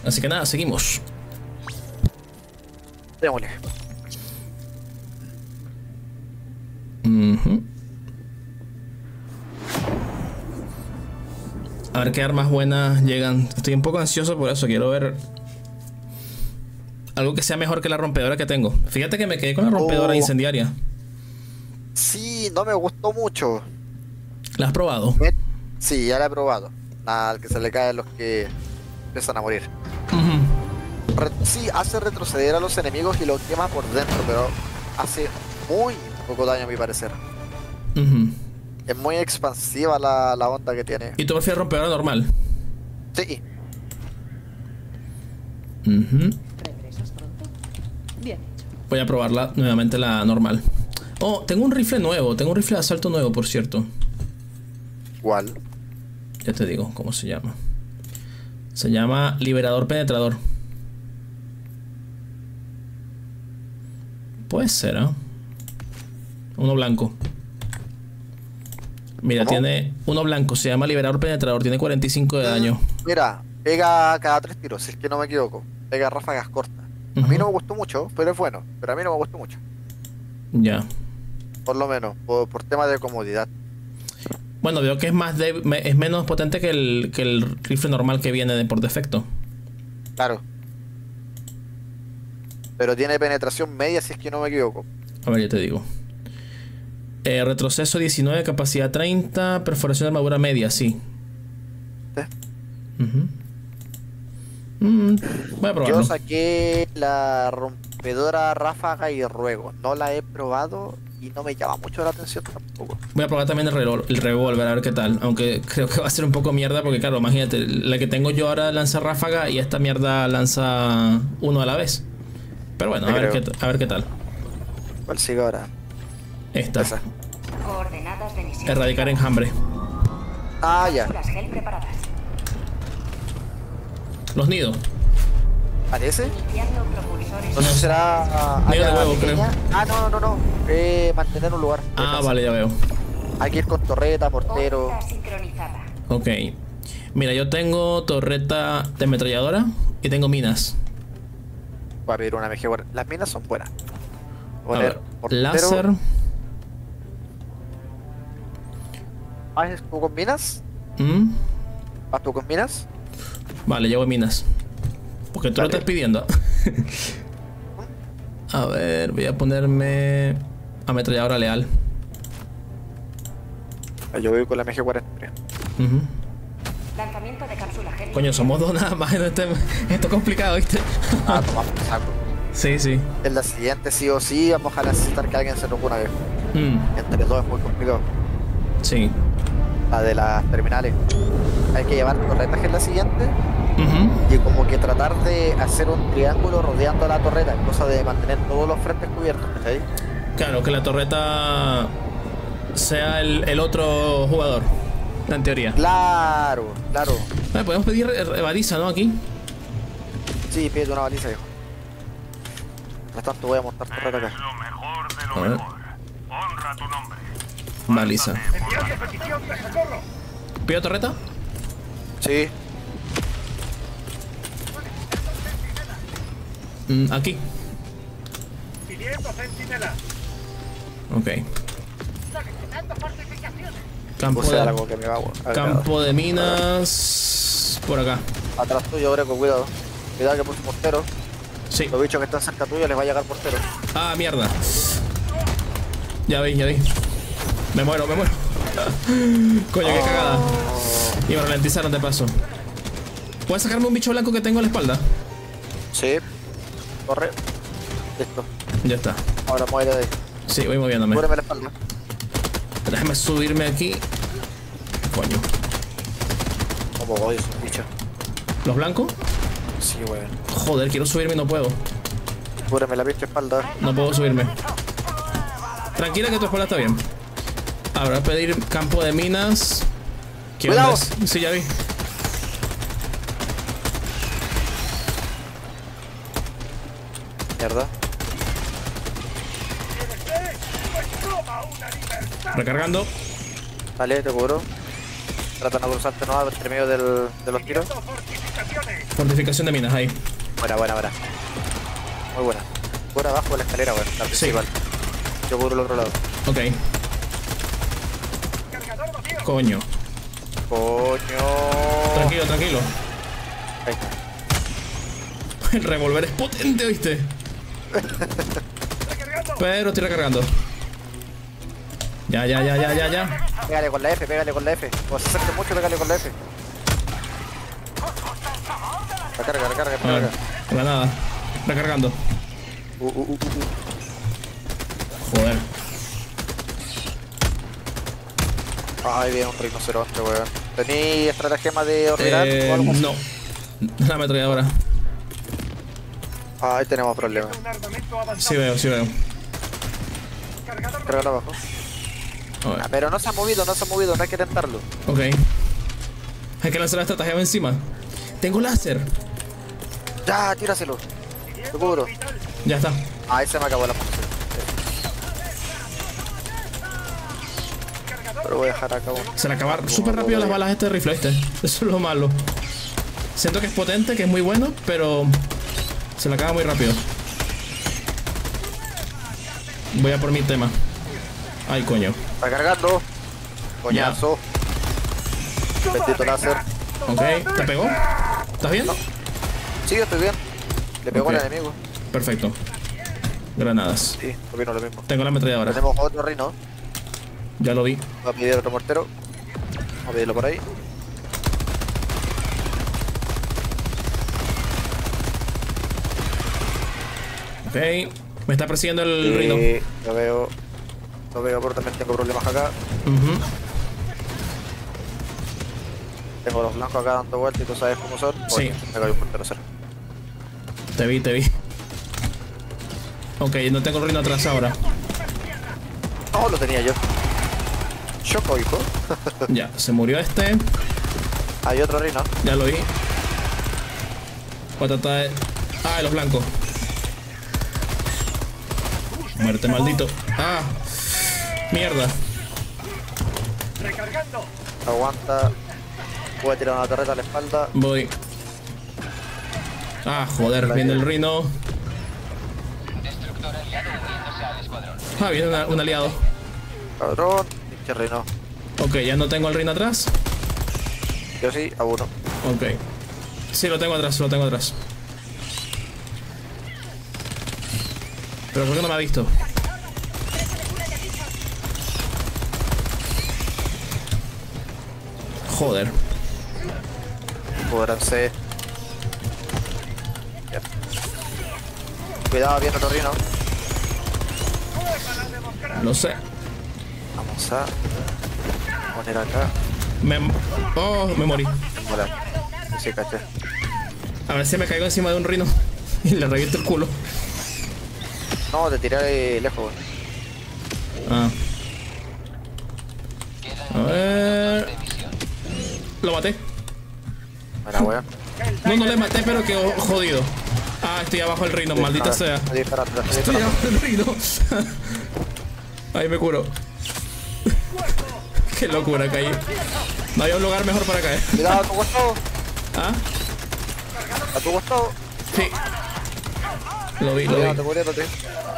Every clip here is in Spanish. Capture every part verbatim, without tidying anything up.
Así que nada, seguimos. Démosle. Uh-huh. A ver qué armas buenas llegan. Estoy un poco ansioso por eso. Quiero ver algo que sea mejor que la rompedora que tengo. Fíjate que me quedé con la rompedora Oh. incendiaria. Sí, no me gustó mucho. ¿La has probado? Me- Sí, ya la he probado. Al que se le caen los que empiezan a morir. Uh-huh. Re- sí, hace retroceder a los enemigos y los quema por dentro, pero hace muy poco daño a mi parecer. Uh-huh. Es muy expansiva la, la onda que tiene. ¿Y tú prefieres rompedora normal? Sí, Uh-huh. ¿Regresas pronto? Bien hecho. Voy a probarla nuevamente la normal. Oh, tengo un rifle nuevo. Tengo un rifle de asalto nuevo, por cierto. igual. Ya te digo cómo se llama. Se llama Liberador Penetrador. Puede ser, ¿eh? Uno blanco. Mira, ¿Cómo? tiene uno blanco. Se llama Liberador Penetrador. Tiene cuarenta y cinco de daño. Mira, pega cada tres tiros, si es que no me equivoco. Pega ráfagas cortas. A mí Ujú. no me gustó mucho, pero es bueno. Pero a mí no me gustó mucho. Ya. Por lo menos, por, por tema de comodidad. Bueno, veo que es más de, me- es menos potente que el, que el rifle normal que viene de por defecto. Claro. Pero tiene penetración media, si es que no me equivoco. A ver, ya te digo. Eh, retroceso diecinueve, capacidad treinta, perforación de armadura media, sí. ¿Sí? Ujú. Mm, voy a probarlo. Yo saqué la rompedora ráfaga y ruego. No la he probado y no me llama mucho la atención tampoco. Voy a probar también el, revol- el revólver, a ver qué tal. Aunque creo que va a ser un poco mierda porque, claro, imagínate, la que tengo yo ahora lanza ráfaga y esta mierda lanza uno a la vez. Pero bueno, a Te ver, creo. qué, t- a ver qué tal. ¿Cuál sigue ahora? Esta. Esa. Coordenadas de misión. Erradicar enjambre. Ah, ya. Cápsulas gel preparadas. Los nidos. ¿Parece? Iniciando propulsores. No sé si será ah, Nido de área huevo, pequeña. creo. Ah, no, no, no. Eh, mantener un lugar. Ah, Defensa. vale, ya veo. Hay que ir con torreta, mortero. Órbita sincronizada. Ok. Mira, yo tengo torreta de ametralladora y tengo minas. Va a pedir una M G cuarenta. Las minas son buenas. A Poner ver, mortero. láser. ¿Vas tú con minas? Mm, ¿Vas tú con minas? Vale, llevo minas. Porque tú lo Dale. estás pidiendo. A ver, voy a ponerme ametralladora leal. Ah, yo voy con la M G cuarenta y tres. Ujú. Lanzamiento de cápsula gel. Coño, somos dos nada más en este. Esto es complicado, ¿viste? Ah, tomamos por saco. Sí, sí. En la siguiente sí o sí vamos a necesitar que alguien se nos una vez. Mm, Entre dos es muy complicado. sí. La de las terminales. Hay que llevar torretas en la siguiente Ujú. y como que tratar de hacer un triángulo rodeando la torreta, cosa de mantener todos los frentes cubiertos, ¿cachai? Claro, que la torreta sea el, el otro jugador. En teoría. Claro, claro. Vale, podemos pedir eh, baliza, ¿no? Aquí. Sí, pide una baliza, viejo. Mientras tanto voy a montar torreta acá. Eres lo mejor de A lo ver. mejor. Honra tu nombre. Baliza. Enviando petición de socorro. ¿Pido torreta? Sí, Mm, aquí. Pidiendo centinela. Ok. Solicitando fortificaciones. Campo puse de, algo que me va a campo de minas. Por acá. Atrás tuyo, Greco, cuidado. Cuidado que puse mortero. Sí. Los bichos que están cerca tuyo les va a llegar mortero. Ah, mierda. Ya vi, ya vi. Me muero, me muero. Coño, qué cagada. Y me ralentizaron de paso. ¿Puedes sacarme un bicho blanco que tengo en la espalda? Sí. Corre. Listo. Ya está. Ahora muere de ahí. Sí, voy moviéndome. Cúbreme la espalda. Déjame subirme aquí. Coño. Como odio esos bichos. ¿Los blancos? Sí, weón. Joder, quiero subirme y no puedo. Cúbreme la pinche espalda. No puedo subirme. Tranquila que tu espalda está bien. Ahora pedir campo de minas. ¿Qué Cuidado. onda es? Sí, ya vi. Mierda. Recargando. Vale, te cubro. Trata de no cruzarte no entre medio del, de los tiros. Pidiendo fortificaciones. Fortificación de minas, ahí. Buena, buena, buena. Muy buena. Por abajo de la escalera, weón. La principal. Yo cubro el otro lado. Ok. Cargador vacío. Coño. Coño. Tranquilo, tranquilo. Ahí está. El revólver es potente, ¿viste? Recargando. Pero estoy recargando. Ya, ya, ya, ya, ya, ya. Pégale con la F, pégale con la F. Como se acerque mucho, pégale con la F. Recarga, recarga, A ver, recarga. granada. Recargando. Uh, uh, uh, uh, uh. Joder. Ay, bien, un rinoceronte, weón. ¿Tení estratagema de orbital Eh, o algo así? no. La ametralladora. Ah, ahí tenemos problemas. Un armamento avanzado. Sí veo, sí veo. Cargador vacío. Cárgalo abajo. A Ah, ver. pero no se ha movido, no se ha movido, no hay que tentarlo. Ok. Hay que lanzar la estratagema encima. Tengo láser. Ya, tíraselo. Te cubro. Vital. Ya está. Ah, ahí se me acabó la munición. Pero voy a dejar acá uno. Se le acabaron súper rápido las balas a este rifle, este. Eso es lo malo. Siento que es potente, que es muy bueno, pero se le acaba muy rápido. Voy a por mi tema. Ay, coño. Está cargando. Coñazo. Bendito láser. Ok, ¿te pegó? ¿Estás bien? Sí, estoy bien. Le pegó Ok. al enemigo. Perfecto. Granadas. Sí, opino lo mismo. Tengo la ametralladora. Tenemos otro rino. Ya lo vi. Voy a pedir otro mortero. Vamos a pedirlo por ahí. Ok. Me está persiguiendo el rino. Sí, lo veo. Lo veo, pero también tengo problemas acá. Ujú. Tengo los blancos acá dando vueltas y tú sabes cómo son. Sí. Oye, me cayó un mortero cerca. Te vi, te vi. Ok, no tengo el rino atrás ahora. No, lo tenía yo. Choco, hijo. Ya, se murió este. Hay otro rino. Ya lo vi. Voy a tratar de... Ah, los blancos. Muerte, maldito. Ah. Mierda. Recargando. Aguanta. Voy a tirar una torreta a la espalda. Voy. Ah, joder, viene el rino. Ah, viene una- un aliado. Cabrón. Pinche rino. Ok, ya no tengo el rino atrás. Yo sí, a uno. Ok. Sí, lo tengo atrás, lo tengo atrás. Pero ¿por qué no me ha visto? Joder. Pudranse. Bien. Cuidado, viene otro rino. Lo sé. Vamos a poner acá. Me... Oh, me morí. Hola. Sí, caché. A ver si me caigo encima de un rino y le reviento el culo. No, te tiré de lejos, weón. Ah. A ver... Lo maté. Buena, weón. No, no le maté, pero quedó jodido. Ah, estoy abajo del rino, maldita sea. Estoy disparando, estoy Estoy disparando. abajo del rino. Ahí me curo. Qué locura, caí. No había un lugar mejor para caer. Cuidado, a tu costado. ¿Ah? A tu costado. Sí. Lo vi, lo Cuidado, te vi. muriéndote.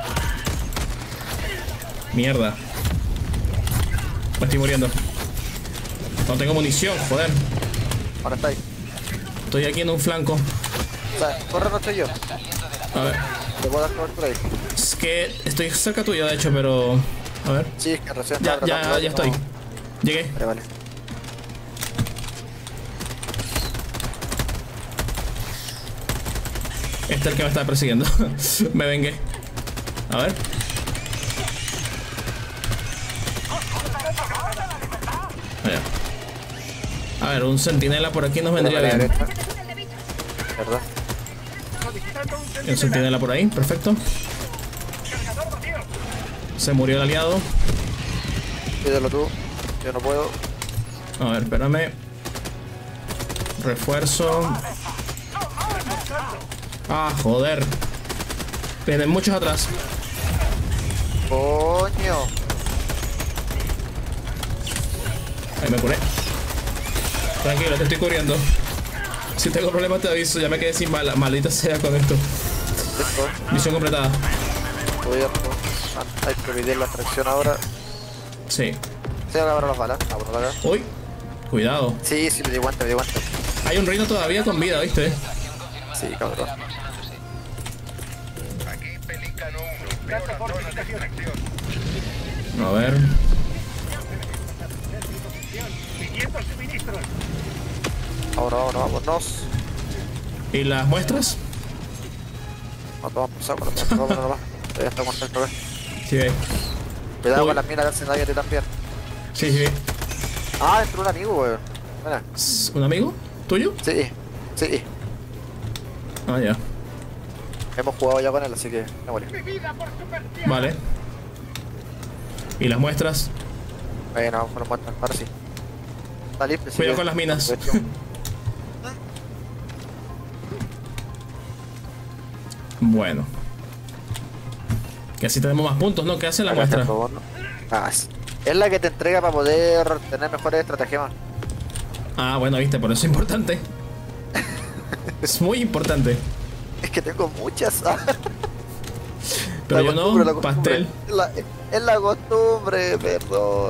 Mierda. Me estoy muriendo. No tengo munición, joder. Ahora está ahí. Estoy aquí en un flanco. O sea, corre no estoy yo. A ver. Te puedo dar cobertura ahí. Es que estoy cerca tuyo, de hecho, pero... A ver. Sí, es que recién Ya, estaba ya, tratando, ya no. estoy. Llegué. Vale, vale. Este es el que me está persiguiendo. Me vengué. A ver. Allá. A ver, un centinela por aquí nos vendría Vale, bien. derecha. ¿Verdad? Solicitando un Un centinela. centinela por ahí, perfecto. Cargador vacío. Se murió el aliado. Pídelo tú. Yo no puedo. A ver, espérame. Refuerzo. Ah, joder. Vienen muchos atrás. Coño. Ahí me curé. Tranquilo, te estoy cubriendo. Si tengo problemas te aviso, ya me quedé sin bala. Maldita sea con esto. Listo. Misión completada. Cubierto. Hay que medir la extracción ahora. Sí. Se van a agarrar las balas. Ah, bueno, acá. Uy, cuidado. Sí, sí, me di guante, me di guante. Hay un reino todavía con vida, ¿viste? Sí, cabrón. Planta fortificación. A ver. Pidiendo suministros. Vámonos, vámonos, vámonos. ¿Y las muestras? No tomamos por saco, vámonos, vámonos nomás. Ya está contento acá. Sí, ve. Cuidado Uy. con las minas, que hacen nadie a ti también. Sí, sí. Ah, entró un amigo, weón. Buena. ¿Un amigo? ¿Tuyo? Sí, sí. Ah, ya. Hemos jugado ya con él, así que me morí. Mi vida por superstición. Vale. ¿Y las muestras? Bueno, vamos con los muertos, ahora sí. Está limpio, sí. Cuidado con las minas. De hecho, Bueno. Que así tenemos más puntos, ¿no? ¿Qué hace la acá está muestra? el robot, ¿no? Ah, sí. Es la que te entrega para poder tener mejores estratagemas. Ah, bueno, viste, por eso es importante. Es muy importante. Es que tengo muchas. Ah, Pero la yo costumbre, la no, costumbre. pastel. Es la, es la costumbre, perdón.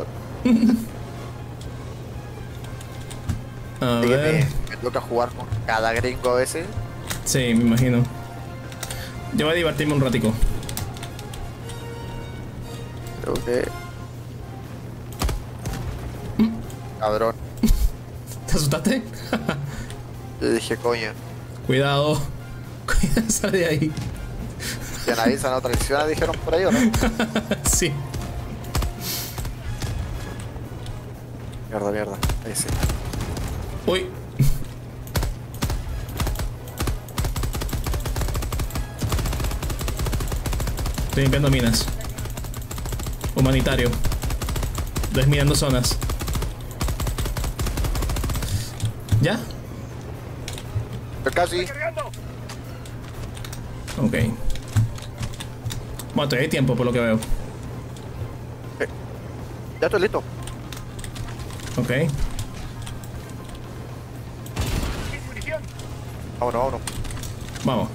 A Así que ver. me, me toca jugar con cada gringo a veces. Sí, me imagino. Yo voy a divertirme un ratico. Creo que. Cabrón. ¿Te asustaste? Yo dije, coño. Cuidado. Cuidado, sal de ahí. ¿Quién avisa no traiciona? Dijeron por ahí, ¿o no? Sí. Mierda, mierda. Ahí sí. Uy. Estoy limpiando minas. Humanitario. Desminando zonas. ¿Ya? Pero casi. Cargando. Ok. Bueno, todavía hay tiempo por lo que veo. Ya estoy listo. Ok. Sin munición. Vámonos, vámonos. Vamos.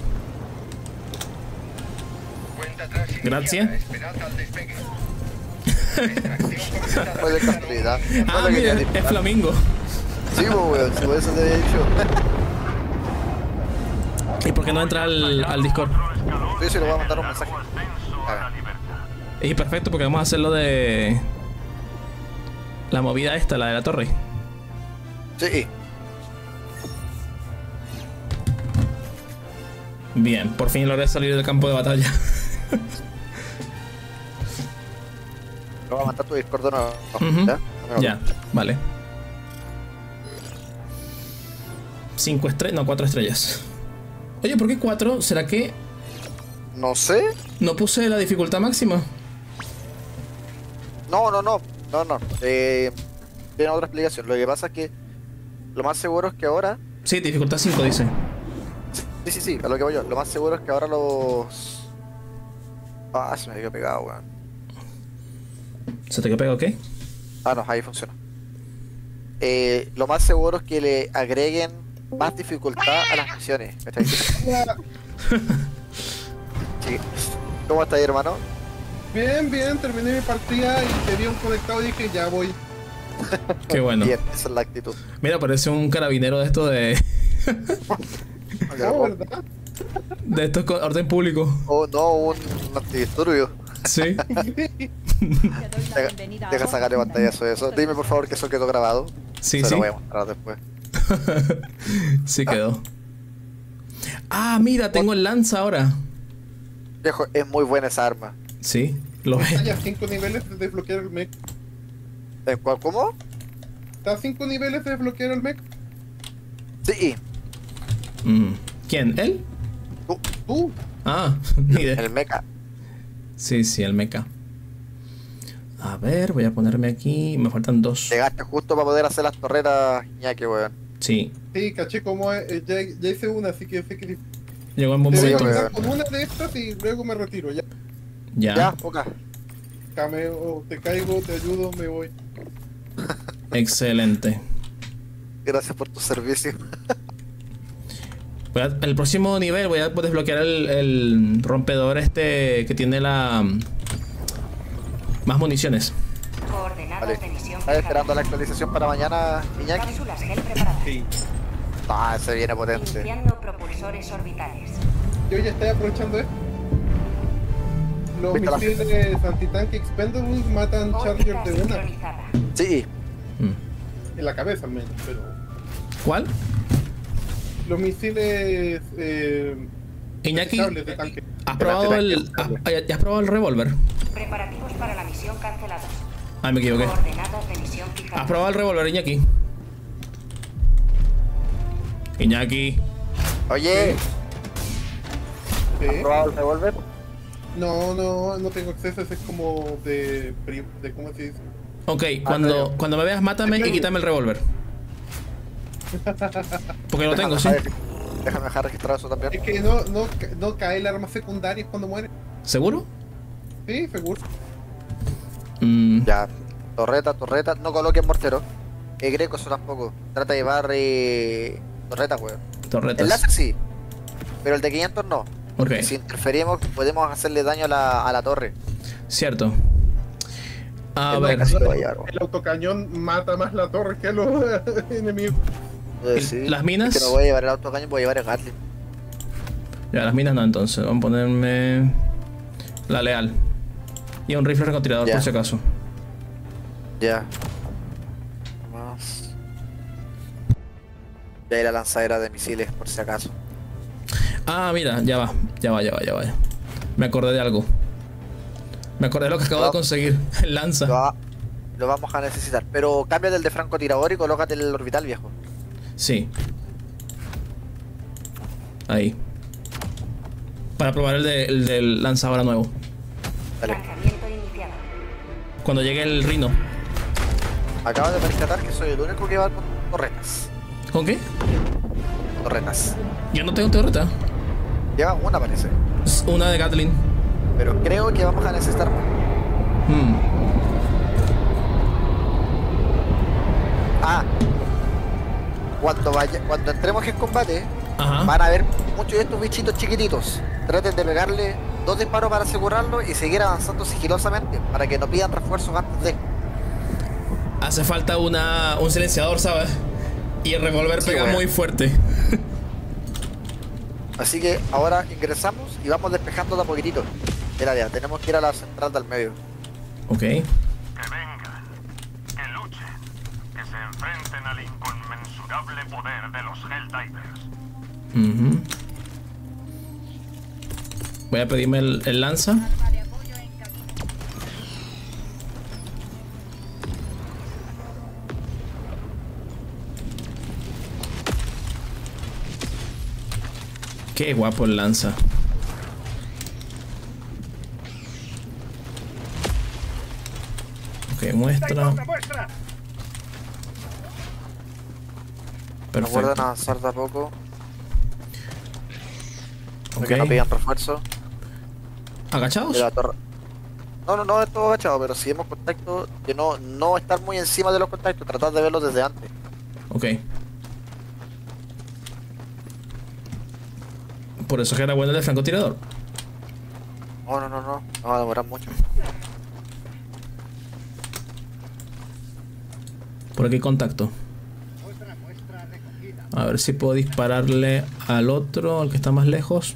Gracias. Fue de casualidad. No Ah, le quería mira, es disparar. flamingo. Sí, pues, weón. Si por eso te había dicho. ¿Y por qué no entra al, al Discord? Sí, sí, le voy a mandar un mensaje. Ah, Y perfecto, porque vamos a hacer lo de la movida esta, la de la torre. sí. Bien, por fin logré salir del campo de batalla. Lo voy a mandar tu Discord de nuevo. Ujú. ¿Ya? No me Ya, vale. Cinco estrellas, no, cuatro estrellas. Oye, ¿por qué cuatro? ¿Será que No sé. no puse la dificultad máxima? No, no, no. No, no. Eh, tiene otra explicación. Lo que pasa es que lo más seguro es que ahora. Sí, dificultad cinco dice. Sí, sí, sí, a lo que voy yo. Lo más seguro es que ahora los. Ah, se me quedó pegado, weón. ¿Se te quedó pegado qué? Ah, no, ahí funciona. Eh, lo más seguro es que le agreguen más dificultad a las misiones. ¿Cachai? Sí. ¿Cómo estás, hermano? Bien, bien, terminé mi partida y te vi un conectado y dije, ya voy. Qué bueno. Bien, esa es la actitud. Mira, parece un carabinero de esto de. Oh, ¿verdad? De estos con orden público. Oh, no, un antidisturbio. Sí. Deja, deja sacarle pantallazo de eso. Dime por favor que eso quedó grabado. Sí, Se sí. lo voy a mostrar después. Sí quedó. Ah, mira, tengo el lanza ahora. Viejo, es muy buena esa arma. Sí, lo Está ves. ya a cinco niveles de desbloquear el mech. ¿Eh, cuál- ¿Cómo? Está a cinco niveles de desbloquear el mech. Sí, Mm. ¿Quién? ¿Él? tú, Tú. Ah, ni idea. el mecha. Sí, sí, el mecha. A ver, voy a ponerme aquí. Me faltan dos. Llegaste justo para poder hacer las torretas, ñaque, weón. Sí, Sí, caché como es, eh, ya, ya hice una, así que sé que llegó en buen te voy a Sí, momento. weón. empezar con una de estas y luego me retiro. Ya, Ya, Ya, poca. cameo, te caigo, te ayudo, me voy. excelente. Gracias por tu servicio. Voy a- en el próximo nivel voy a desbloquear el, el rompedor este que tiene la... más municiones. Coordenadas Vale. de misión ¿Estás esperando fijadas. la actualización para mañana, Iñaki? Cápsulas gel preparadas. Sí. Ah, se viene potente. Iniciando propulsores orbitales. Yo ya estoy aprovechando esto. Los Viste la- misiles antitanque expendables matan Charger Órbita de una. sincronizada. Sí, Mm. En la cabeza al menos, pero... ¿Cuál? Los misiles... Eh, Iñaki, desechables de tanque. ¿has probado el, has, has probado el revólver? Preparativos para la misión cancelados. Ah, me equivoqué. Coordenadas de misión ¿Has fijadas. probado el revólver, Iñaki? Iñaki. oye, ¿Sí? ¿has probado el revólver? No, no, no tengo acceso, ese es como de... pri- de ¿cómo se dice? Ok, cuando, no. cuando me veas, mátame y quítame el revólver. Porque lo tengo, sí. Déjame dejar- Déjame dejar registrado eso también. Es que no, no, ca- no cae el arma secundaria cuando muere. ¿Seguro? Sí, seguro. Mm, Ya, torreta, torreta, no coloques mortero. El greco eso tampoco. Trata de llevar eh, torreta, weón. El torretas. láser sí, pero el de quinientos no. Ok, Si interferimos podemos hacerle daño a la, a la torre. cierto. A El ver, casi lo va a llevar, weón. El autocañón mata más la torre que a los enemigos. Eh, ¿y sí. las minas? Es que no voy a llevar el autocañón, voy a llevar el Gatling. Ya, las minas no, entonces. Vamos a ponerme la leal. Y un rifle francotirador, Ya. por si acaso. Ya. Más. Y ahí la lanzadera de misiles, por si acaso. Ah, mira, ya va, ya va, ya va, ya va. Me acordé de algo. Me acordé de lo que acabo de Va. conseguir. El lanza. Lo, va- lo vamos a necesitar. Pero cambia del de francotirador y colócate el orbital, viejo. Sí. Ahí. Para probar el, de, el del lanzador nuevo. Dale. Lanzamiento iniciado. Cuando llegue el Rhino. Acabo de percatar que soy el único que va con torretas. ¿Con qué? Torretas. Yo no tengo torreta. Lleva una, parece. Es una de Gatling. Pero creo que vamos a necesitar más. Hmm. Ah. Cuando vaya, cuando entremos en combate, Ajá. van a haber muchos de estos bichitos chiquititos. Traten de pegarle dos disparos para asegurarlo y seguir avanzando sigilosamente para que no pidan refuerzos antes de. Hace falta una, un silenciador, ¿sabes? Y el revólver Sí, pega bueno. muy fuerte. Así que ahora ingresamos y vamos despejando de a poquitito el área. Tenemos que ir a la central del medio. Ok. Que vengan, que luchen, que se enfrenten al inconmensurable poder de los Helldivers. Ujú. Voy a pedirme el, el lanza. Qué guapo el lanza. Ok, muestra. ¡Otra muestra! Perfecto. Recuerden avanzar de a poco. Para Ok. que no pidan refuerzo. ¿Agachados? De la torre. No, no, no es todo agachado, pero si vemos contacto, que no, no estar muy encima de los contactos, tratar de verlos desde antes. Ok. Por eso que era bueno el de francotirador. No, no, no, no, no va a demorar mucho. Por aquí hay contacto. A ver si puedo dispararle al otro, al que está más lejos.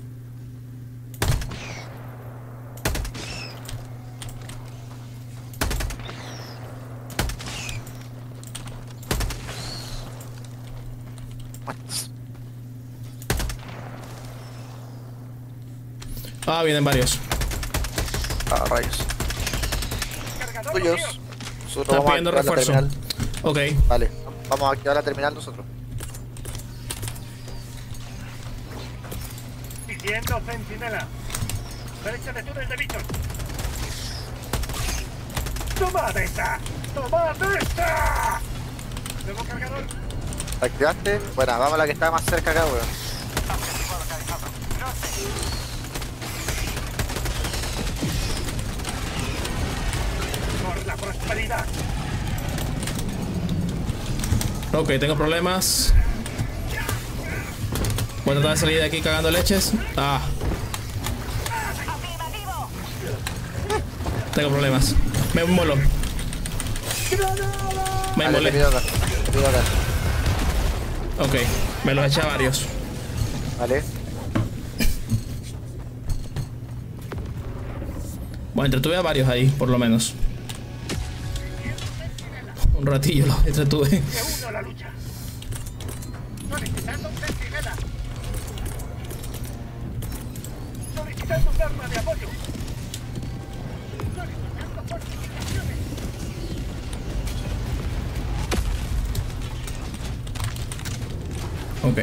Ah, vienen varios. Ah, rayos. ¡Cargador Tuyos. vacío! Nosotros Están vamos a pidiendo activar la refuerzo. terminal. Ok. Vale, vamos a activar la terminal nosotros. Diciendo centinela. Derecha de túnel de bichos. ¡Tomad esta! ¡Tomad esta! Nuevo cargador. ¿La activaste? Bueno, vamos a la que está más cerca acá, weón. Activo localizado. Por la prosperidad. Ok, tengo problemas. Voy a tratar de salir de aquí cagando leches. Ah. Tengo problemas. Me molo. Me Vale, molé. te pido acá, te pido acá. Ok, me los eché a varios. Vale. Bueno, entretuve a varios ahí, por lo menos. Un ratillo los entretuve. Se uno a la lucha. Solicitando un centinela. Solicitando un arma de apoyo. Solicitando fortificaciones. Ok.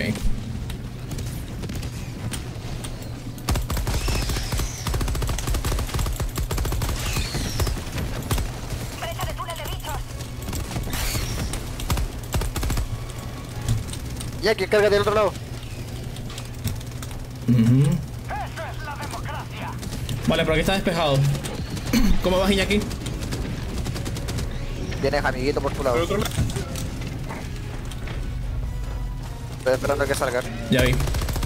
Brecha de túnel de bichos. Ya, que carga del otro lado. Ujú. Eso es la democracia. Vale, pero aquí está despejado. ¿Cómo vas, Iñaki? Tienes amiguito por tu Por lado. otro lado, Estoy esperando a que salgan. Ya vi.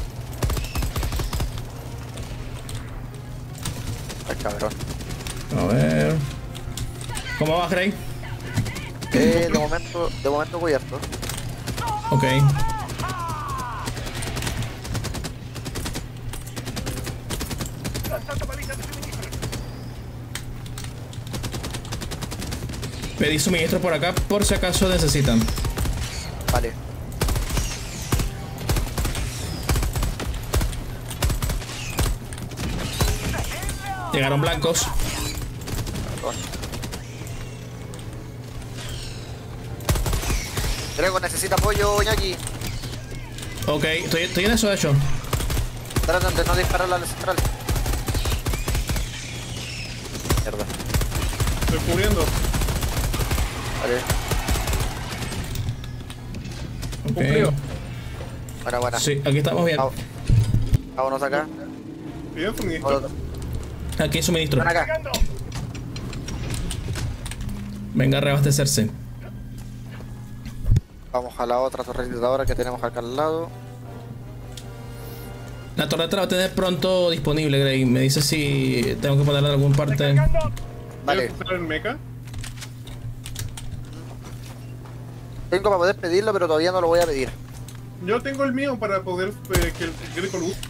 Ay, cabrón. A ver. ¿Cómo vas, Grey? Eh, de momento, de momento cubierto. Ok. Lanzando balizas de suministro. Pedí suministro por acá por si acaso necesitan. Vale. Llegaron blancos. Drago necesita apoyo, Iñaki. Ok, estoy, estoy en eso, de hecho. Tratan de no dispararle a la central. Mierda. estoy cubriendo. Vale. Ok. Buena, buena. Sí, aquí estamos bien. Vamos. Vámonos acá. Piden suministro. Vámonos. Aquí hay suministro. Ven acá. Cargando. Venga a reabastecerse. Vamos a la otra torretita ahora que tenemos acá al lado. La torreta la va a tener pronto disponible, Grey. Me dice si tengo que ponerla en alguna parte. Recargando. Vale. ¿Quieres usar el mecha? Tengo para poder pedirlo, pero todavía no lo voy a pedir. Yo tengo el mío para poder eh, que el Greco lo use.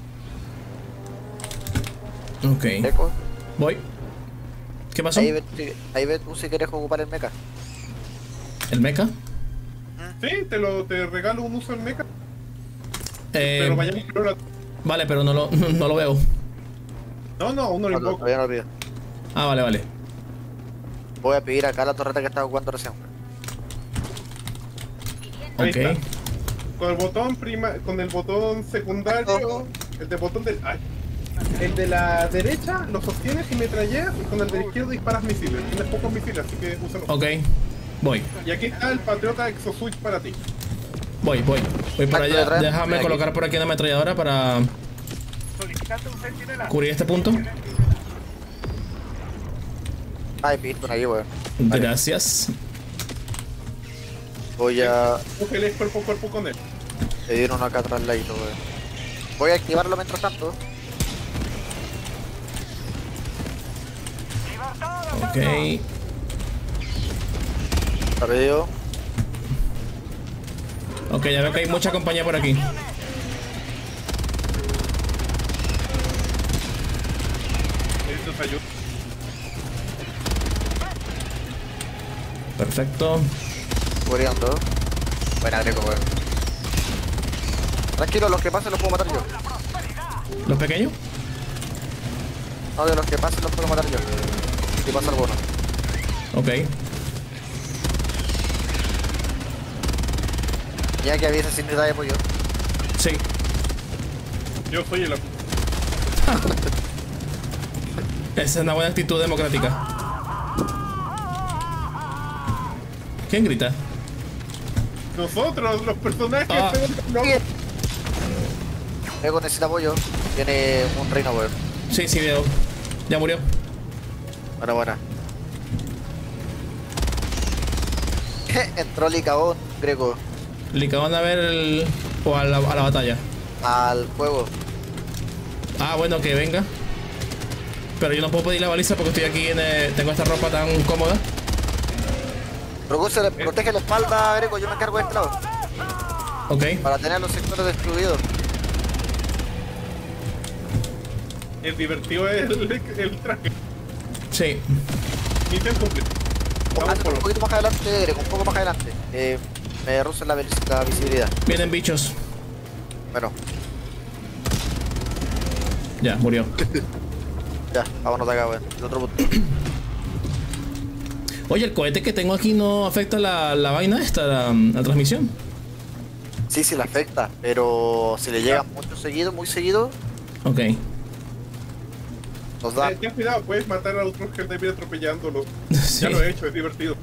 Ok. Eco. Voy. ¿Qué pasó? Ahí ve, si- ahí ve tú si quieres ocupar el mecha. ¿El mecha? Sí, te lo te regalo un uso del mecha. Eh, Pero vayamos primero a... vale, pero no lo, no lo veo. No, no, aún no lo No, no, invoco. todavía no lo pido. Ah, vale, vale. Voy a pedir acá la torreta que estaba jugando recién. Ahí Ok. está. Con el botón prima, con el botón secundario, el de botón del, ay, el de la derecha lo sostienes y metralleas y con el de la izquierda disparas misiles. Tienes pocos misiles, así que úsalo. Ok. Voy. Y aquí está el Patriota Exoswitch para ti. Voy, voy. Voy para Acto allá. detrás. Déjame Aquí. colocar por aquí una ametralladora para Solicitando un centinela. cubrir este punto. Ay, pito ahí, weón. Gracias. Voy a Cógele cuerpo a cuerpo con él. pedir uno acá atrás ladito, weón. Voy a activarlo mientras tanto. Ok. Está pedido. Ok, ya veo que hay mucha compañía por aquí. Esto te ayuda. Perfecto. Cubriendo. Buena, Greco, weón. Tranquilo, los que pasen los puedo matar yo. ¿Los pequeños? No, de los que pasen los puedo matar yo. Si pasa alguno. Ok. Ya que avisa sin necesidad de apoyo. Sí. Yo soy el Esa es una buena actitud democrática. ¿Quién grita? Nosotros, los personajes. Ah. no. Greco necesita apoyo. Tiene un reino, weón. Sí, sí, veo. Ya murió. Buena, buena. Entró Licabón, Greco. Licaón a ver el... o a la, a la batalla. al juego. Ah, bueno, que venga. Pero yo no puedo pedir la baliza porque estoy aquí en el... Tengo esta ropa tan cómoda. Protege, protege la espalda, Greco, yo me encargo de este lado. Ok. Para tener los sectores destruidos. El divertido es el, el traje. Sí. Misión cumplida. Vamos Hazlo por un lo. poquito más adelante, Greco, un poco más adelante. Eh, me reduce la, la visibilidad. Vienen bichos. Bueno, Ya, murió. ya, vámonos de acá, weón. El otro punto. Oye, el cohete que tengo aquí no afecta la, la vaina esta, la, la transmisión. Sí, sí le afecta, pero si le llega mucho seguido, muy seguido, Ok. nos da. Eh, ten cuidado, puedes matar a otros Helldiver atropellándolo. Sí. Ya lo he hecho, es divertido.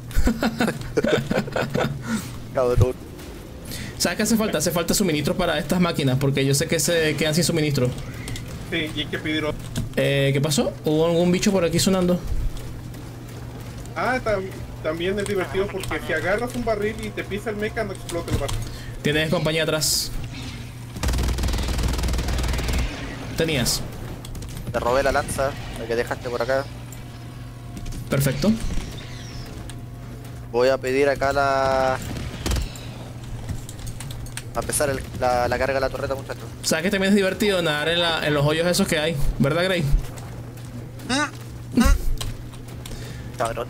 Cabrón. ¿Sabes qué hace falta? Hace falta suministro para estas máquinas porque yo sé que se quedan sin suministro. Sí, y hay que pedir otro. Eh, ¿qué pasó? ¿Hubo algún bicho por aquí sonando? Ah, tam- también es divertido porque si agarras un barril y te pisa el mecha, no explota el barril. Tienes compañía atrás. Tenías. Te robé la lanza, la que dejaste por acá. Perfecto. Voy a pedir acá la... A empezar el- la, la carga de la torreta, muchachos. ¿Sabes que también es divertido nadar en, la, en los hoyos esos que hay? ¿Verdad, Grey? Cabrón.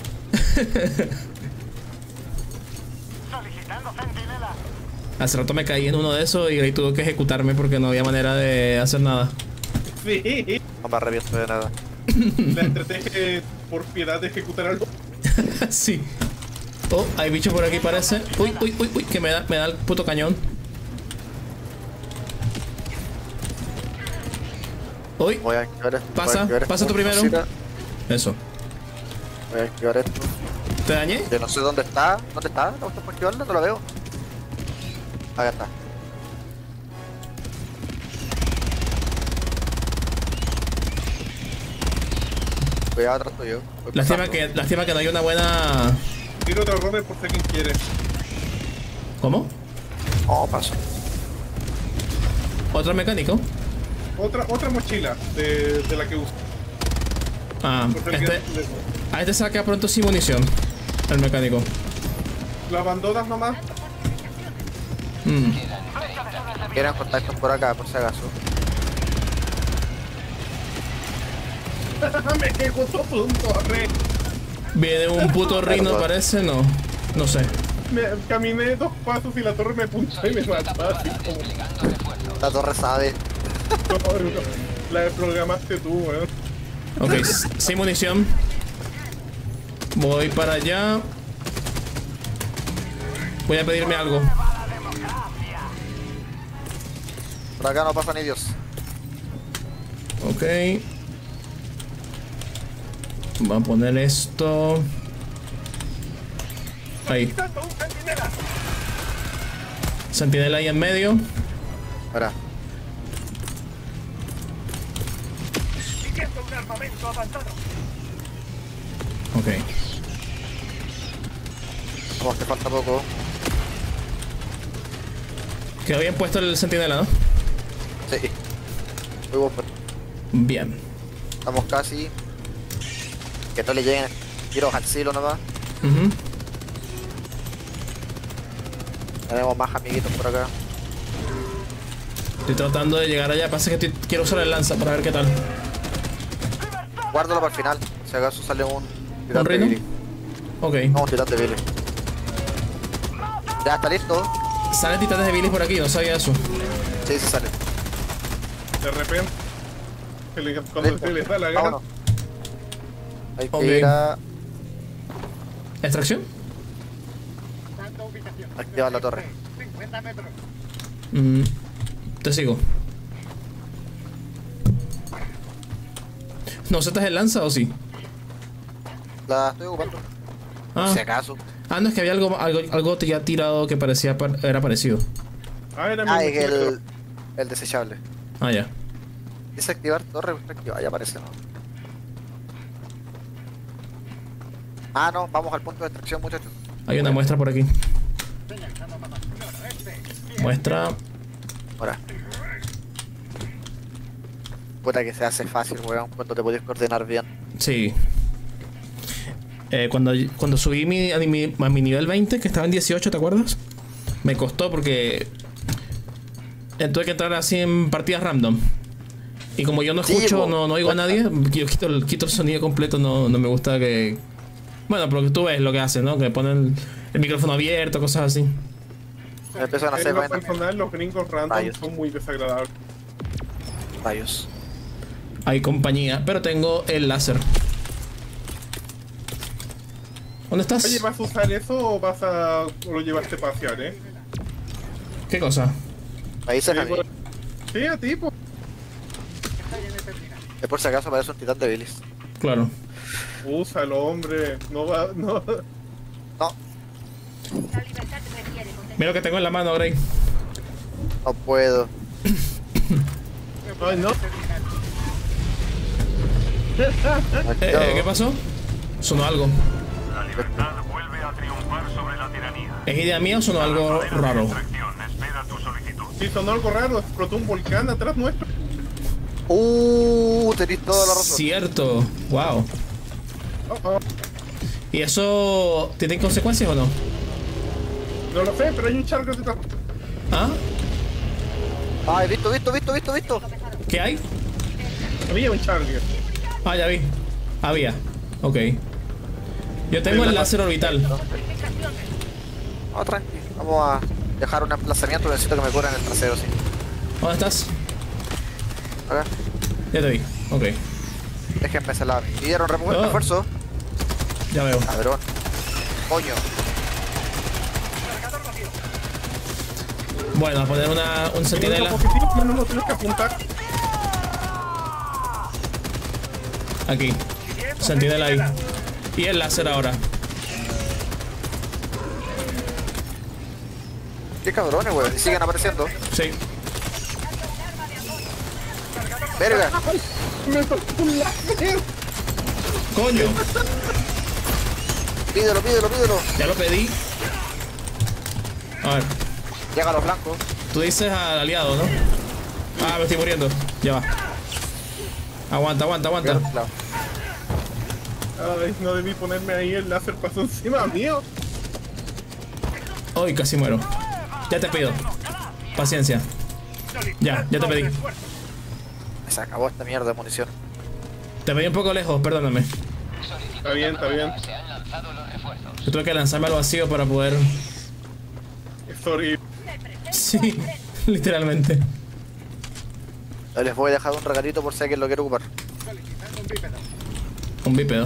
Solicitando centinela. Hace rato me caí en uno de esos y Grey tuvo que ejecutarme porque no había manera de hacer nada. Sí, No me arrepiento de nada. la estrategia es por piedad de ejecutar algo. Sí. Oh, hay bicho por aquí parece. Uy, uy, uy, uy, que me da, me da el puto cañón. Uy, Voy a activar esto. Pasa, voy a activar pasa esto tú primero. cosita. eso. Voy a activar esto. ¿Te dañé? Yo no sé dónde está. ¿Dónde está? ¿La cuestión para activarla? No la veo. Acá está. Cuidado atrás tuyo. Voy Lástima pasando. que, lástima que no hay una buena... Tiro otro runner por si alguien quiere. ¿Cómo? Oh, paso. ¿Otro mecánico? Otra, otra mochila de, de la que uso. Ah, Por si alguien este... le- A este saca pronto sin munición. El mecánico. ¿Lo abandonas nomás? Mm. Quieren contactos por acá, por si acaso. Me quejo todo un torre. Viene un puto rino, parece, no. No sé. Me, caminé dos pasos y la torre me punchó y me mató así como... La torre sabe. No, no, la programaste tú, weón. Ok, s- sin munición. Voy para allá. Voy a pedirme algo. Por acá no pasa ni Dios. Ok. Voy a poner esto. Ahí. Sentinela ahí en medio. Ahora. Siguiendo un armamento avanzado. Ok. Vamos, te falta poco. Quedó bien puesto el sentinela, ¿no? Sí. Muy bueno, pero Bien. estamos casi. Que no le lleguen tiros al silo nomás. Ujú. Tenemos más amiguitos por acá. Estoy tratando de llegar allá. Pasa que estoy- quiero usar el lanza para ver qué tal. Guárdalo para el final. Si acaso sale un titán de rino? Billy. Ok. No, un titán de Billy. Ya está listo. Salen titanes de bilis por aquí, no sabía eso. Sí, sí sale. De repente, se le- cuando se les da la gana. Vámonos. Hay que Ok. ir a ¿Extracción? activar la torre. cincuenta metros. Mm, te sigo. ¿No setas el lanza o sí? La estoy ocupando. Ah, Si acaso. ah no, es que había algo, algo, algo ya tirado que parecía par- era parecido. Ah, era mi Ah, es mochila. el, el desechable. Ah, ya. Dice activar torre activa. Ya aparece, ¿no? Ah, no, vamos al punto de extracción, muchachos. Hay una muestra por aquí. Muestra. Ahora. Puta que se hace fácil, weón, cuando te podés coordinar bien. Sí. Eh, cuando, cuando subí mi, a, mi, a mi nivel veinte, que estaba en dieciocho, ¿te acuerdas? Me costó porque eh, tuve que entrar así en partidas random. Y como yo no Sí, escucho, po. no, no oigo a nadie, yo quito el, quito el sonido completo, no, no me gusta que... Bueno, pero que tú ves lo que hacen, ¿no? Que ponen el micrófono abierto, cosas así. Me empiezan a En hacer lo vainas. personal, los gringos random Rayos. son muy desagradables. Rayos. Hay compañía, pero tengo el láser. ¿Dónde estás? Oye, ¿vas a usar eso o vas a... o lo llevaste a pasear, eh? ¿Qué cosa? Me dices a Sí, mí. por- Sí, a ti, po. Es por si acaso parece un titán de bilis. Claro. Úsalo, hombre. No va... no... No, La libertad requiere contenido. Mira lo que tengo en la mano, Grey. no puedo. Ay, no. Eh, ¿Qué pasó? Sonó algo. La libertad vuelve a triunfar sobre la tiranía. ¿Es idea mía o sonó algo raro? Extracción, espera tu solicitud. Sí, sonó algo raro. Explotó un volcán atrás nuestro. Uh, tenés toda la razón. Cierto. Wow. Oh, oh. ¿Y eso tiene consecuencias o no? No lo sé, pero hay un charco detrás. ¿Ah? Ay, visto, visto, visto, visto, visto. ¿Qué hay? Había un charger. Ah, ya vi. Había. Ok. Yo tengo el láser orbital. No, tranqui. Vamos a dejar un emplazamiento. Necesito que me cubran el trasero, sí. ¿Dónde estás? Acá. Ya te vi. Ok. Déjenme celar. Y dieron refu- Oh. refuerzo. Ya veo. Cabrón. Coño. Bueno, a poner una, un Tengo sentinela. positivo, no, no, no, tienes que apuntar. Aquí. Sentinela ahí. Y el láser ahora. Qué cabrones, weón. Y siguen apareciendo. Sí. Verga. Me faltó un láser. Coño. Pídelo, pídelo, pídelo. Ya lo pedí. A ver. Llega a los blancos. Tú dices al aliado, ¿no? Ah, me estoy muriendo. Ya va. Aguanta, aguanta, aguanta. Claro. Ay, no debí ponerme ahí. El láser pasó encima mío. Uy, casi muero. Ya te pido. Paciencia. Ya, ya te pedí. Se acabó esta mierda de munición. Te pedí un poco lejos, perdóname. Está bien, está bien. Yo tuve que lanzarme al vacío para poder... Sorry. Sí, literalmente. Les voy a dejar un regalito por si alguien lo quiere ocupar. Un bípedo.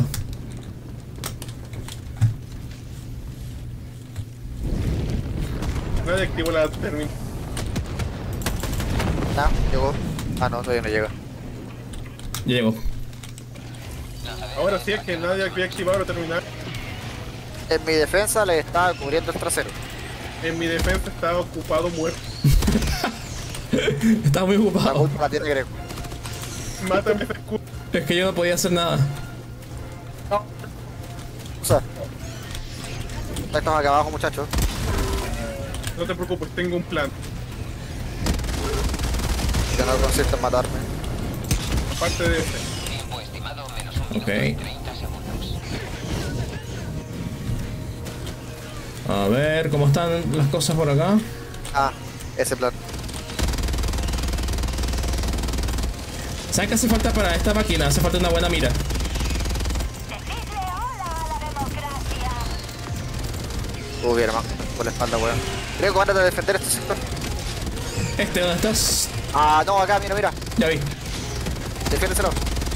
Nadie activó la terminal. Nah, llegó. Ah, no, todavía no llega. Ya llegó. Ahora sí es que nadie había activado la terminal. En mi defensa le estaba cubriendo el trasero. En mi defensa estaba ocupado muerto. Estaba muy La ocupado. culpa la tiene Greco. Mátame ese escudo. Es que yo no podía hacer nada. O sea. Estamos acá abajo, muchachos. No te preocupes, tengo un plan. Que no consiste en matarme. Aparte de ese. Ok. A ver, ¿cómo están las cosas por acá? Ah, ese plan. ¿Sabes qué hace falta para esta máquina? Hace falta una buena mira. Decidle hola a la democracia. Uy, hermano, por la espalda, weón. Greco, mándate a defender este sector. Este, ¿dónde estás? Ah, no, acá, mira, mira. Ya vi. Defiéndeselo.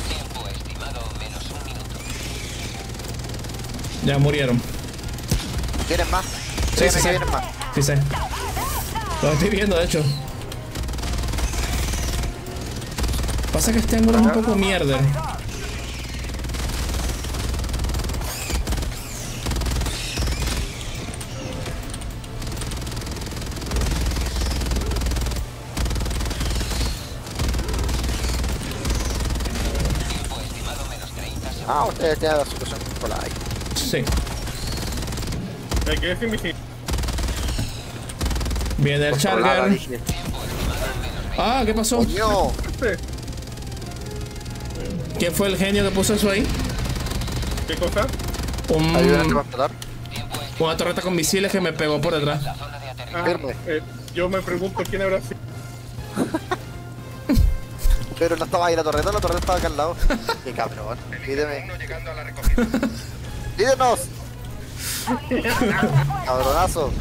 Ya murieron. ¿Vienen más? Sí, Créeme sí, que sí. vienen más. Sí sé. Lo estoy viendo, de hecho. Pasa que este ángulo es un poco mierda. Ah, ustedes tienen la solución por ahí. Sí. Me quedé sin misil. Viene el Controlada, Charger. dije. Ah, ¿qué pasó? Coño, Este, ¿Quién fue el genio que puso eso ahí? ¿Qué cosa? Un, Ayúdame a explotar. una torreta con misiles que me pegó por detrás. Ah, Firme. eh, yo me pregunto quién habrá sido. Pero no estaba ahí la torreta, la torreta estaba acá al lado. Qué cabrón. Pídeme. ¡Lídenos! Cabronazo.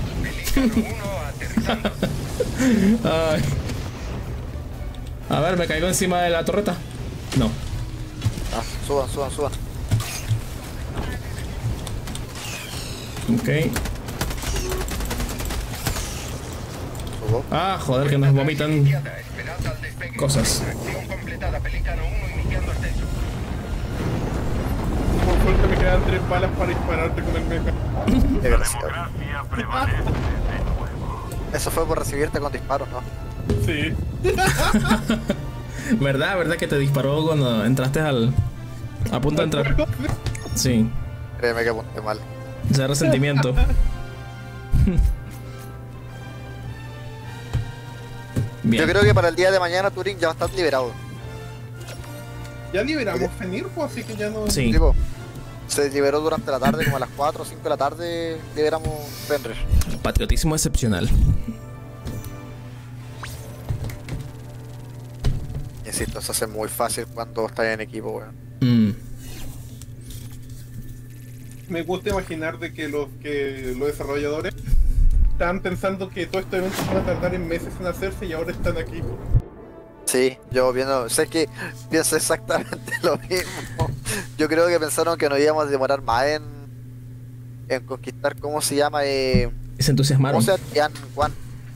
Ay. A ver, me caigo encima de la torreta. No. Ah, suban, suban, suban. Ok. Subo. Ah, joder, que nos vomitan cosas. Por suerte me quedan tres balas para dispararte con el mecha. Qué La gracia. democracia prevalece de nuevo. Eso fue por recibirte con disparos, ¿no? Sí. ¿Verdad? ¿Verdad que te disparó cuando entraste al... a punto de entrar? Sí. Créeme que apunté mal. Ese resentimiento. Bien. Yo creo que para el día de mañana Turing ya va a estar liberado. Ya liberamos Fenir, pues, así que ya no. Sí. Tipo, se liberó durante la tarde, como a las cuatro o cinco de la tarde liberamos Fenrir. Patriotismo excepcional. Insisto, se hace muy fácil cuando estás en equipo, weón. Mm. Me gusta imaginar de que los que los desarrolladores estaban pensando que todos estos eventos van a tardar en meses en hacerse y ahora están aquí. Sí, yo viendo, sé que pienso exactamente lo mismo. Yo creo que pensaron que nos íbamos a demorar más en, en conquistar, ¿cómo se llama? Eh, Se entusiasmaron. ¿Cómo se llama? Tian Wan.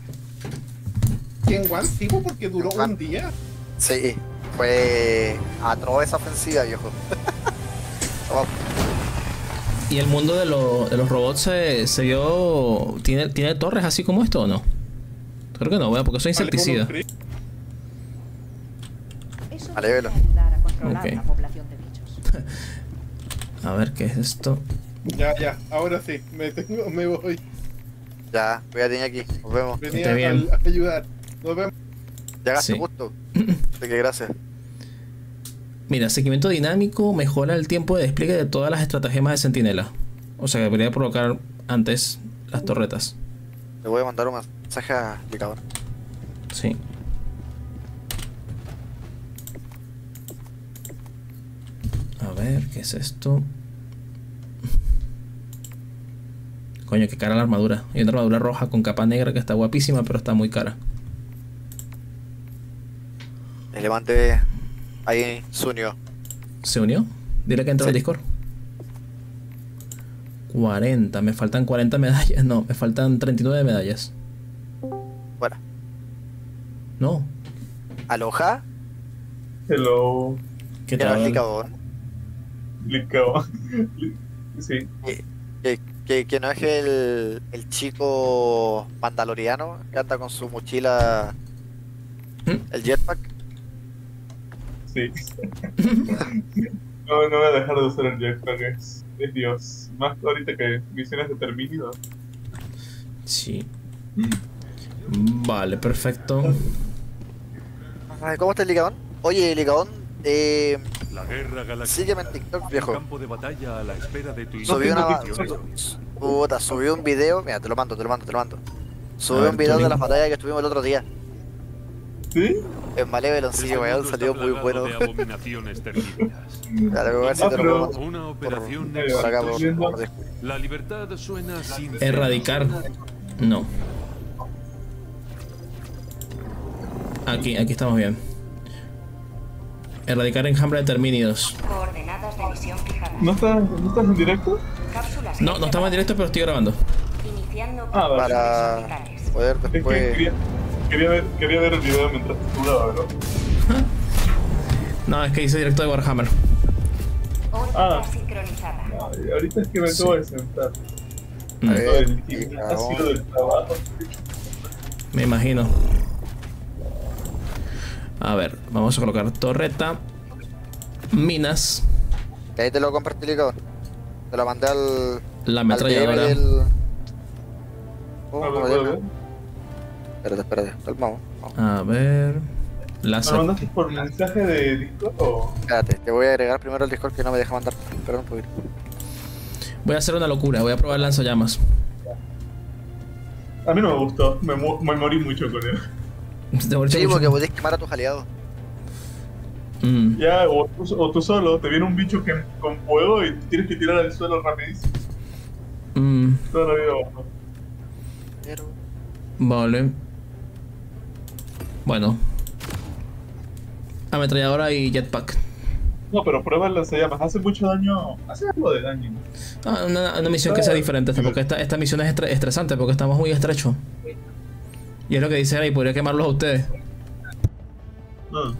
¿Y en One sí, pues, porque duró un día? Sí, fue atroz esa ofensiva, viejo. Oh, ¿Y el mundo de, lo- de los robots se, se vio... ¿tiene, ¿Tiene torres así como esto o no? Creo que no, bueno, porque soy insecticida. Eso Vale, debería velo. ayudar a controlar Ok. la población de bichos. A ver, ¿qué es esto? Ya, ya, ahora sí, me tengo, me voy. ya, voy a tener aquí, nos vemos. Venía Esté bien. al- a ayudar. Nos vemos. Llegaste Sí. justo. Así que gracias. Mira, seguimiento dinámico mejora el tiempo de despliegue de todas las estratagemas de sentinela. O sea que debería provocar antes las torretas. Le voy a mandar un mensaje a Licador. Sí. A ver, ¿qué es esto? Coño, qué cara la armadura. Hay una armadura roja con capa negra que está guapísima, pero está muy cara. Le levante ahí Sunio. ¿Se unió? Dile que entra al Sí. Discord. cuarenta, me faltan cuarenta medallas. No, me faltan treinta y nueve medallas. Bueno, No. Aloha. Hello, ¿Qué Que no es tal? Licador. Licao. Sí, Que, que, que no es el, el chico mandaloriano que anda con su mochila, ¿Mm? el jetpack. sí. No, no voy a dejar de usar el jetpack, es, es Dios. Más ahorita que misiones de terminado. Sí. Vale, perfecto. Ay, ¿cómo está el Licadón? Oye, Licadón, eh, La guerra galáctica. sígueme en TikTok, Un viejo. campo de batalla a la espera de tu Subí una, instrucción. su- puta, subí un video, mira, te lo mando, te lo mando, te lo mando. Subí ver, un video Turing. de las batallas que estuvimos el otro día. ¿Sí? En Malevelon, sí, Este weón, mundo salió está muy plagado bueno. de abominaciones terribles. Dale, voy a ver si te lo puedo mandar Una operación Por- por acá, por, exitosa. por Discord. La libertad suena sin Erradicar. No. Aquí, aquí estamos bien. Erradicar enjambre de termínidos. Coordenadas de misión fijadas. ¿No estás, ¿no estás en directo? Cápsulas. No, no estamos en directo, pero estoy grabando. Iniciando Ah, vale. Para orbitales. poder Es que después... quería, quería, ver, quería ver el video mientras jugaba, bro. No, es que hice directo de Warhammer. Órbita Ah. sincronizada. Ay, ahorita es que me Sí. acabo de sentar. Mm, A ver. Todo el qué gimnasio cagón. del trabajo. me imagino. A ver, vamos a colocar torreta. Minas. Que ahí te lo compartí, Licadón. Te lo mandé al... La al D M ametralladora. del... Oh, A ver, no me a deja. ver. Espérate, espérate, calmamos. Vamos. A ver. ¿Me Láser. lo mandaste por mensaje de Discord o...? Espérate, te voy a agregar primero el Discord que no me deja mandar. Espera un poquito. Voy a hacer una locura, voy a probar lanzallamas. A mí no me gustó, me, mu- me morí mucho con él. Te moriste Sí, mucho. porque podés quemar a tus aliados. Mm. Ya, o tú, o tú solo, te viene un bicho que, con fuego y tienes que tirar al suelo rapidísimo. Mm. Toda la vida abajo. Pero... Vale. Bueno. Ametralladora y jetpack. No, pero prueba el lanzallamas, hace mucho daño, hace algo de daño. Ah, una, una misión que sea diferente, esta, porque esta, esta misión es estre- estresante porque estamos muy estrechos. Y es lo que dice ahí, podría quemarlos a ustedes. Ah.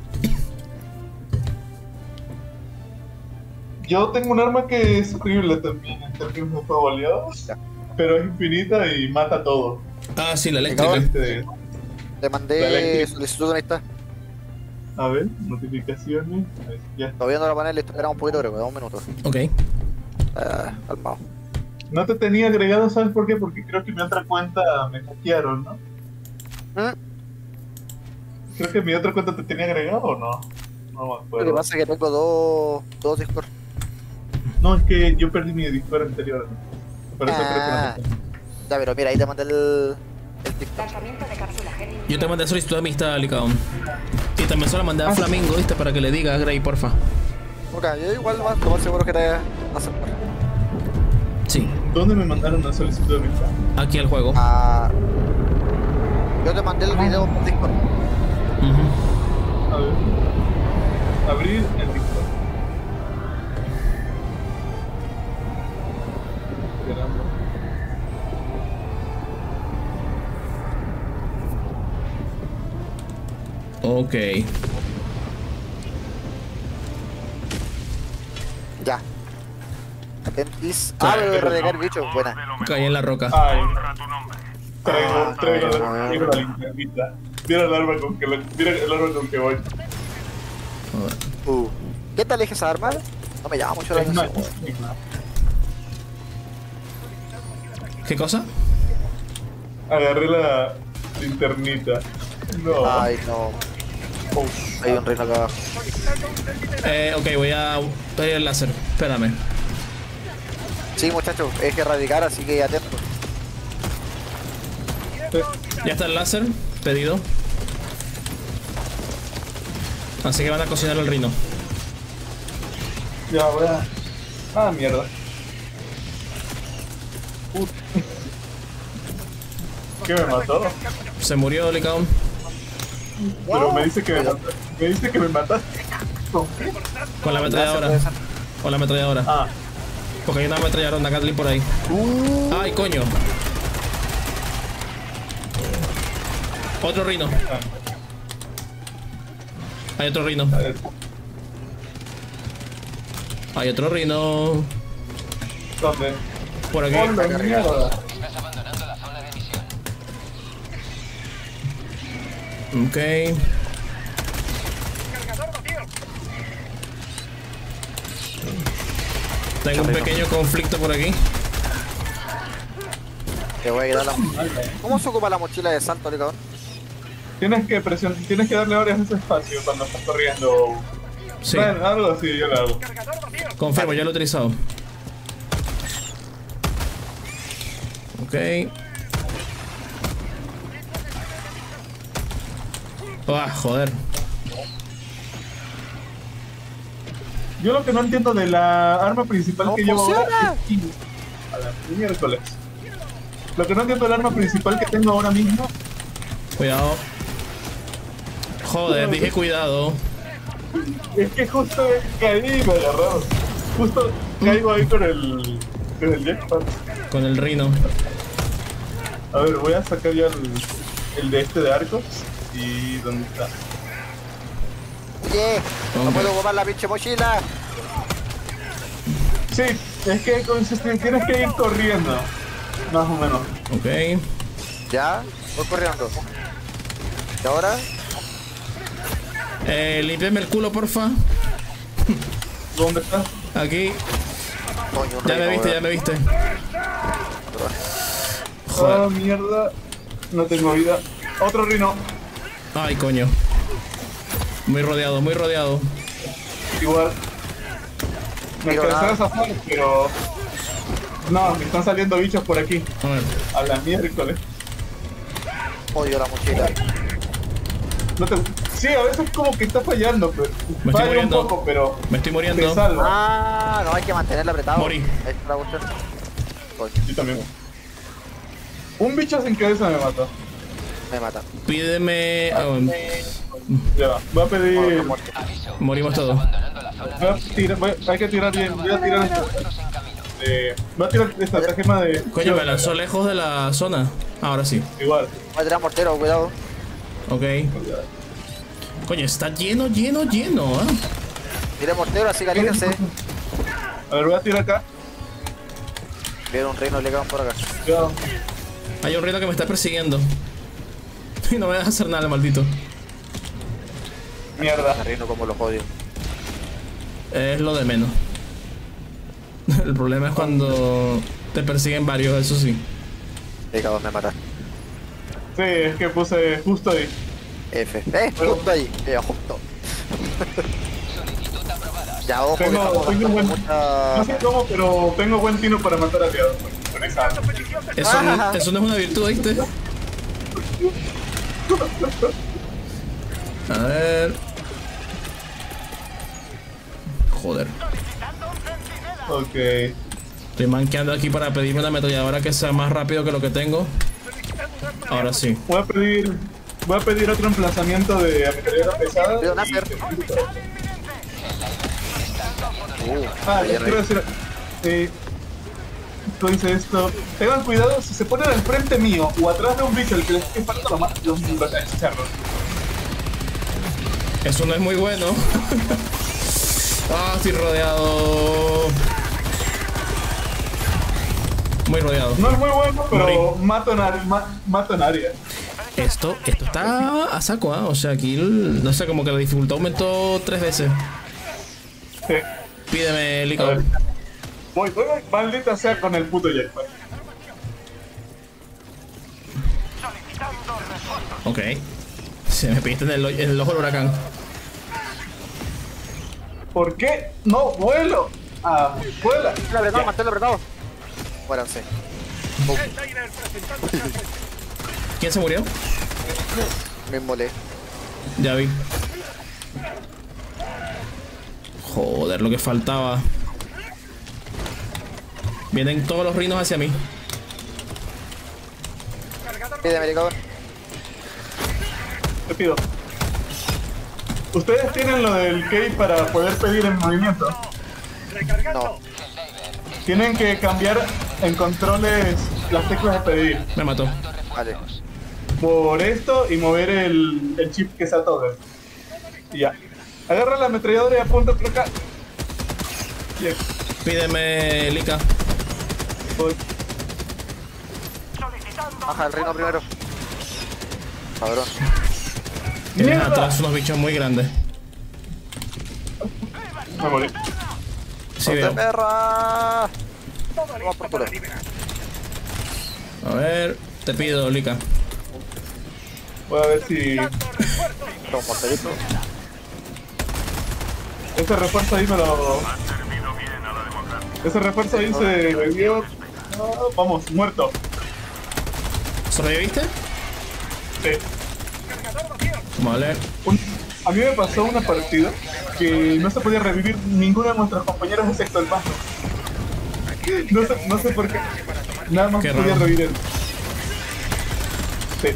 Yo tengo un arma que es horrible también en términos de fuego aliado, pero es infinita y mata todo. Ah, sí, la Acabo- eléctrica. Este, Te La mandé eléctrica. solicitud de amistad. a ver, notificaciones, a ver, ya. Todavía no la panel, espera un poquito, creo que da un minuto. Ok. Ah, calmado. No te tenía agregado, ¿sabes por qué? Porque creo que mi otra cuenta me hackearon, ¿no? ¿Mm? Creo que mi otra cuenta te tenía agregado o no. No me Lo que acuerdo. pasa es que tengo dos, dos Discord. No, es que yo perdí mi Discord anterior. Por eso Ah. creo que no te tengo. Ya, pero mira, ahí te mandé el, el TikTok. Lanzamiento de cápsula Heli. Yo te mandé solicitud de amistad, Licaón. Y también se la mandé a Flamingo, ¿viste? Para que le diga a Grey, porfa. Ok, yo igual lo más, lo más seguro que te va a aceptar. Sí, ¿Dónde me mandaron una solicitud de amistad? aquí el juego. Ah, yo te mandé el video por Discord. Ujú. A ver. Abrir el Discord. Esperando. Ok. Ya. Atentis. Ah, pero de relegar bicho. Buena. Caí en la roca. Ay, Honra tu nombre. traigo, Ah, traigo, bueno, la- bueno. traigo la linternita. Mira el arma con que, la- mira el arma con que voy. Uh. ¿Qué tal elige esa arma? No me llama mucho la Es una- atención. ¿Qué cosa? Agarré la linternita. No. Ay, no. Hay un reino acá abajo. Eh, ok, voy a pedir el láser. Espérame. Sí, muchachos, es que erradicar, así que atento. Ya está el láser, pedido. Así que van a cocinar el rino. Ya voy a. Ah, mierda. Put- ¿Qué me mató? Se murió Licaón. Pero me dice que me mataste. Me dice que me mataste. ¿Con qué? Con la ametralladora. Con la ametralladora. Ah, Porque hay una ametralladora, una Gatling por ahí. Ay, coño. Otro rino. Hay otro rino. a ver. Hay otro rino. ¿Dónde? Por aquí. ¡Hola, mierda! Ok. Tengo un pequeño conflicto por aquí. Te voy a quitar la mochila. ¿Cómo se ocupa la mochila de salto, Licadón? Tienes que presionar, tienes que darle varias veces espacio cuando estás corriendo. Sí, Bueno, algo así, yo lo hago. confirmo, ya lo he utilizado. Ok. Ah, joder. Yo lo que no entiendo de la arma principal ¡No que llevo ahora funciona! es... A ver, miércoles. Lo que no entiendo del arma principal que tengo ahora mismo Cuidado. Joder, dije cuidado. es que justo caí y me agarró. Justo caigo ahí con el... con el jetpack. Con el rino. A ver, voy a sacar ya el, el de este de arcos. ¿Y dónde está? Oye, no Hombre. puedo ocupar la pinche mochila. Sí, es que consiste- tienes que ir corriendo. Más o menos. Ok. Ya, voy corriendo. ¿Y ahora? Eh, límpiame el culo, porfa. ¿Dónde estás? Aquí. Coño, un Ya me reino, viste, ya weón. me viste. Ah, Muy rodeado, muy rodeado. Igual. Me Pero alcancé a nada. zafar, pero... No, me están saliendo bichos por aquí. A ver. A la miércoles. Odio la mochila. No te... Sí, a veces como que está fallando, pero... Me estoy Falla un muriendo. poco, pero... Me estoy Te muriendo. salva. Ah, no, hay que mantenerla apretado. Morí. Ahí está la cuestión. Coño, Yo también. Un bicho sin cabeza me mató. me mata. Pídeme. ah, Ya va. Voy a pedir... morimos todos. Voy a tirar... voy a- Hay que tirar bien. Voy a tirar... esta- Eh, voy a tirar estratagema de... Coño, me lanzó lejos de la zona. Ahora sí. Igual. Voy a tirar mortero, cuidado. Ok. Coño, está lleno, lleno, lleno. ¿Ah? Tire mortero, así que aléjense. A ver, voy a tirar acá. Viene un reino legal por acá. Cuidado. Hay un reino que me está persiguiendo. Y no me deja hacer nada, maldito. Mierda. El reino como los odio. Es lo de menos. El problema es cuando te persiguen varios, eso sí. Pecado, me mata. Sí, es que puse justo ahí. F. Eh, justo ahí. Eh, justo. Ya, ojo, que Tengo, estamos tengo gastando buen... mucha... No sé cómo, pero tengo buen tino para matar aliados con- con esa arma. Eso, no- eso no es una virtud, ¿viste? A ver. Joder. Ok. Estoy manqueando aquí para pedirme una ametralladora que sea más rápido que lo que tengo. Ahora sí. Voy a pedir... Voy a pedir otro emplazamiento de ametralladora pesada. Cuidado, y- Nasser. Uh, Ah, ayer les quiero decir... Eh, tú dices esto... Tengan cuidado si se ponen al frente mío o atrás de un bicho el que les esté falta los ma- los los achicharros. Eso no es muy bueno. Ah, estoy rodeado. Muy rodeado. No es muy bueno, pero Morí. mato en, área, ma- mato en área. Esto, esto está a saco, ¿ah? O sea, aquí, el- no sé, como que la dificultad aumentó tres veces. Sí. Pídeme, A Lico. ver. Voy, voy, voy. Maldita sea con el puto jetpack. Ok. Se me piste en el, en el ojo del huracán. ¿Por qué no vuelo? Ah, vuela. Manténlo apretado, Ya. manténlo apretado. Muéranse. ¿Quién se murió? Me molé. Ya vi. Joder, lo que faltaba. Vienen todos los reinos hacia mí. Pide, americano. Te pido. ¿Ustedes tienen lo del key para poder pedir en movimiento? No. Tienen que cambiar en controles las teclas de pedir. Me mató. Vale. Por esto y mover el, el chip que salta over. Y ya. Agarra la ametralladora y apunta por acá. Bien. Pídeme, Lika. Voy. Baja el reino primero. Cabrón. Tienes ¡Mierda! atrás unos bichos muy grandes. Me morí. Sí, ¡Ponte veo. perra! Toma por culo. A ver, te pido, Lika. Voy a ver si... Toma morterito. Ese refuerzo ahí me lo... Ha servido bien a la democracia. Ese refuerzo ahí se revivió. Ah, vamos, muerto. ¿Sobreviviste? Sí. Vale. Un- a mí me pasó una partida que no se podía revivir ninguno de nuestros compañeros excepto el paso. No sé, no sé por qué. Nada más Qué podía raro. revivir él. Sí.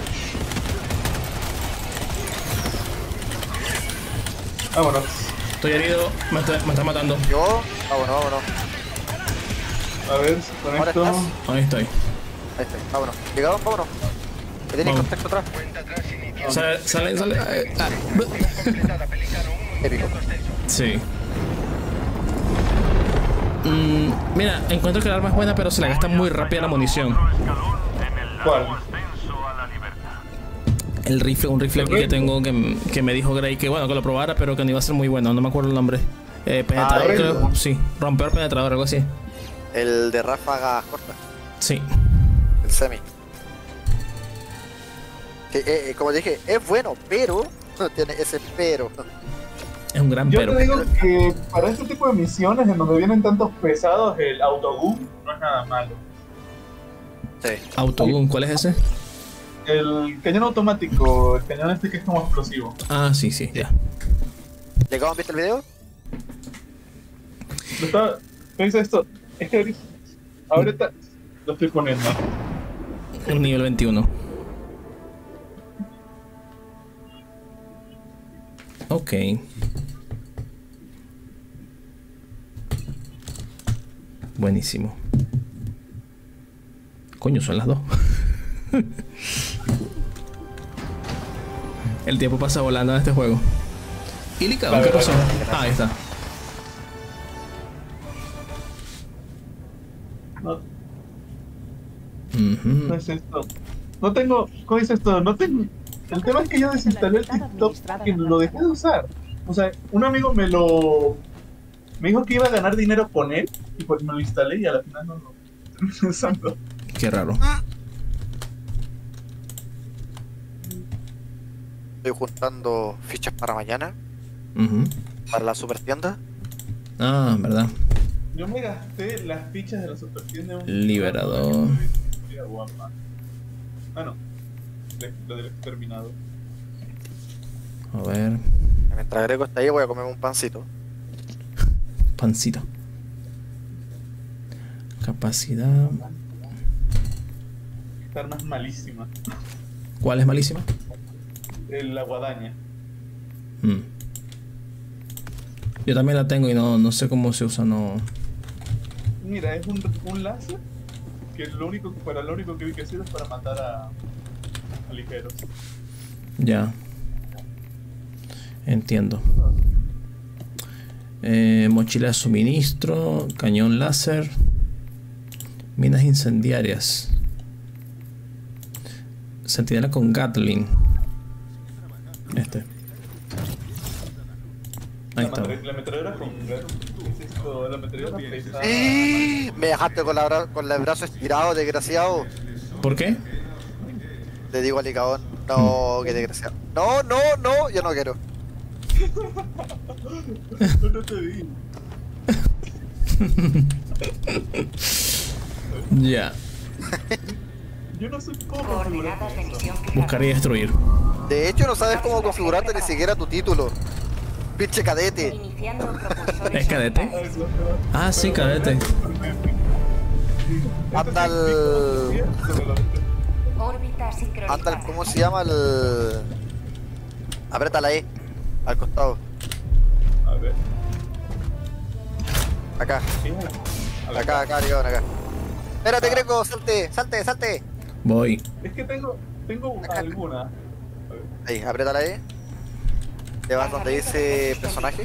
Vámonos. Estoy herido. Me está, me está matando. Yo. Vámonos, vámonos. A ver, con Ahora esto. estás. Ahí estoy. Ahí está. Vámonos. Llegado, vámonos. Que tiene Vamos. contacto atrás. Sale, sale, sale. Ay, ah, buh. Épico. Sí. Mm, mira, encuentro que el arma es buena, pero se le gasta muy rápida la munición. Otro escalón en el ¿Cuál? largo ascenso a la libertad. El rifle, un rifle aquí que tengo que, que me dijo Grey que bueno, que lo probara, pero que no iba a ser muy bueno. No me acuerdo el nombre. Eh, penetrador, Ah, creo. Sí, romper penetrador, algo así. El de ráfaga corta. Sí. El semi. Que, eh, eh, como dije, es bueno, pero no tiene ese pero. Es un gran Yo pero. te digo que para este tipo de misiones en donde vienen tantos pesados, el autogun no es nada malo. Sí. Autogun, ¿cuál es ese? El cañón automático, el cañón este que es como explosivo. Ah, sí, sí, ya. ¿Llegaron? ¿Viste el video? Lo estaba, ¿qué dice esto? Es que ahorita, ahorita lo estoy poniendo. Un nivel veintiuno. Ok. Buenísimo. Coño, son las dos. El tiempo pasa volando en este juego. ¿Y Licao? ¿Qué pasó? Ah, ahí está. No, Ujú. no es esto. No tengo, ¿cómo dice esto? No tengo. El tema es que yo desinstalé el TikTok y lo dejé de usar. O sea, un amigo me lo... Me dijo que iba a ganar dinero con él y pues me lo instalé y a la final no lo terminé usando. Qué raro. Estoy juntando fichas para mañana, Ujú. para la super tienda. Ah, verdad. Yo me gasté las fichas de la super tienda. Liberador. Mira, guapa. Ah, no. De- Lo del exterminado. A ver. Mientras Greco está ahí voy a comerme un pancito. Pancito. Capacidad. Esta arma es malísima. ¿Cuál es malísima? El- La guadaña. Mm. Yo también la tengo y no, no sé cómo se usa, no. Mira, es un, un láser que lo único que para lo único que vi que sirve es para matar a, a ligeros. Ya. Entiendo. Eh, mochila de suministro, cañón láser, minas incendiarias, centinela con Gatling. Este. Ahí La, está. metra- la metralladora con... ¿Qué es esto? La metralladora pesada. ¡Eh! Me dejaste con, la bra- con el brazo estirado, desgraciado. ¿Por qué? Le digo a Licaón, no, que desgraciado. No, no, no, yo no quiero. No, no te digo. Ya. Yo no sé cómo configurar Coordenadas de eso. misión fijadas. Buscar y destruir. De hecho, no sabes cómo configurarte ni siquiera tu título. Pinche cadete. Iniciando propulsores. ¿Es cadete? Ah, eso, Ah, sí, cadete. Anda al... Órbita sincronizada. Anda al... ¿Cómo se llama? El... Apriétala ahí. Al costado. A ver. Acá. ¿Qué? A la Acá, acá, Licaón, acá. Espérate, Greco, salte, salte, salte. Voy. Es que tengo, tengo alguna. A ver. Ahí, apriétala ahí. Te vas donde dice personaje.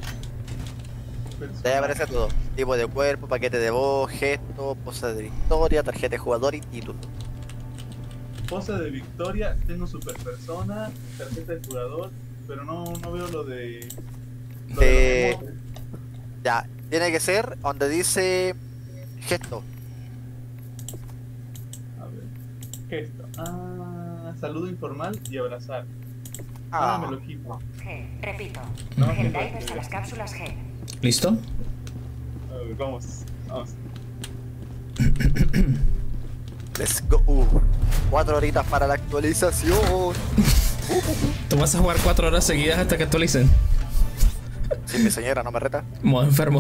De ahí aparece todo. Tipo de cuerpo, paquete de voz, gesto, pose de victoria, tarjeta de jugador y título. Pose de victoria, tengo super persona, tarjeta de jugador, pero no, no veo lo de... Lo de Eh, los emotes. Ya, tiene que ser donde dice gesto. A ver. ¿Qué es esto? Ah, saludo informal y abrazar. Ah, Ah, me lo quito. G. Repito. No, Gendivers que- a las cápsulas G. ¿Listo? A ver, vamos. Vamos. let's go. Uh, cuatro horitas para la actualización. Tú vas a jugar cuatro horas seguidas hasta que actualicen. Si mi señora no me reta. Modo enfermo.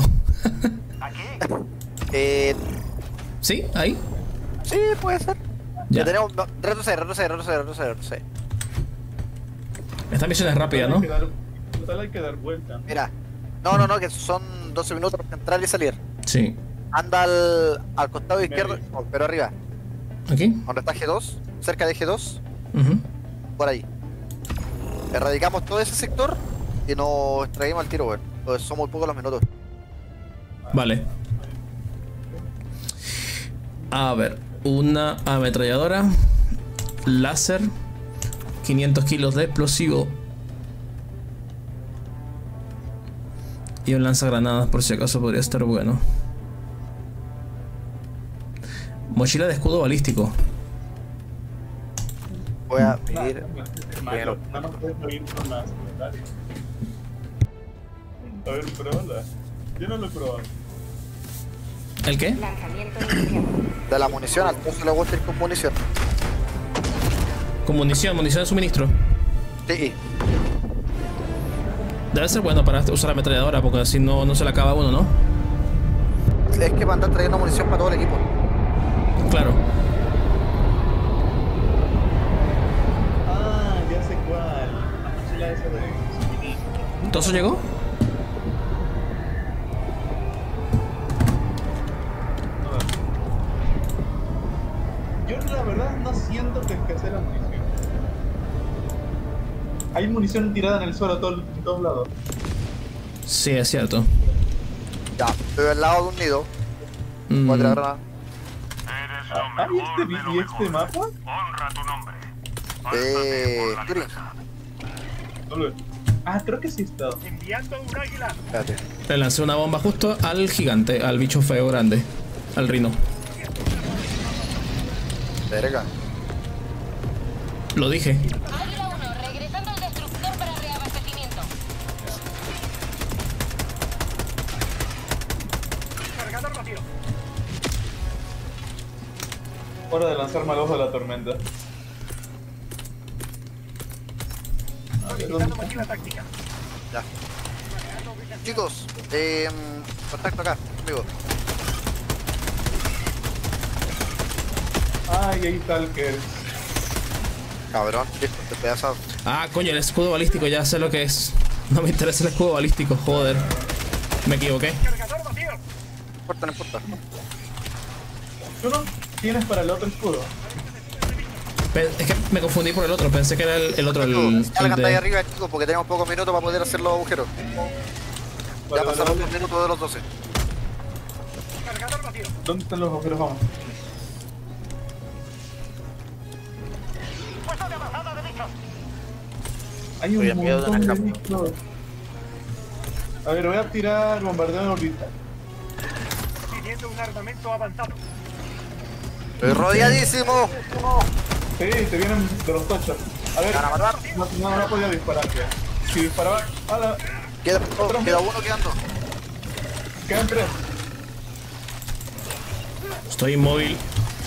Eh, ¿Sí? ¿Ahí? sí, puede ser. Ya. Ya tenemos. No, retroceder, retroceder, retroceder, retroceder, retroceder. Esta misión es rápida, Total, ¿no? hay que dar- Total hay que dar vuelta. Mira. No, no, no, que son doce minutos para entrar y salir. Sí. Anda al, al costado izquierdo, Medio. oh, pero arriba. ¿Aquí? Donde está G dos, cerca de G dos, Ujú. por ahí. Erradicamos todo ese sector y nos traemos al tiro, weón. Pues son muy pocos los minutos. Vale. A ver, una ametralladora, láser, quinientos kilos de explosivo y un lanzagranadas por si acaso podría estar bueno. Mochila de escudo balístico. Voy a pedir. Malo, nada más puedes oír con la secundaria. A ver, pruébala. Yo no lo he probado. ¿El qué? Lanzamiento iniciado. De la munición, al pozo le gusta ir con munición. Con munición, munición de suministro. Sí. Debe ser bueno para usar la ametralladora, porque así no, no se le acaba a uno, ¿no? Es que van a andar trayendo munición para todo el equipo. Claro. Ah, ya sé cuál. La mochila esa de suministro. ¿Todo eso llegó? Yo la verdad no siento que escasee la munición. Hay munición tirada en el suelo todo, en todos lados. Sí, es cierto. Ya, estoy al lado de un nido. Mm, Otra granada. Eres lo Ah, ¿y mejor este, de lo y este mejor. mapa? Honra tu nombre. Eh, Pásate por la Turing. casa. No lo- Ah, creo que sí está. Enviando un águila. Espérate. le lancé una bomba justo al gigante, al bicho feo grande. Al rino. Verga. Lo dije. Águila uno, regresando al destructor para reabastecimiento. Cargador vacío. Hora de lanzar malos a la tormenta. A ver, ¿dónde está? Mochila táctica. Ya. Chicos, eh, contacto acá, amigo. Ay, ahí está el que... Cabrón, listo, te pedazo. Ah, coño, el escudo balístico, ya sé lo que es. No me interesa el escudo balístico, joder. Me equivoqué. Cargador vacío. No importa, no importa. ¿Tú no tienes para el otro escudo? Pe- Es que me confundí por el otro, pensé que era el, el otro, el, el Salgan de ahí de... arriba, chicos, porque tenemos pocos minutos para poder hacer los agujeros. Vale, Ya vale, pasaron vale. los minutos de los doce. Cargador vacío. ¿Dónde están los agujeros? Vamos. Puesto de avanzada de bichos. Hay un Estoy en miedo de montón de una bichos. A ver, voy a tirar bombardeo en órbita. Pidiendo un armamento avanzado. Estoy rodeadísimo. Sí, te vienen de los tochos. A ver, ¿Van a matar? no, no, no podía disparar ya. Si disparaba... ¡A la... Queda, oh, queda uno quedando. Quedan tres. Estoy inmóvil.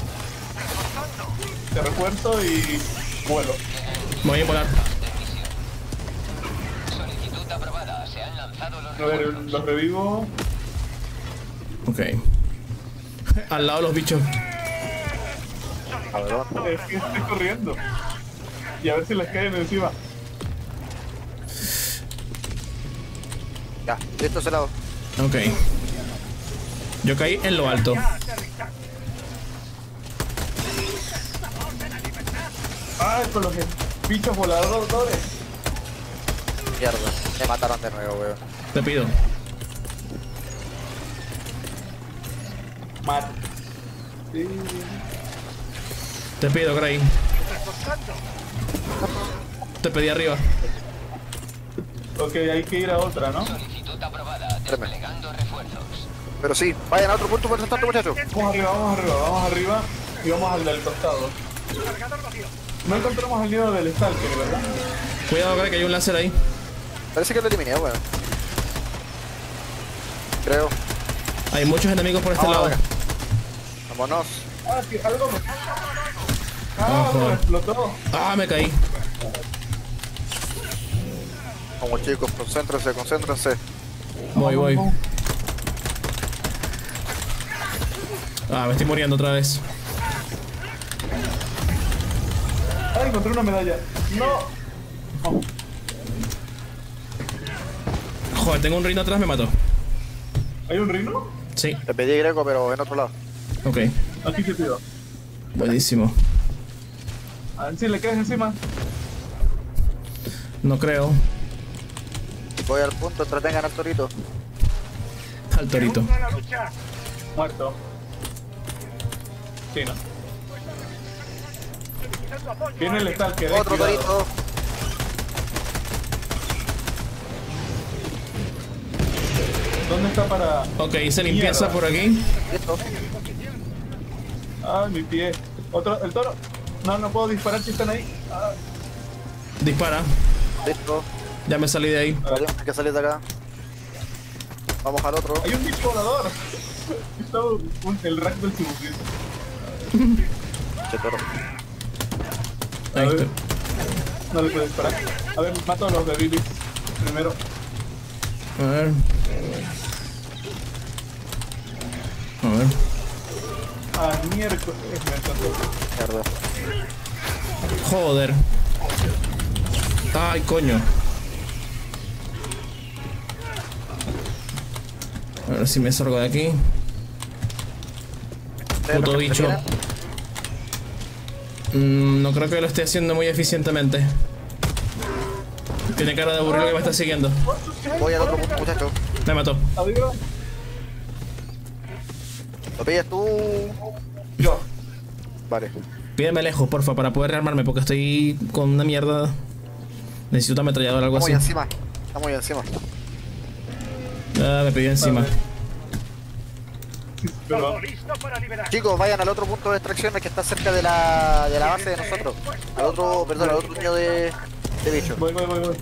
Te refuerzo y... vuelo. Me voy a volar. Solicitud aprobada. Se han lanzado los A ver, los revivo. Ok. Al lado de los bichos. Cabrón. Es que estoy corriendo. Y a ver si les caen encima. Ya, listo ese lado. Ok. Yo caí en lo alto. ¡Ay, con los bichos voladores! Mierda, me mataron de nuevo, weón. Te pido. Mat. Sí. Te pido, Gray. Te pedí arriba. Ok, hay que ir a otra, ¿no? Solicitud aprobada. Espérame. Desplegando refuerzos. Pero sí, vayan a otro punto por tanto, muchachos. Vamos arriba, vamos arriba, vamos arriba. Y vamos al del costado. No encontramos el nido del Stalker, ¿verdad? Cuidado, Gray, que hay un láser ahí. Parece que lo eliminé, weón. Creo. Hay muchos enemigos por este Vamos, lado. acá. Vámonos. Ah, sí, algo me... Ah, Ah, joder. me explotó. Ah, me caí. Vamos, chicos, concéntrense, concéntrense. Voy, voy. Vamos, Ah, me estoy muriendo otra vez. vamos. Ah, encontré una medalla. No. Vamos. Joder, tengo un rino atrás, me mató. ¿Hay un rino? Sí, Te pedí greco, pero en otro lado. ok. Aquí te pido. Buenísimo. A ver si le caes encima. No creo. Voy al punto, entretengan al torito. Al torito. A la lucha. Muerto. Sí, ¿no? Solicitando apoyo. Viene el Stalker. eh, Otro cuidado. torito. ¿Dónde está para...? Ok, hice limpieza Mierda. por aquí. Listo. Ay, mi pie. Otro, el toro. No, no puedo disparar si están ahí. Dispara. Listo. Ya me salí de ahí. Vale, hay que salir de acá. Vamos al otro. Hay un bicho volador. Está un, el rack del simulador. Che, perro. Ahí A ver. estoy. No le puedes disparar. A ver, mato a los de Billy. Primero. A ver. A ver. Ah, miércoles. Me encantó. Mierda. Joder. Ay, coño. A ver si me salgo de aquí. Puto bicho. Mm, no creo que lo esté haciendo muy eficientemente. Tiene cara de aburrido que me está siguiendo. Voy al otro punto, muchacho. Me mató. Adiós. ¿Lo pillas tú? Yo. Vale. Pídeme lejos, porfa, para poder rearmarme, porque estoy con una mierda. Necesito una ametralladora o algo Estamos así. ahí encima. Estamos ahí encima. Ah, me pidió encima. Pero, Chicos, vayan al otro punto de extracción que está cerca de la, de la base de nosotros. Al otro, perdón, al otro niño de, de bicho. voy, voy, voy, voy.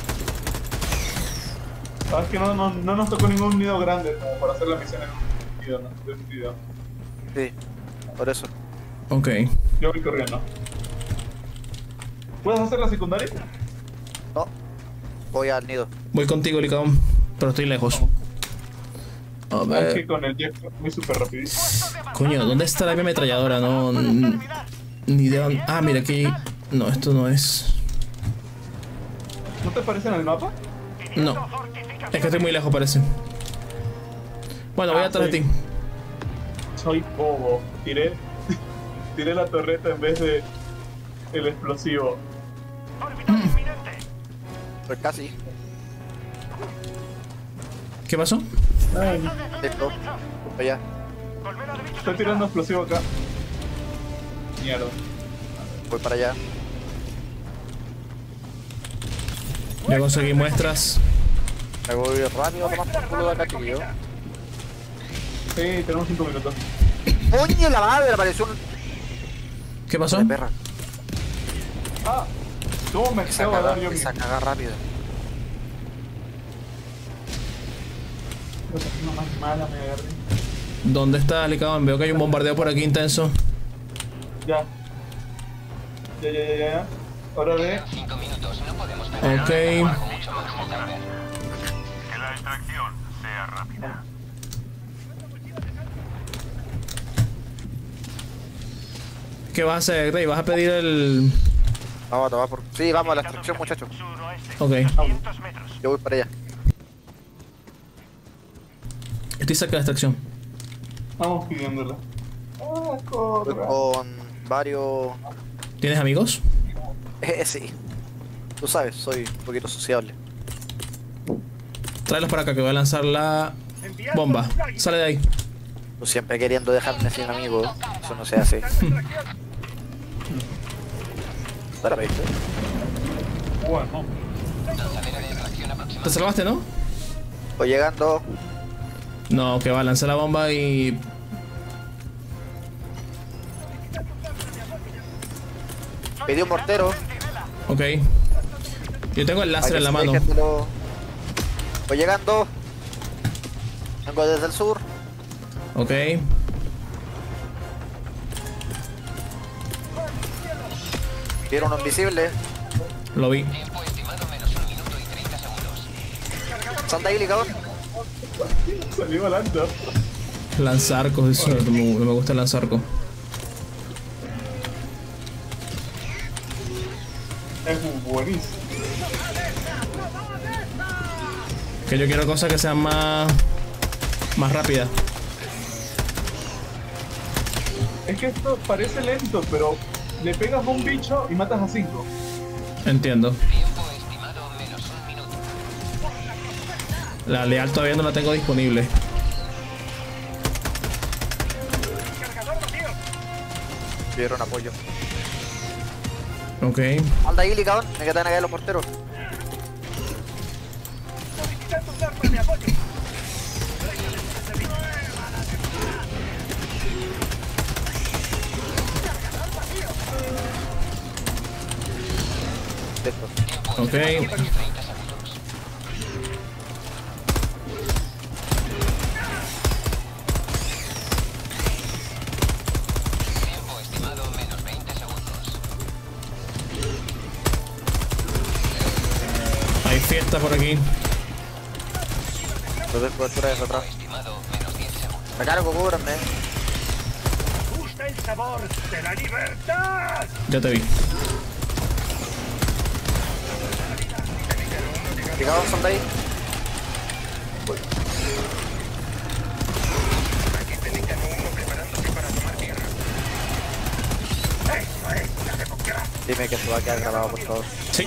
Sabes que no, no, no nos tocó ningún nido grande como para hacer la misión en un nido, ¿no? De un nido. Sí, por eso. Ok. Yo voy corriendo. ¿Puedes hacer la secundaria? No. Voy al nido. Voy contigo, Licón, pero estoy lejos. A Es que ver. con el jet muy súper rápido. Coño, ¿dónde está la mi ametralladora? No. n- Ni de dónde. Ah, mira aquí. No, esto no es. ¿No te aparece en el mapa? No. Es que estoy muy lejos, parece. Bueno, voy Ah, atrás de sí. ti. Soy bobo. Tiré, tiré la torreta en vez de el explosivo. Pues casi. ¿Qué pasó? Ay, Listo. Voy allá. estoy tirando explosivo acá. Mierda. Voy para allá. Ya conseguí muestras. Me voy rápido a tomar por culo de acá, chiquillo. Sí, tenemos cinco minutos. ¡Coño, la madre! Apareció un... ¿Qué pasó? de perra. Ah, ¿cómo me Esa acabo de dar caga, yo mi... esa caga rápido. Una más mala me agarré. ¿Dónde está, Licón? Veo que hay un bombardeo por aquí intenso. Ya. Ya, ya, ya, ya. Hora de... Cinco minutos, no podemos perder. Ok. Trabajo mucho más que tarde. Que la extracción sea rápida. ¿Qué vas a hacer, Grey? ¿Vas a pedir el...? Vamos a tomar por... Sí, vamos a la extracción, muchachos. Ok. quinientos metros. Yo voy para allá. Estoy cerca de esta acción. Vamos pidiéndola. Ah, Voy corra. con varios... ¿Tienes amigos? Eh, sí. Tú sabes, soy un poquito sociable. Tráelos para acá que voy a lanzar la bomba. Sale de ahí. Tú siempre queriendo dejarme sin amigo. Eso no se hace. Para ver. Bueno. ¿Te salvaste, no? Voy llegando. No, que va, lancé la bomba y... Pedí un mortero. Ok. Yo tengo el láser Para en la que se mano. dejen de lo- Voy llegando. Vengo desde el sur. Ok. Quiero uno invisible. Lo vi. Tiempo estimado menos un minuto y treinta segundos. Sal de ahí, cabrón. Salí volando. Lanzarcos, eso no me, no me gusta el lanzarco. Es buenísimo. Que yo quiero cosas que sean más... Más rápidas. Es que esto parece lento, pero le pegas a un bicho y matas a cinco. Entiendo. Tiempo estimado menos un minuto. La leal todavía no la tengo disponible. Quiero un apoyo. Ok. Sal de ahí, cabrón. Me quedan acá los morteros. treinta segundos. Tiempo estimado menos veinte segundos. Hay fiesta por aquí. Lo de cobertura es atrás. Estimado menos diez segundos. Me cargo, cúbranme. Gusta el sabor de la libertad. Ya te vi. Fijaos, son de ahí. Dime que se va a quedar grabado, por favor. Sí.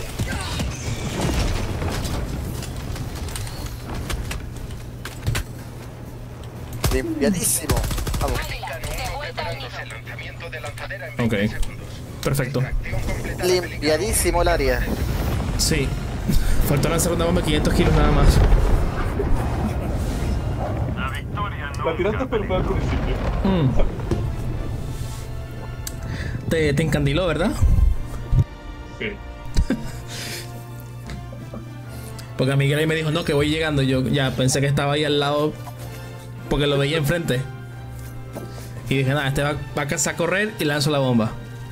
Limpiadísimo. Vamos. De vuelta al inicio. Ok. Perfecto. Limpiadísimo el área. Sí. Faltó lanzar una bomba de quinientos kilos nada más. La victoria no. La tiraste pero al principio. Mm. Te, te encandiló, ¿verdad? Sí. Porque Miguel ahí me dijo, no, que voy llegando. Yo ya pensé que estaba ahí al lado porque lo veía enfrente. Y dije, nada, este va, va a casar a correr y lanzo la bomba.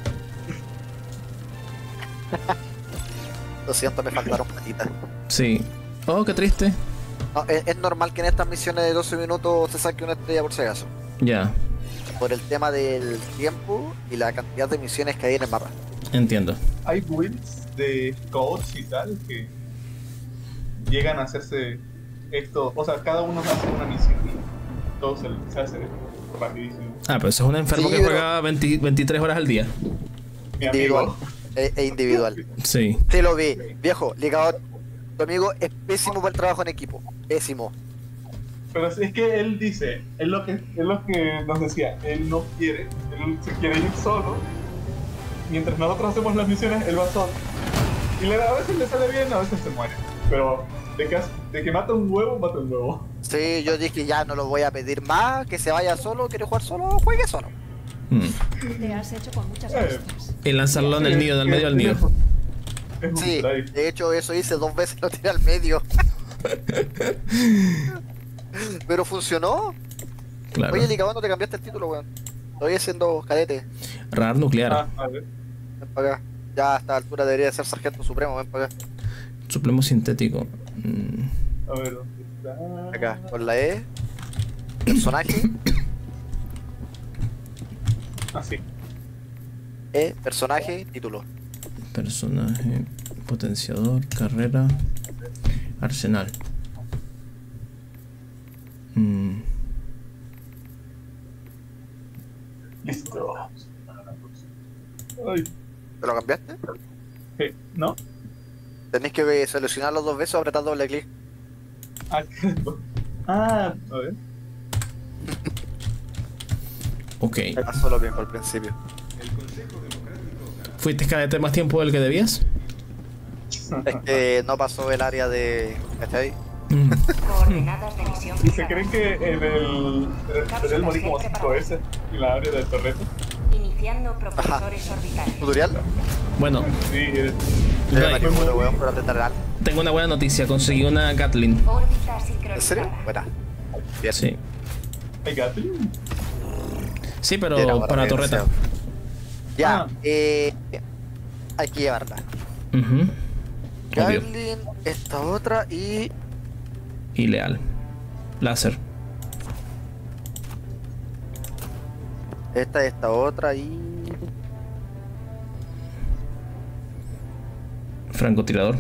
Lo siento, me faltaron patitas. Sí. Oh, qué triste. No, es, es normal que en estas misiones de doce minutos se saque una estrella por si acaso. Ya, Por el tema del tiempo y la cantidad de misiones que hay en el mapa. entiendo. Hay builds de coach y tal que llegan a hacerse esto, o sea, cada uno hace una misión y todo se, se hace rapidísimo. Ah, pero eso es un enfermo Sí, que pero- juega veinte, veintitrés horas al día. Mi Individual. amigo, E, e individual. Sí. Sí lo vi. Viejo, ligador. Tu amigo es pésimo para el trabajo en equipo. Pésimo. pero es que él dice, es lo que, es lo que nos decía, él no quiere, él se quiere ir solo, mientras nosotros hacemos las misiones, él va solo. Y le, a veces le sale bien, a veces se muere. Pero de que, hace- de que mata un huevo, mata un huevo. Sí, yo dije ya no lo voy a pedir más, que se vaya solo, quiere jugar solo, juegue solo. Mm. Te has hecho con muchas Eh. muestras. Y lanzarlo en el nido, del medio al nido. Es un Sí, try. de hecho eso hice dos veces, lo tiré al medio. Pero funcionó. Claro. Oye, Liga, ¿cuándo te cambiaste el título, weón? Estoy haciendo cadete. Radar nuclear. Ah, a ver. Ven para acá. Ya a esta altura debería de ser sargento supremo, ven para acá. Supremo sintético. Mm. A ver, ¿dónde está? Acá, con la E. Personaje. Ah, sí. E, personaje, título. Personaje, potenciador, carrera, arsenal. Mm. Listo. Ay, ¿Te lo cambiaste? ¿qué? ¿No? Tenéis que seleccionarlo dos veces o apretar doble clic. Ah, ah, a ver. Ok. Me pasó lo mismo al principio. ¿Fuiste cadete más tiempo del que debías? Es que no pasó el área de... ¿Cachai? Mm. Coordenadas de misión ¿Y se fijadas. creen que en el... en el morí como cinco veces en la área del torrete? Iniciando propulsores orbitales. ¿Tutorial? Bueno, Sí, eh, Yo me Right. equivoco, weón, pero apretar el alto. tengo una buena noticia. Conseguí una Gatling. Órbita ¿En serio? sincronizada. Buena. Bien. Sí. hay Gatling. Sí, pero Bien, ahora para bien, torreta. deseo. Ya, Ah. eh... hay que llevarla. Ujú. Obvio. Gatling, esta otra y... Y leal. Láser. Esta, esta otra y... Francotirador.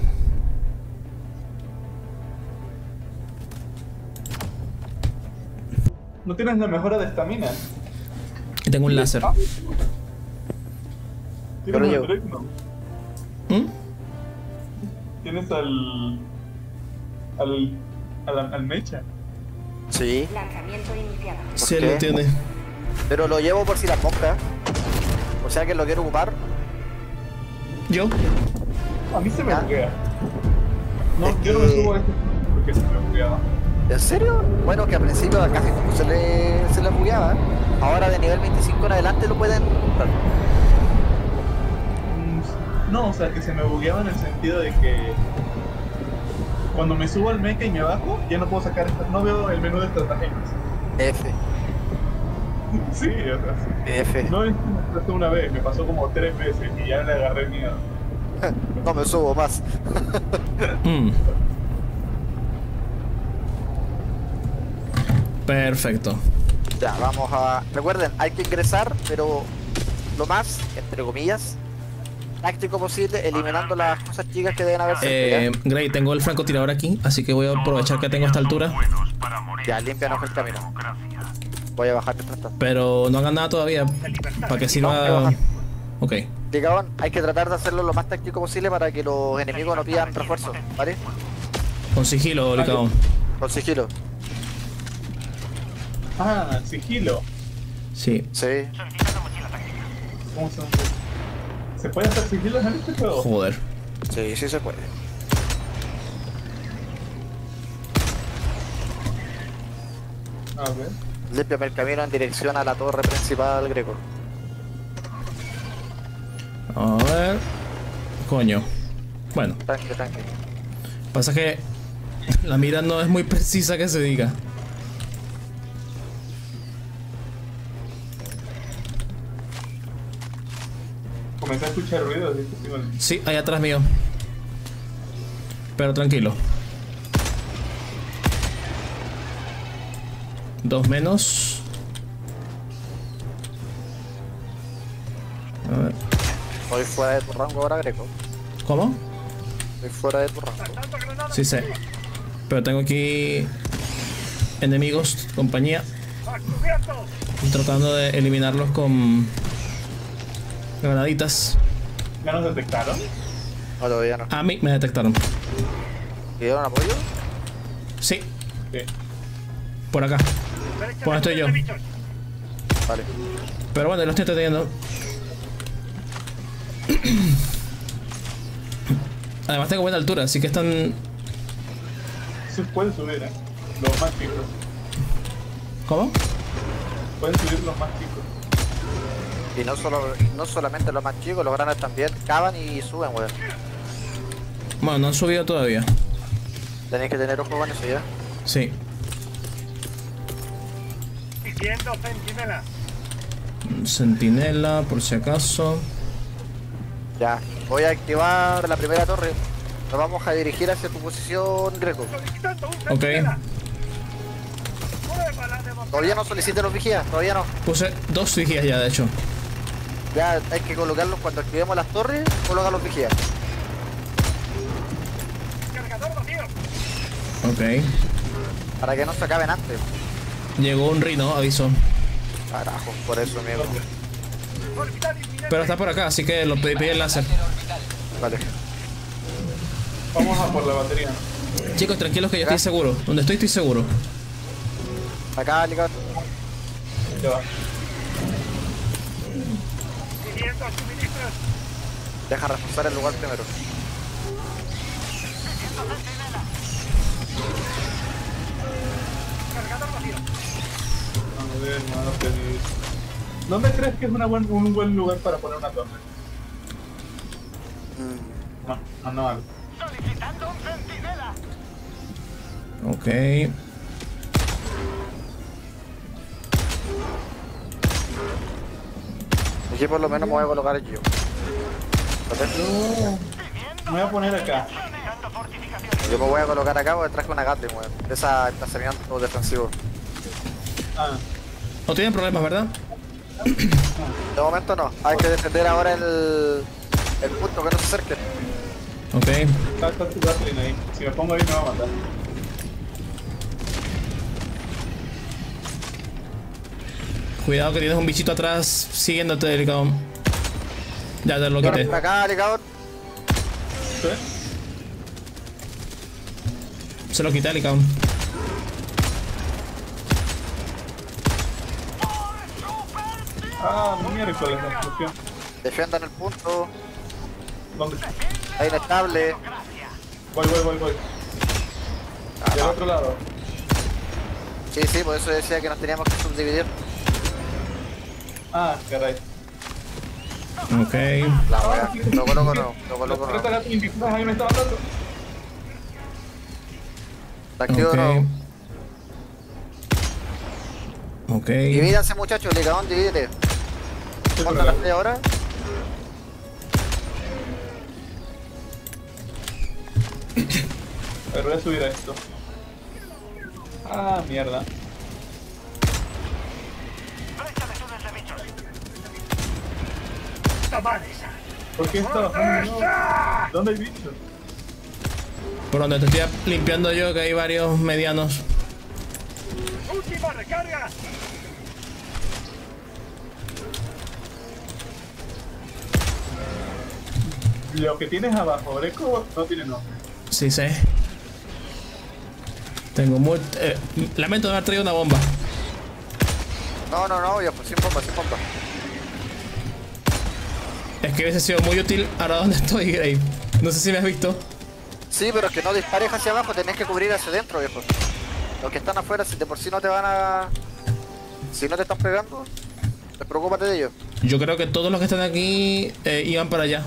¿No tienes la mejora de estamina? Y tengo un láser. Ah. Yo lo Tienes llevo. al Dreadnought. ¿Mm? Tienes al... al... al, al mecha. Sí, Lanzamiento iniciado. Sí, qué? lo tiene. pero lo llevo por si las moscas. O sea que lo quiero ocupar. ¿Yo? A mí se me ¿Ya? buguea. No, Es yo no me que- subo a este porque se me bugueaba. ¿En serio? Bueno, que al principio a casi todos se le, se le bugueaba. Ahora de nivel veinticinco en adelante lo pueden comprar. Mm, No, o sea, que se me bugueaba en el sentido de que cuando me subo al mecha y me bajo, ya no puedo sacar, esta- no veo el menú de estratagemas. F. Sí, o sea, sí. F. No es que me pasó una vez, me pasó como tres veces y ya le agarré miedo. No me subo más. Mm. Perfecto. Ya, vamos a... Recuerden, hay que ingresar, pero lo más, entre comillas, táctico posible, eliminando las cosas chicas que deben haber siempre, Eh, Grey, tengo el francotirador aquí, así que voy a aprovechar que tengo esta altura. Buenos para morir. Ya, límpianos el camino. Democracia. Voy a bajar mientras tanto. Pero no hagan nada todavía. Para que No, sirva. que bajar. Ok. Digamos, hay que tratar de hacerlo lo más táctico posible para que los enemigos no pidan refuerzos, ¿vale? Con sigilo, Licaón. Con sigilo. Ah, sigilo. Sí. Sí. ¿Cómo se llama? ¿Se puede hacer sigilos en este juego? Joder. Sí, sí se puede. A ver. Límpiame el camino en dirección a la torre principal, Greco. A ver. Coño. Bueno, Tranqui, tranqui. pasa que la mira no es muy precisa que se diga. Comencé a escuchar ruidos. ¿Viste? Sí, bueno. Sí, ahí atrás mío. Pero tranquilo. Dos menos. A ver. Estoy fuera de tu rango ahora, Greco. ¿Cómo? Estoy fuera de tu rango. Sí sé. Pero tengo aquí enemigos, compañía. Estoy tratando de eliminarlos con granaditas. ¿Ya nos detectaron? No, todavía no. A mí me detectaron. ¿Pidieron apoyo? Sí, Sí. por acá. Por donde estoy yo. Vale. Pero bueno, lo estoy entendiendo. Además tengo buena altura, así que están... Se pueden subir, ¿eh? Los más chicos. ¿Cómo? Pueden subir los más chicos. Y no solo, no solamente los más chicos, los grandes también cavan y suben, weón. Bueno, no han subido todavía. Tenéis que tener ojo con eso ya. Sí. Diciendo centinela. Centinela, por si acaso. Ya. Voy a activar la primera torre. Nos vamos a dirigir hacia tu posición, Greco. Solicitando un Ok. centinela. Prueba la democracia. Todavía no solicite los vigías, todavía no. Puse dos vigías ya, de hecho. Ya hay que colocarlos cuando activemos las torres, colocar los vigías. Cargador vacío. Ok. Para que no se acaben antes. Llegó un rino, aviso. Carajo, por eso, amigo. Orbital inminente. Pero está por acá, así que lo pedí el láser. Vale. Vamos a por la batería. Chicos, tranquilos que yo estoy seguro. Donde estoy, estoy seguro. Acá, ligado. Ya va. Pidiendo suministros. Deja reforzar el lugar primero. Cargador vacío. A ver, hermano, pedir. ¿Dónde crees que es una buen, un buen lugar para poner una torre? Mm, No, no, no, algo. Solicitando un centinela. Ok. Aquí por lo menos me voy a colocar yo. ¿Vale? Me voy a poner acá. Yo me voy a colocar acá porque traje una Gatling, weón. De esa estacionamiento defensivo. Ah, No tienen problemas, ¿verdad? De momento no. Hay que defender ahora el, el punto, que no se acerquen. Ok. está, está tu Gatling ahí. Si me pongo ahí me va a matar. Cuidado que tienes un bichito atrás siguiéndote, delicado. Ya te lo quité. Por acá, ligado. ¿Sí? Se lo quité, delicado. Ah, miércoles la explosión. Defiendan el punto. ¿Dónde? Está inestable. Voy, voy, voy, voy. Del otro lado. Sí, sí, por eso decía que nos teníamos que subdividir. Ah, caray. Ok. La wea. Loco, loco, no. Loco, loco, Trata no. la invisibles ahí me está matando. Está activo Ok. no. Ok. Divídanse, muchachos, Ligadón, divídete. ¿Cuánto la estoy ahora? A ver, voy a subir a esto. Ah, mierda. ¿Por qué está bajando? No. ¿Dónde hay bichos? Por donde te estoy limpiando yo, que hay varios medianos. ¡Última recarga! Lo que tienes abajo, Greco, no tiene nombre. Sí sé. Tengo muy... Eh, lamento de haber traído una bomba. No, no, no, viejo, sin bomba, sin bomba. Es que hubiese sido muy útil ahora donde estoy, Grave. No sé si me has visto. Sí, pero es que no dispares hacia abajo, tenés que cubrir hacia adentro, viejo. Los que están afuera, si de por sí no te van a... Si no te están pegando, despreocúpate de ellos. Yo creo que todos los que están aquí eh, iban para allá.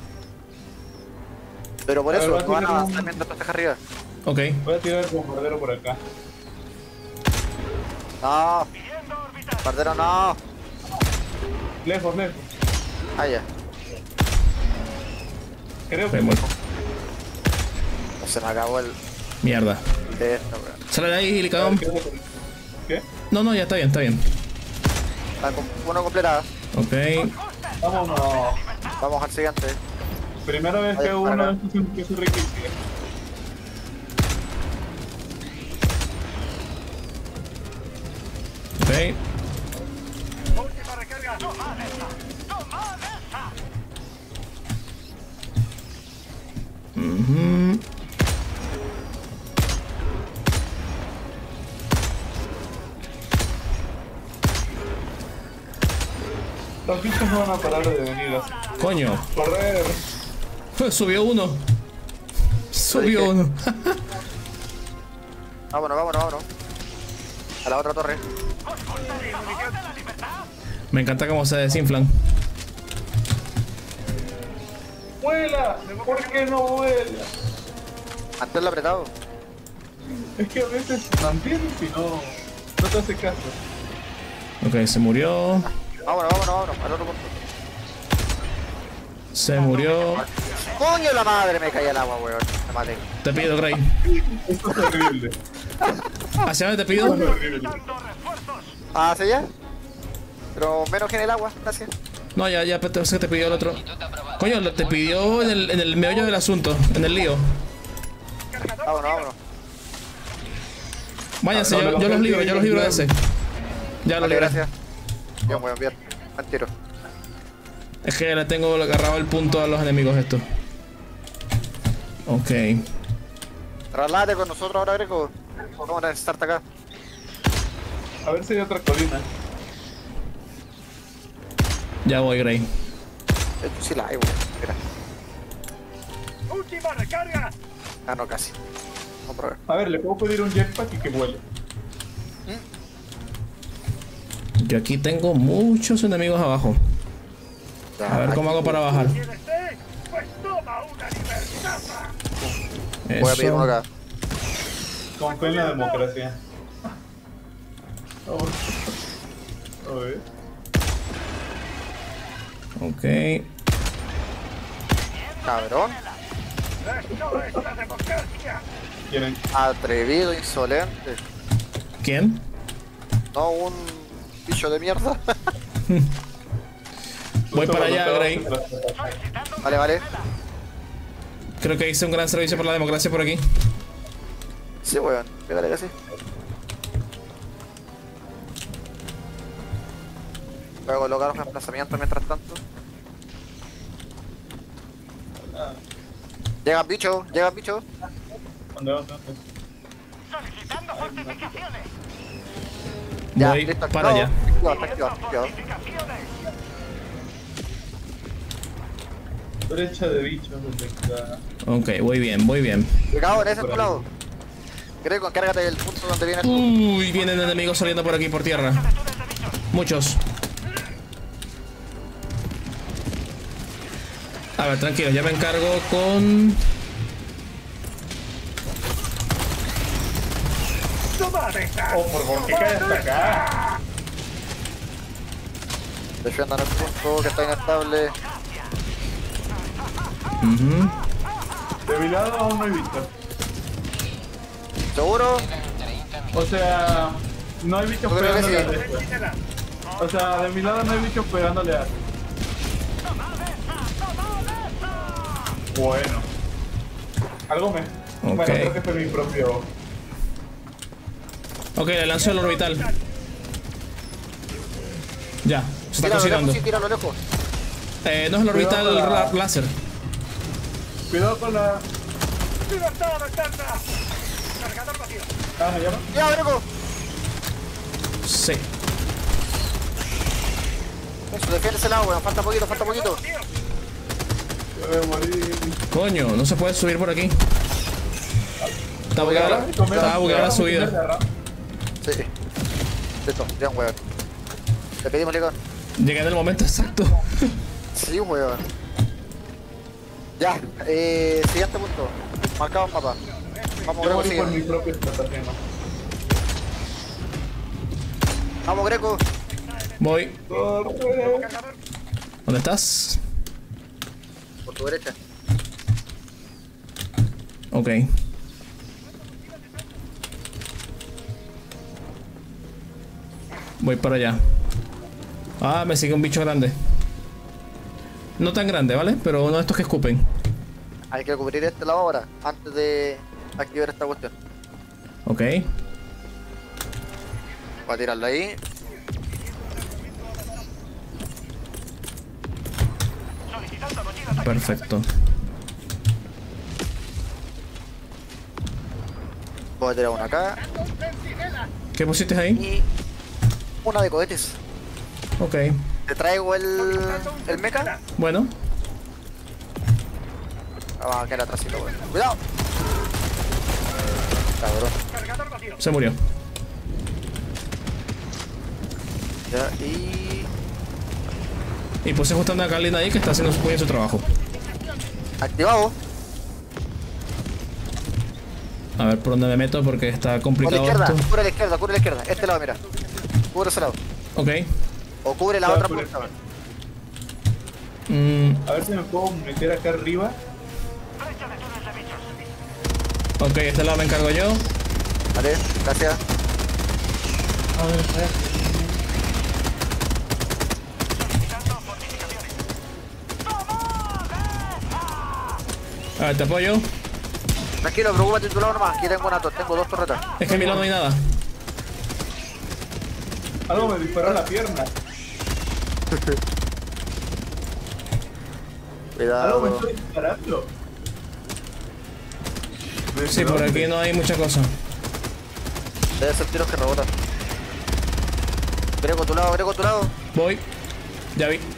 Pero por A ver, eso, voy a no van a tirar un- avanzar mientras tú estés arriba. Ok. Voy a tirar el bombardero por acá. No. Bardero, no. Lejos, lejos. Ah, ya. Creo que Muy- Se me acabó el... Mierda. de esto, weón. Sale de ahí, Licadón. ¿Qué? No, no, ya está bien, está bien. Está com- uno completada. Ok. Vámonos. Vamos al siguiente. Primera vez que Vaya, hago para uno de acá. estos que se requiere. Ok. ¡Última recarga! ¡Toma esa! ¡Toma esa! Ujú. Los bichos no van a parar de venir así. Coño. Correr. Subió uno. Subió dije. uno. Vámonos, vámonos, vámonos. A la otra torre. Me encanta cómo se desinflan. ¡Vuela! ¿Por qué no vuela? Manténlo apretado. Es que a veces mantienes y no, no te hace caso. Ok, se murió. Vámonos, vámonos, vámonos. Al otro punto. Se murió. ¡Coño la madre! Me caí al agua, weón. Me maté. Te pido, Grey. Esto es horrible. ¿Hacia dónde te pido? Horrible. Ah, ¿sí ya? Pero menos que en el agua, gracias. No, ya, ya, pero que te pidió el otro. Coño, lo- te pidió en el, en el meollo del asunto, en el lío. Vámonos, vámonos. Váyanse, yo, yo los libro, yo los libro de ese. Ya los Vale, libré. gracias. Bien, weón, bien. Al tiro. Es que le tengo agarrado el punto a los enemigos estos. Ok. Trasládate con nosotros ahora, Greco. Vamos a necesitarte acá. A ver si hay otra colina. Ya voy, Grey. Esto sí la hay, weón. Mira. ¡Última recarga! Ah, no, casi. Vamos a probar. A ver, le puedo pedir un jetpack y que vuele. Yo aquí tengo muchos enemigos abajo. Ya, A ver cómo hago para bajar. ¿Quieres té? Pues toma una libertad. Voy a pedir uno Eso. acá. Confía en la democracia. Oh. A ver. Ok. Cabrón. ¡Esto es la democracia! ¿Quieren? Atrevido, insolente. ¿Quién? No, un bicho de mierda. Voy Justo para cuando allá, estaba Grey. haciendo las- Vale, vale. Creo que hice un gran servicio por la democracia por aquí. Sí, weón. Pégale que sí. Voy a colocar un emplazamiento mientras tanto. Llegan bichos, llegan bichos. ¿Dónde, dónde, dónde? ¡Solicitando fortificaciones! Ya, Voy listo, para allá. activado, está activado, está activado. ¡Fortificaciones! Brecha de bichos detectada. Ok, voy bien, voy bien. Llegado, en ese es tu lado. Greco, encárgate del punto donde viene el... Uy, vienen enemigos saliendo por aquí, por tierra. Muchos. A ver, tranquilo, ya me encargo con... Oh, por favor, que cae hasta acá. Defiendan el punto que está inestable. Uh-huh. De mi lado aún no he visto. ¿Seguro? O sea, no hay bichos Yo creo que pegándole sí. a esto. O sea, de mi lado no hay bichos pegándole a esto. Bueno. Algo me... Ok. Bueno, creo que fue mi propio... Ok, le lanzo el orbital. Ya, se está Tíralo cocinando. lejos, sí, tíralo lejos. Eh, no es el orbital Cuidado con la- ra- láser. Cuidado con la... Ah, ¿me llama? ¡Ya, Greco! Sí. Eso, defiende ese lado, weón. Falta poquito, falta poquito. Yo voy a morir. Coño, no se puede subir por aquí. Está bugueada la, está bugueada la subida. Sí. Listo, bien, weón. Te pedimos, Licón. Llegué en el momento exacto. Sí, weón. Ya, eh, siguiente punto. Marcado mapa. Vamos, Yo Greco, morí por mi sigue. propio estratagema. Vamos, Greco. Voy. Corre. ¿Dónde estás? Por tu derecha. Ok. Voy para allá. Ah, me sigue un bicho grande. No tan grande, ¿vale? Pero uno de estos que escupen. Hay que cubrir este lado ahora, antes de activar esta cuestión. Ok. Voy a tirarlo ahí. Perfecto. Voy a tirar una acá. ¿Qué pusiste ahí? Y una de cohetes. Ok. Te traigo el, el mecha. Bueno. Ah, vamos a quedar atrásito, weón. ¡Cuidado! Cabrón. Se murió. Ya, y... Y puse justamente a Carlin ahí que está haciendo muy bien su trabajo. activado. A ver por dónde me meto porque está Por la complicado izquierda, esto. cubre la izquierda, cubre la izquierda. Este lado, mira. Cubre ese lado. Ok. O cubre la Ya, otra cubre. punta, weón. Mm, A ver si me puedo meter acá arriba. ok, este lado me encargo yo. Vale, gracias. A ver, a ver. A ver, te apoyo. Tranquilo, preocúpate de tu lado nomás. Aquí tengo una tor- tengo dos torretas. Es que en mi lado no hay nada. Algo me disparó en la pierna. Algo me Cuidado. estoy disparando. Sí, por aquí no hay mucha cosa. Debe ser tiros que rebotan. Greco, tu lado, Greco, tu lado. Voy. Ya vi.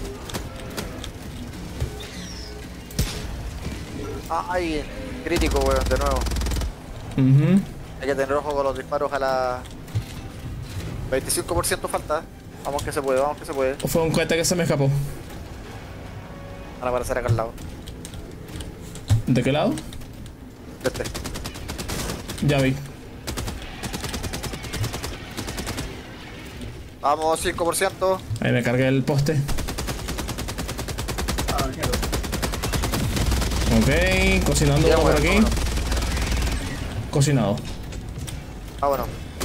Ah, ay, crítico, weón, de nuevo. Ujú. Hay que tener ojo con los disparos a la... veinticinco por ciento falta. Vamos que se puede, vamos que se puede. O fue un cohete que se me escapó. Van a aparecer acá al lado. ¿De qué lado? Este. Ya vi. Vamos, cinco por ciento. Ahí me cargué el poste. Ah, mierda. Ok, cocinando Ya, uno por bueno, aquí. bueno. Cocinado. Ah, bueno.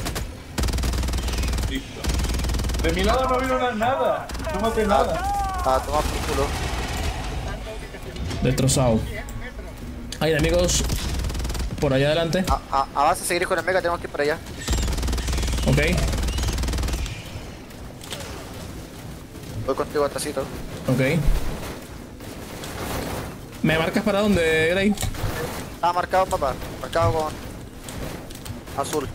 Listo. De mi lado no vino nada. No maté nada. Ah, toma por culo. Destrozado. Hay enemigos por allá adelante. A, a, a base de seguir con el mega tenemos que ir para allá. Ok. Voy contigo atrásito. Ok. ¿Me marcas para dónde, Grey? Ah, marcado, papá. Marcado con azul.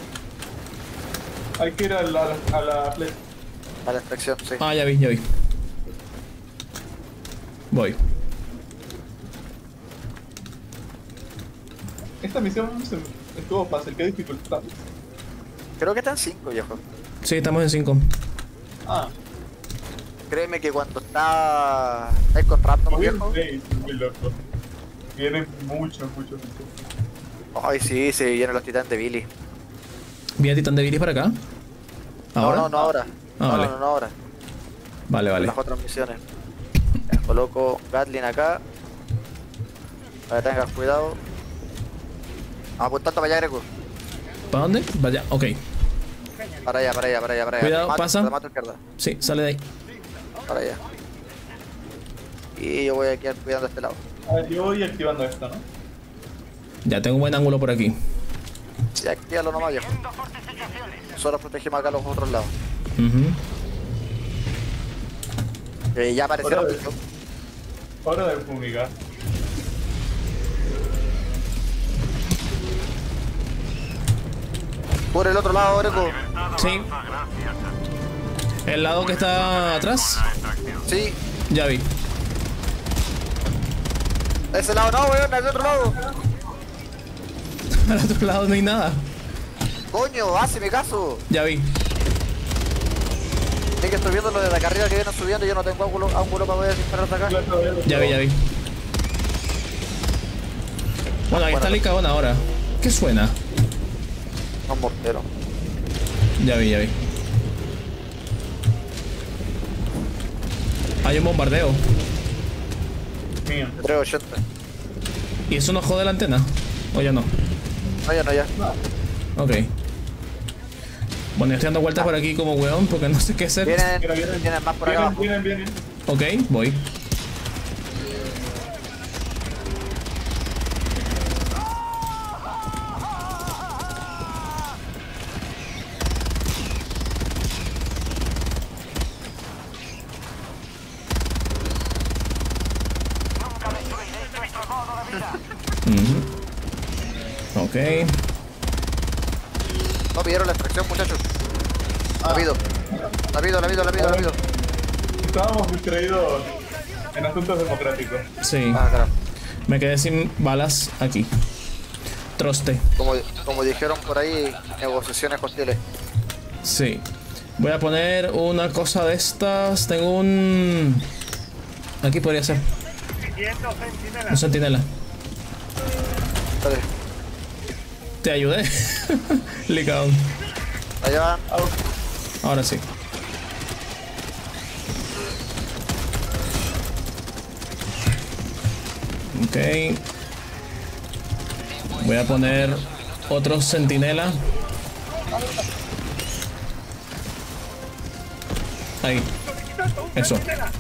Hay que ir a la, a la flecha. A la extracción, sí. Ah, ya vi, ya vi. Voy. Esta misión se- estuvo fácil. ¿Qué dificultad? Creo que están cinco, viejo. Sí, estamos en cinco. Ah, créeme que cuando está... ¿Estáis con random, Muy viejo? muy loco. Vienen muchos, muchos, muchos. Ay, sí, se vienen los titanes de Billy. ¿Viene Titán de Viris para acá? ¿Ahora? No, no, no ahora. Ah, no, vale. no, no, no ahora. Vale, vale. Las otras misiones. Ya, coloco Gatling acá. Para que tengas cuidado. Apuntando para allá, Greco. ¿Para dónde? Vaya, ok. Para allá, para allá, para allá, para allá. Cuidado, Te mato, pasa. te mato izquierda. Sí, sale de ahí. Para allá. Y yo voy a quedar cuidando este lado. A ver, yo voy activando esto, ¿no? Ya tengo un buen ángulo por aquí. Sí, actívalo nomás, viejo. Solo protegemos acá los otros lados. Ujú. Eh, ya aparecieron Hora de- bichos. Hora de fumigar. Por el otro lado, Greco. Sí. El lado que está atrás. Sí. Ya vi. Ese lado no, weón, al otro lado. Al otro lado no hay nada. Coño, hazme caso. Ya vi. Es que estoy viendo lo de acá arriba que vienen subiendo y yo no tengo ángulo, ángulo para poder disparar de acá. Ya vi, ya vi. Bueno, ahí está el Icabón ahora. ¿Qué suena? Un mortero. Ya vi, ya vi. Hay un bombardeo. Mío. trescientos ochenta. ¿Y eso no jode la antena? ¿O ya no? No, ya no, ya. Ok. Bueno, yo estoy dando vueltas por aquí como weón porque no sé qué hacer. Vienen, Mira, vienen. vienen más por acá Vienen, abajo. vienen, vienen. Ok, voy. Ujú. Ok. No pidieron la extracción, muchachos. Rápido. Rápido, rápido, rápido, rápido. Estábamos distraídos en asuntos democráticos. Sí. Ah, claro. Me quedé sin balas aquí. Troste. Como, como dijeron por ahí, negociaciones hostiles. Sí. Voy a poner una cosa de estas. Tengo un... Aquí podría ser. Un centinela. Dale. Te ayudé. Licaón. Allá van. Ahora sí. Ok. Voy a poner otro centinela. Ahí. Eso.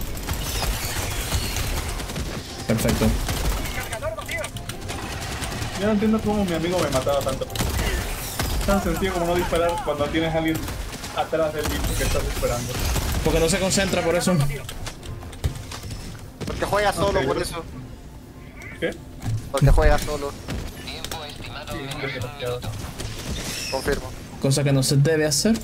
Perfecto. Yo no entiendo cómo mi amigo me mataba tanto. Tan sencillo como no disparar cuando tienes a alguien atrás del bicho que estás disparando. Porque no se concentra por eso. Porque juega solo, Ok, por yo- eso. ¿Qué? Porque juega solo. Tiempo estimado Sí, de desgraciado. Confirmo. Cosa que no se debe hacer.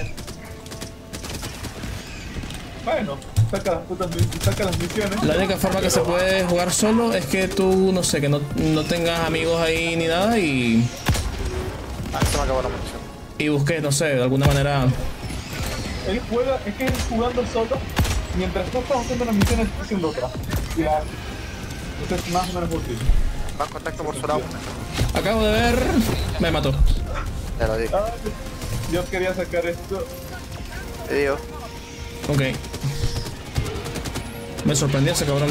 Bueno, saca las putas mis- saca las misiones. La única forma que se puede jugar solo es que tú, no sé, que no, no tengas amigos ahí ni nada y, Ah, se me acabó la munición. y busques, no sé, de alguna manera. Él juega, es que él jugando solo, mientras tú estás haciendo una misión, él está haciendo otra. Ya. Eso es más o menos útil. Más contacto por su lado. Acabo de ver. Me mató. Te lo digo. Ah, yo quería sacar esto. Te digo. Ok. Me sorprendió ese cabrón.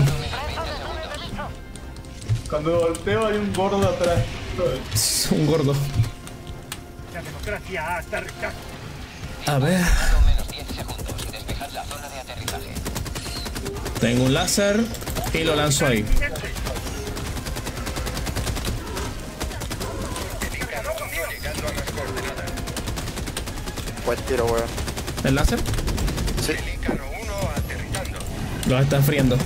Cuando volteo hay un gordo atrás. Es un gordo. La democracia ha aterrizado. A ver. menos diez segundos. Despejad la zona de aterrizaje. Tengo un láser y lo lanzo ahí. Buen tiro, weón. ¿El láser? Sí. Los está enfriando.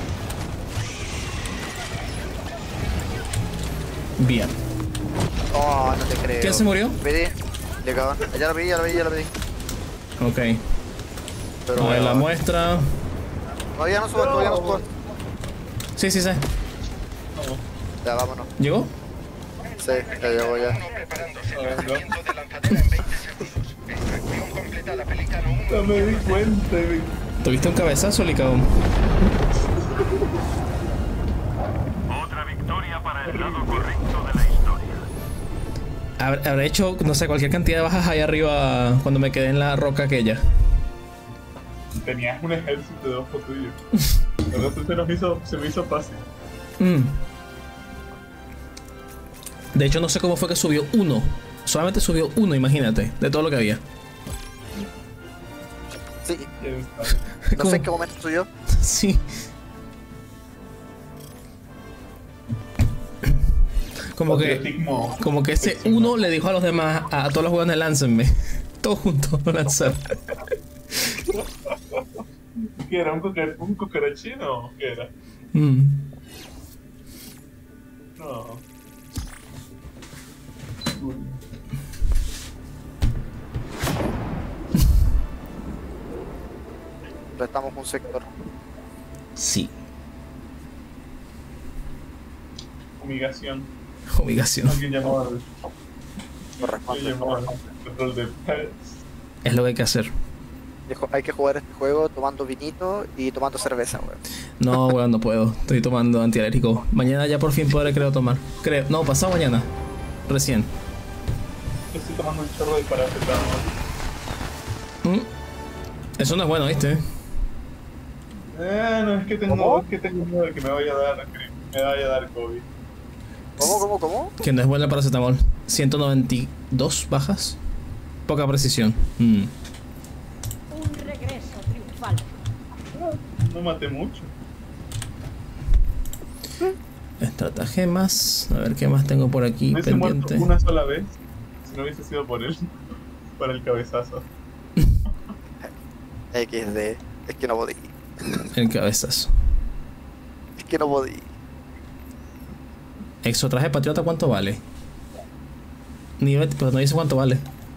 Bien. Oh, no te creo. ¿Quién se murió? Pedí. Le cabrón. Ya lo pedí, ya lo pedí, ya lo pedí. Ok. Pero A ver la bueno. muestra. Todavía no subo, todavía no subo. Sí, sí, sí. Ya, vámonos. ¿Llegó? Sí, ya llegó ya. No me di cuenta. Me, Tuviste un cabezazo, Licabón. Otra victoria para el lado correcto de la historia. Habré habré hecho, no sé, cualquier cantidad de bajas ahí arriba cuando me quedé en la roca aquella. Tenías un ejército de ojo tuyo. Entonces se nos hizo, se me hizo fácil. Mm. De hecho, no sé cómo fue que subió uno. Solamente subió uno, imagínate, de todo lo que había. Sí, Ya no sé en qué momento subió. Sí. Como que, Patriotismo. como que ese uno le dijo a los demás, a, a todos los jugadores, láncenme. Todos juntos, lanzar. ¿Qué era? ¿Un, cucar un cucarachino o qué era? Mm. No. Restamos un sector. Sí. Humigación. Obligación. Alguien llamó al, Corresponde. alguien llamó al control de pets. Es lo que hay que hacer. Dijo, hay que jugar este juego tomando vinito y tomando cerveza, weón. No, weón, no puedo. Estoy tomando antialérgico. Mañana ya por fin podré, creo, tomar. Creo. No, pasado mañana. Recién. Estoy tomando un chorro de paracetamol. Mm. Eso no es bueno, ¿viste? Eh, no, es que tengo, ¿Cómo? es que tengo miedo de que me vaya a dar, que me vaya a dar COVID. ¿Cómo, cómo, cómo? Que no es bueno el paracetamol. ciento noventa y dos bajas. Poca precisión. Mm. Un regreso triunfal. No maté mucho. Estratagemas. A ver qué más tengo por aquí Me hubiese muerto pendiente. una sola vez si no hubiese sido por él. Para el cabezazo. equis de. Es que no podí. El cabezazo. Es que no podí. Exotraje patriota, ¿cuánto vale? Nivel, pero no dice cuánto vale.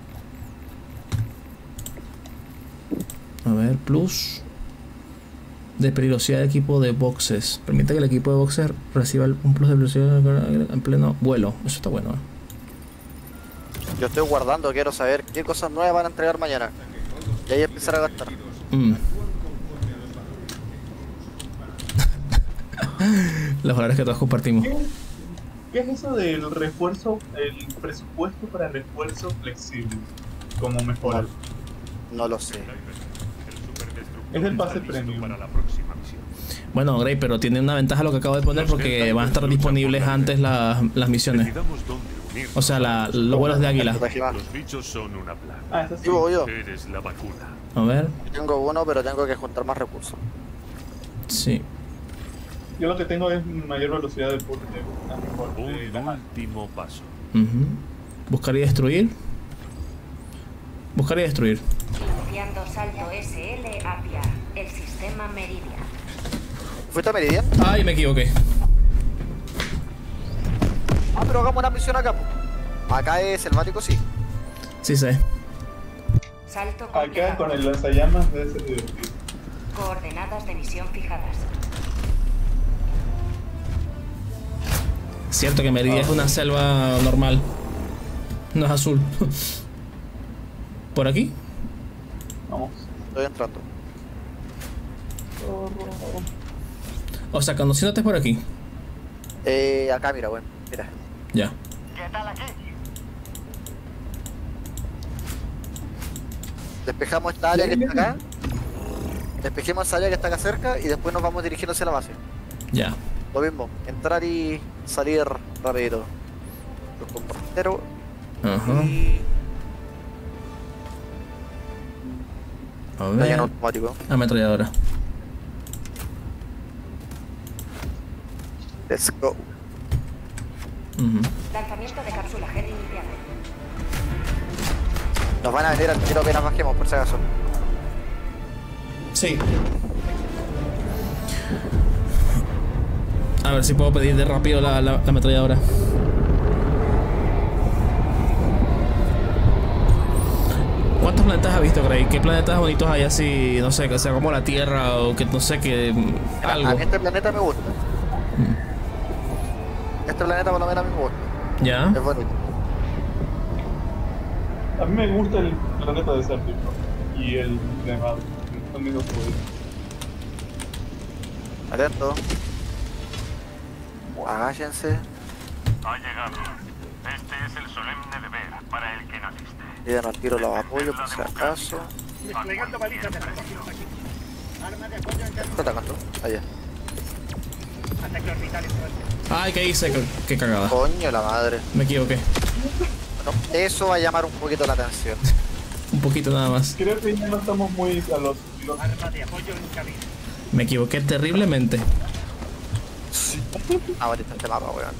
A ver, plus de peligrosidad de equipo de boxes. Permite que el equipo de boxes reciba un plus de velocidad en pleno vuelo. Eso está bueno. Yo estoy guardando, quiero saber qué cosas nuevas van a entregar mañana. Y ahí empezar a gastar. Mm. Los valores que todos compartimos. ¿Qué, ¿Qué es eso del refuerzo, el presupuesto para refuerzo flexible? Como mejorar. No lo sé. Es el pase premium. Para la próxima misión. Bueno, Grey, pero tiene una ventaja lo que acabo de poner porque van a estar disponibles antes las, las misiones. Decidamos dónde unirnos. O sea, la, los vuelos de águila. Los bichos son una plaga. Ah, eso sí. Digo yo. Eres la vacuna. A ver, Tengo uno, pero tengo que juntar más recursos. sí. Yo lo que tengo es mayor velocidad de push de a mejor de Un la- último paso. Ujú. Buscar y destruir. Buscar y destruir. Iniciando salto S L hacia el sistema Meridian. ¿Fuiste a Meridian? Ay, me equivoqué. Ah, pero hagamos una misión acá, po. Acá es selvático, sí. Sí sé. Salto Acá completado. con el lanzallamas debe ser divertido. Coordenadas de misión fijadas. Cierto que Meridia es una selva normal. No es azul. ¿Por aquí? Vamos. Estoy entrando. O sea, conociéndote por aquí. Eh, acá, mira, bueno, mira. Ya. ¿Qué tal aquí? Despejamos esta área que está acá. Despejemos esa área que está acá cerca y después nos vamos dirigiendo hacia la base. Ya. Lo mismo, entrar y salir rapidito. Los comparteros Ajá. y... A Está ver. en automático. Ametralladora. Let's go. Ujú. Lanzamiento de cápsula G iniciado. Nos van a venir al tiro apenas bajemos, por si acaso. Sí. A ver si puedo pedir de rápido la, la, la ametralladora. ¿Cuántos planetas has visto, Grey? ¿Qué planetas bonitos hay así, no sé, que sea como la Tierra o que no sé, que A algo? mí este planeta me gusta. Este planeta por lo menos a mí me gusta. ¿Ya? Es bonito. A mí me gusta el planeta desértico y el nevado. Amigo, pues. Atento. Agáchense. Ha llegado. Este es el solemne deber para el que naciste. Y dan al tiro los apoyos por si acaso. Desplegando balizas de protección. Arma de apoyo en ¿Qué está atacando? Allá. ataque orbital en fuerte. Ay, ¿qué hice? Qué, qué cagada. Coño la madre. Me equivoqué. Bueno, eso va a llamar un poquito la atención. Un poquito nada más. Creo que ya no estamos muy a los... los... Arma de apoyo en camino. Me equivoqué terriblemente. Ah, ahorita este mapa, weón.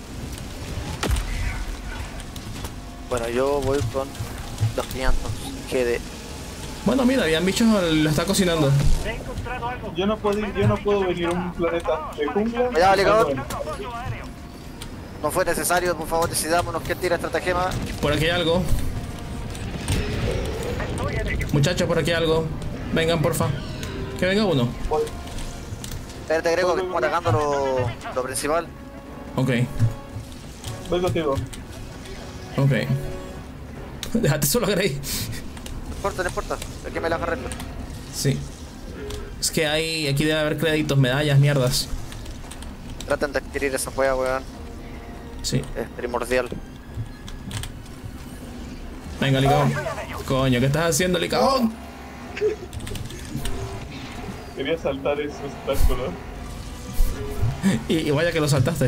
Bueno, yo voy con los quinientos G D. Bueno, mira, habían bichos, lo está cocinando. He encontrado algo. Yo no puedo, yo no puedo venir a un planeta de jungla. Cuidado, Alicador. Bueno, Apoyo aéreo. No fue necesario, por favor, decidámonos quién tira estratagema. Por aquí hay algo. Estoy en ello. Muchachos, por aquí hay algo. Vengan, porfa. Que venga uno. voy. Espérate, Grego, que estamos atacando lo, lo principal. Ok, Voy contigo. ok. Déjate solo, Grey. No importa, no importa. Aquí me la arreglo. Sí. Es que hay, aquí debe haber créditos, medallas, mierdas. Traten de adquirir esa juega, weón. Sí. Es primordial. Venga, Licabón. Coño, ¿qué estás haciendo, Licabón? Quería saltar ese obstáculo. Y, y vaya que lo saltaste.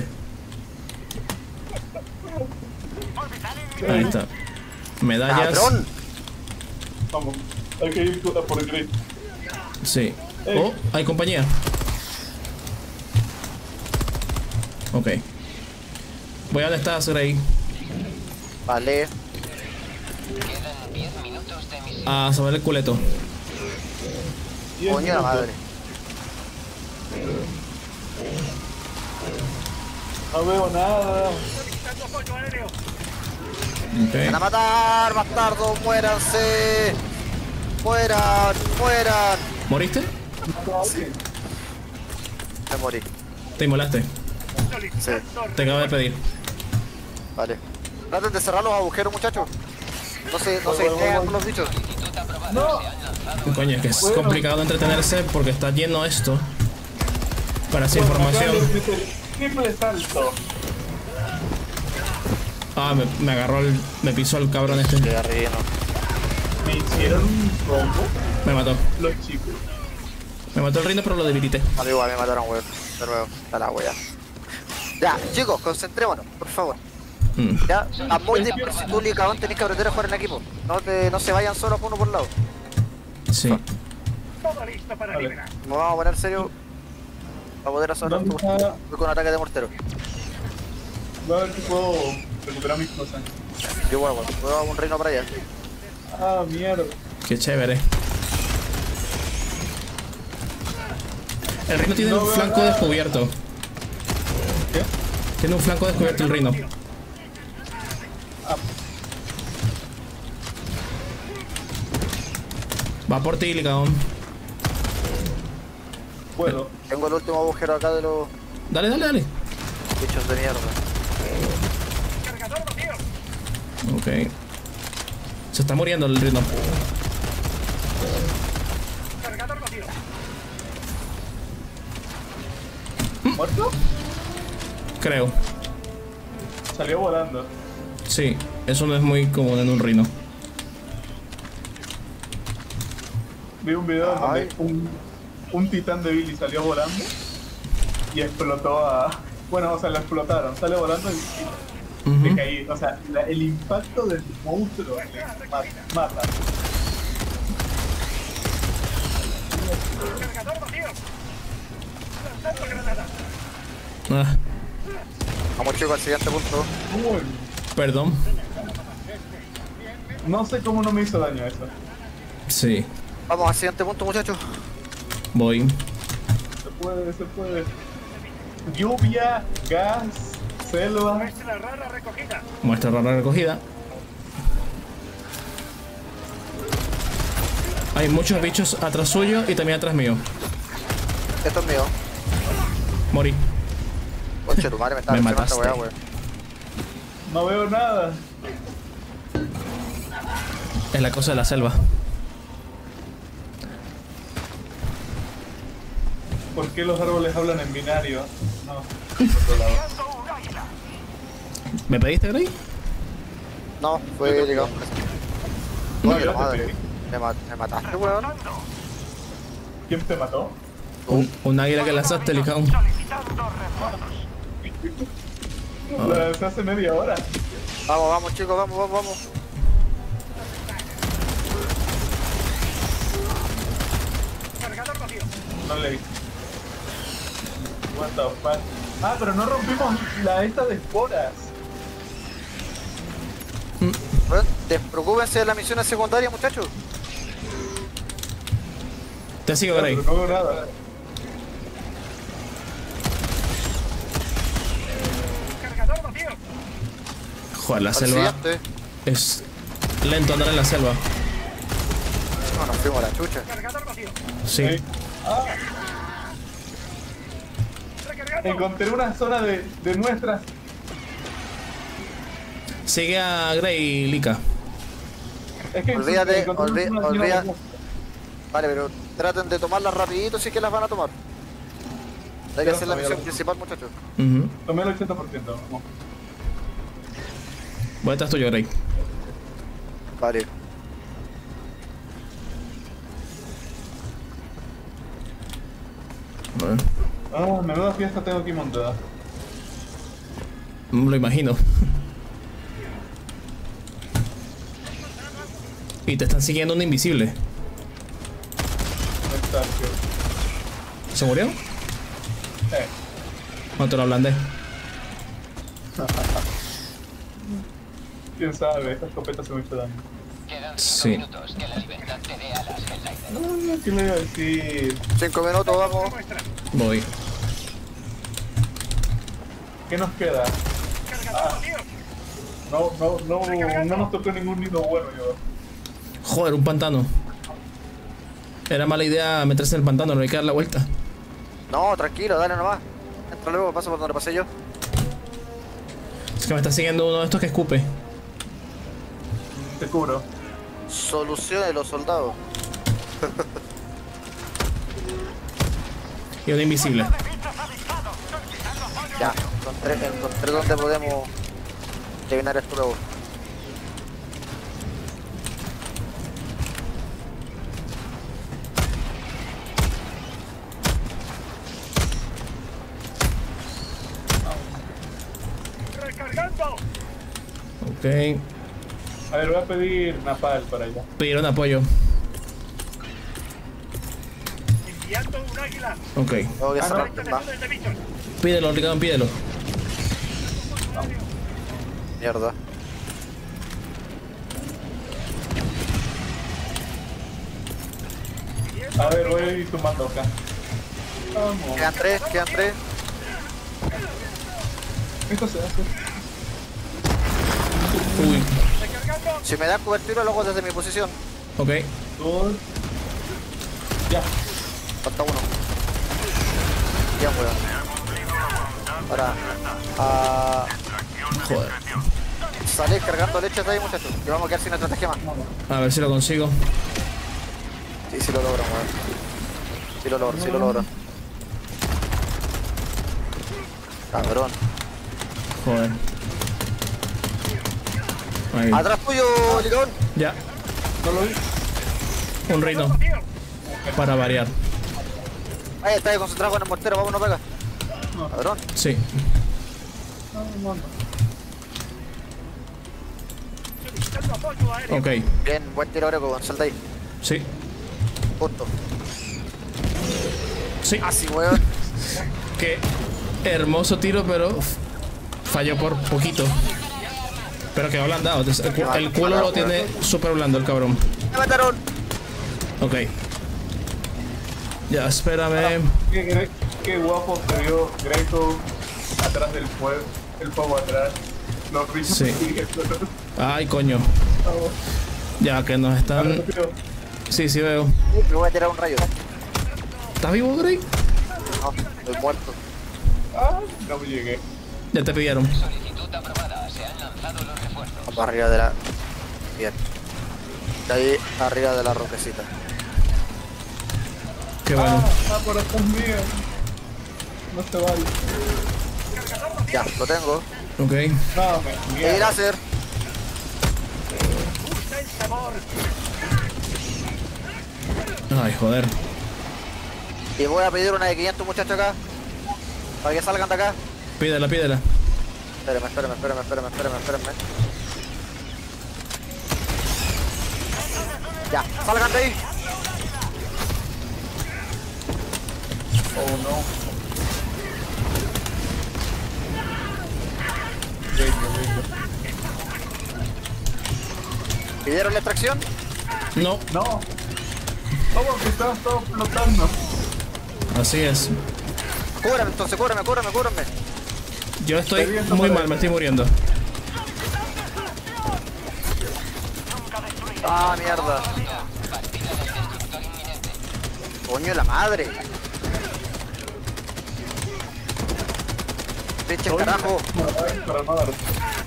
Ahí está. Medallas. ¡Ladrón! Vamos, hay que ir a por el grid. Sí. Ey. Oh, hay compañía. Ok. Voy a donde estás, Grey. Vale. Quedan diez minutos de misión. A saber el culeto. Diez Coño la minutos. madre. No veo nada. Solicitando apoyo aéreo. ¡Van a Ok. matar, bastardos! ¡Muéranse! ¡Mueran! ¡Mueran! ¿Moriste? Me morí. Te inmolaste. Solicitando Te acabo de pedir. Vale. Traten de cerrar los agujeros, muchachos. No se, no se distraigan con los bichos. Coño, es que es complicado entretenerse porque está lleno esto. Para esa Bueno, información. acá le dice, triple salto. Ah, me, me agarró el. Me pisó el cabrón este. De arriba, no. Me hicieron un combo Me mató. los chicos. Me mató el reino, pero lo debilité. Vale, igual me mataron, weón. De nuevo, está la wea. Ya, chicos, concentrémonos, por favor. Mm. Ya, a muy disperso. Si tú, Licabón, tenés que aprender a jugar en equipo. No, te, no se vayan solos uno por lado. Sí. todo listo para Vale. liberar. Nos vamos a poner serio. Para poder hacer ¿Dónde esto. está? Voy con ataque de mortero. Voy a ver si puedo recuperar mis cosas. Yo, bueno, bueno, puedo dar un reino para allá. Ah, mierda. Qué chévere. El reino tiene No un veo flanco nada. descubierto. ¿Qué? Tiene un flanco descubierto el reino. Va por ti, Licabón. Puedo. Tengo el último agujero acá de los Dale, dale, dale. bichos de mierda. Cargador vacío. Ok. Se está muriendo el reino. Cargador vacío. ¿Muerto? Creo. Salió volando. Sí, eso no es muy común en un reino. Vi un video donde Ay. un, un titán de Billy salió volando y explotó a... Bueno, o sea, lo explotaron. Sale volando y Ujú. me caí. O sea, la- el impacto del monstruo le ma- mata. Cargador vacío. Lanzando granada. Ah, Vamos, chicos, al siguiente punto. Uy, perdón. no sé cómo no me hizo daño eso. Sí, Vamos al siguiente punto, muchachos. voy. Se puede, se puede. Lluvia, gas, selva. Muestra rara recogida. Muestra rara recogida. Hay muchos bichos atrás suyo y también atrás mío. Esto es mío. Morí. Conche, tu madre me está Me mencionando esta mataste. weá, weón. No veo nada. Es la cosa de la selva. qué los árboles hablan en binario? No, en otro lado. ¿Me pediste, Grey? No, fue llegado. No, Oye, yo la te madre. pedí. Me, ma- me mataste, weón. ¿Quién te mató? Un, un águila que lanzaste, Licón. Lo lancé hace media hora. Vamos, vamos, chicos, vamos, vamos, vamos. No leí. What the fuck. Ah, pero no rompimos la esta de esporas. Weón, despreocúpense de las misiones secundarias, muchachos. Te sigo, No, Grey. pero no veo nada. Joder, la Al selva siguiente. es lento andar en la selva. No, nos fuimos a la chucha. Sí. Ah. Encontré una zona de, de muestras. Sigue a Grey, Lika. Es que Olvídate, encontré una olví- zona de olvida- muestras. Vale, pero traten de tomarlas rapidito si es que las van a tomar. Hay que Ya, hacer la ya, misión ya. principal, muchachos. Ujú. Tomé el ochenta por ciento. Vamos. Voy detrás tuyo, Grey. Vale. A ver. Ah, menuda fiesta tengo aquí montada. Mm, Lo imagino. Y te están siguiendo un invisible. Exacto. ¿Se murió? Eh. No te lo ablandé. Quién sabe, esta escopeta se me hizo daño. Quedan cinco Sí. minutos. Que la libertad te dé a las Helldiver. Ah, ¿qué le iba a decir? Cinco minutos, vamos. Voy. ¿Qué nos queda? Ah. No, no, no, no nos tocó ningún nido bueno, yo. Joder, un pantano. Era mala idea meterse en el pantano, no hay que dar la vuelta. No, tranquilo, dale nomás. Entra luego, pasa por donde pasé yo. Es que me está siguiendo uno de estos que escupe. Te cubro. Soluciones de los soldados. Y uno invisible. Ya, encontré, encontré donde podemos terminar esto luego. Ok. A ver, voy a pedir Napal para allá. Pidieron apoyo. Ok. Tengo que Ah, cerrar no. más. Pídelo, Ricardo, pídelo. Mierda. A ver, voy a ir sumando acá. Vamos. Quedan tres, quedan tres. Esto se hace. Uy. Si me dan cobertura, lo hago desde mi posición. Ok. Dos. Ya. Falta uno. Ya, weón. Ahora, a Joder. salir cargando leche de ahí, muchachos. Que vamos a quedar sin estrategia más. A ver si lo consigo. Sí, sí lo logro, weón. Sí lo logro, sí lo logro. Cabrón. Joder. Ahí. Atrás tuyo, Licón. Ya. No lo vi. Un reino. Para variar. Ahí está, ahí concentrado con el mortero, vámonos para acá. Cabrón. Sí. Ok. Bien, buen tiro ahora con salta ahí. Sí. Punto. Sí. Así, weón. Qué hermoso tiro, pero f- falló por poquito. Pero quedó blandado. El, cu- el culo lo tiene súper blando el cabrón. Me mataron. Ok. Ya, espérame. Qué, qué, qué guapo se vio Greco atrás del fuego. El fuego atrás. Los bichos Sí. siguiendo. Ay, coño. Ya que nos están... Sí, sí veo. Me voy a tirar un rayo. ¿Estás vivo, Grey? No, estoy muerto. Ah, no me llegué. Ya te pidieron. Solicitud aprobada. Se han lanzado los refuerzos. Vamos arriba de la... Bien. De ahí arriba de la roquecita. Qué bueno. Ah, por atrás mío. no se vale. Ya, lo tengo. Ok. No, me Y láser. Ay, joder. Y voy a pedir una de quinientos muchachos acá. Para que salgan de acá. Pídela, pídela. Espérame, espérame, espérame, espérame, espérame, espérame. Ya, salgan de ahí. Oh no. ¿Pidieron la extracción? No, No. ¿Cómo que estabas todo flotando? así es. Cúbrame entonces, cúbrame, cúbrame, cúbrame. Yo estoy Estoy viendo muy por mal, ahí. me estoy muriendo. Ah, mierda. Coño de la madre. Pinche carajo. Para no dar.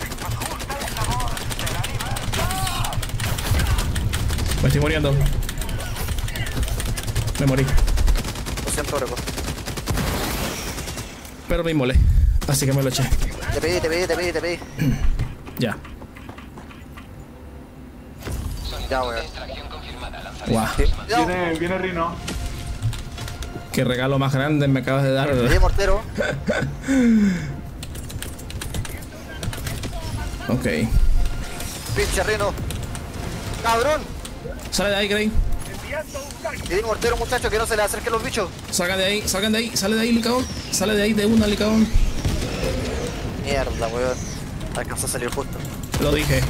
Me estoy muriendo. Me morí. Lo siento, Reco. Pero me inmolé. Así que me lo eché. Te pedí, te pedí, te pedí, te pedí. Ya. Ya, weón. Extracción confirmada. Lanzar Guau. Ya, Viene, viene Rino. Qué regalo más grande me acabas de dar. pedí mortero. Ok. Pinche rino. Cabrón. Sale de ahí, Grey. Pedí mortero, muchachos, que no se le acerquen los bichos. Salgan de ahí, salgan de ahí. Sale de ahí, Licaón. Sale de ahí de una, Licaón. Mierda, weón. Alcanzó a salir justo. Lo dije.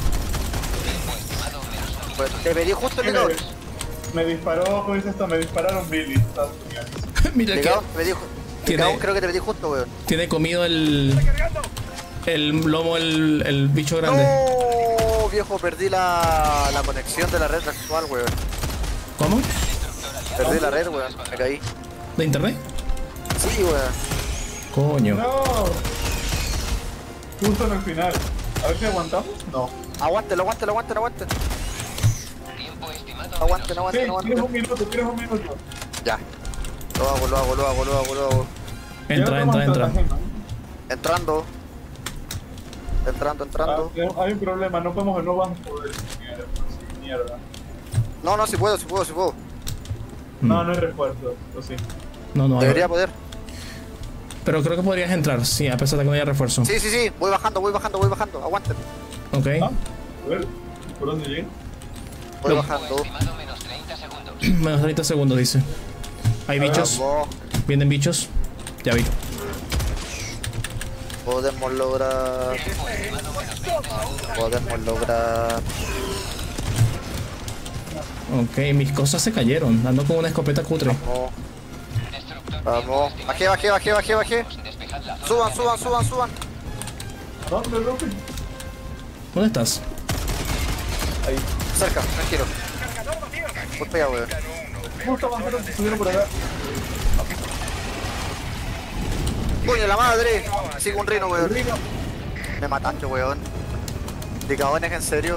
Pues, te pedí justo el Me, ligado. me disparó, ¿cómo dice esto? Me dispararon Billy. Estados Unidos. Mira que Ligado, te pedí ju- Tiene- ligado, creo que te pedí justo, weón. tiene comido el. El lomo, el, el bicho grande. No, viejo, perdí la, la conexión de la red actual, weón. ¿Cómo? Perdí la red, weón. Me caí. ¿De internet? Sí, weón. Coño. No. Justo en el final. A ver si aguantamos. No. Aguántelo, aguántelo, aguántelo, aguántelo. tiempo estimado. Aguanten, Sí, aguanten, tienes aguanten. un minuto, tienes un minuto. Ya. Lo hago, lo hago, lo hago, lo hago, lo hago. Entra, Ya entra, tomas entra. estratagema. Entrando. Entrando, Ah, entrando. hay un problema, no podemos, no vamos a poder. Mierda. Mierda. No, no, si puedo, si puedo, si puedo. No, no hay refuerzo, o sí. No, no. Debería poder. Pero creo que podrías entrar, sí, a pesar de que no haya refuerzo. Sí, sí, sí. Voy bajando, voy bajando, voy bajando. Aguanten. Ok. Ah, a ver, ¿por dónde llega? Voy No. bajando. Estimado menos treinta segundos. Menos treinta segundos, dice. Hay bichos. Vamos. Vienen bichos. Ya vi. Podemos lograr. Podemos lograr. Ok, mis cosas se cayeron. Ando con una escopeta cutre. Vamos. Destructor Vamos. Bajé, bajé, bajé, bajé, bajé. despejad la zona. Suban, suban, suban, suban. ¿Dónde, Rupi? ¿Dónde estás? Ahí. Cerca, tranquilo. Voy para allá, weón. Justo avanzaron, se subieron por acá. Coño, la madre. Sigo un rino, weón. Me mataste, weón. ¿De cabones, en serio?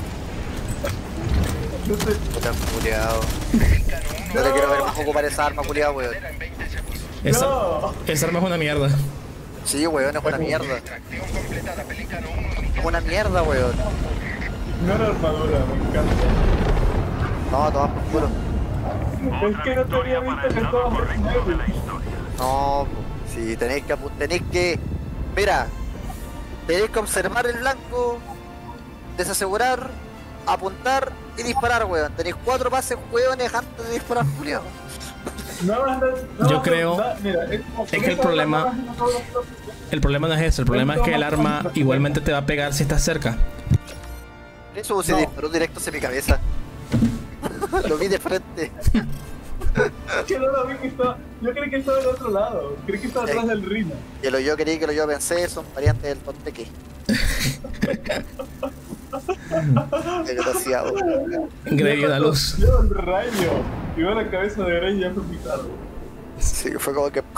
Yo te... Puta, culiao. No te quiero ver más ocupar esa arma, culiao, weón. Esa, No. esa arma es una mierda. Sí, weón, es una mierda. Es una mierda, weón. No era armadura, me encanta. No, toma por culo. Es que no te había visto que estabas en nueve. No, si tenéis que apu- tenéis que. Mira, tenéis que observar el blanco, desasegurar, apuntar y disparar, weón. Tenéis cuatro pases, weones, antes de disparar, culiao. No, no, no, Yo no, creo- no, mira, es, como- es que el problema- El problema no es eso, el problema es que el arma igualmente te va a pegar si estás cerca. Eso se No. disparó directo hacia mi cabeza. Lo vi de frente. Es que no lo vi que estaba. Yo creí que estaba del otro lado. Creí que estaba atrás Ey. del Rino. Que lo yo quería, que lo yo pensé, son variantes del tonteque. Desgraciado. Grey vio la luz. Yo el rayo. Y veo la cabeza de Grey ya fue picado. Sí, fue como que.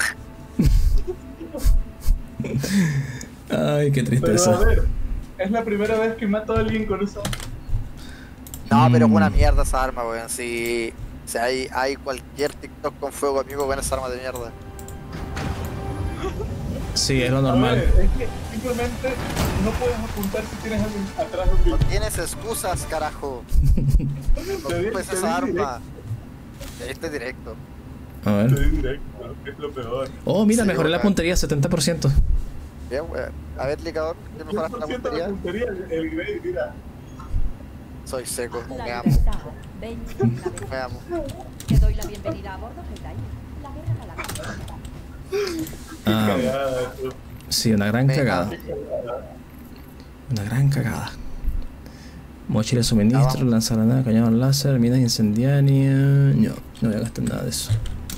Ay, qué Pero a tristeza. ver, es la primera vez que mato a alguien con eso. No, pero es Mm. una mierda esa arma, weón. Si, si hay, hay cualquier TikTok con fuego, amigo, con esa arma de mierda. Sí, es lo A normal. ver, es que simplemente no puedes apuntar si tienes alguien atrás de un No bicho. tienes excusas, carajo. No Te di- ocupes te di esa directo, arma. Este directo. A te ver. di directo, es lo peor. Oh, mira, Sí, mejoré la bacán. puntería, setenta por ciento. Bien, weón. A ver, Licador, ¿qué mejoraste la cien por ciento de la puntería? puntería, el, el Grey, mira. Soy seco, me La amo, libertad. Ven, la me verdad. amo. Te doy la bienvenida a bordo, Jedi. La guerra galáctica. Ah, Cagada, tú. sí, una gran Venga. cagada. Una gran cagada. Mochila de Ya suministro, vamos. lanzagranada, cañón láser, minas incendiarias. No, no voy a gastar nada de eso.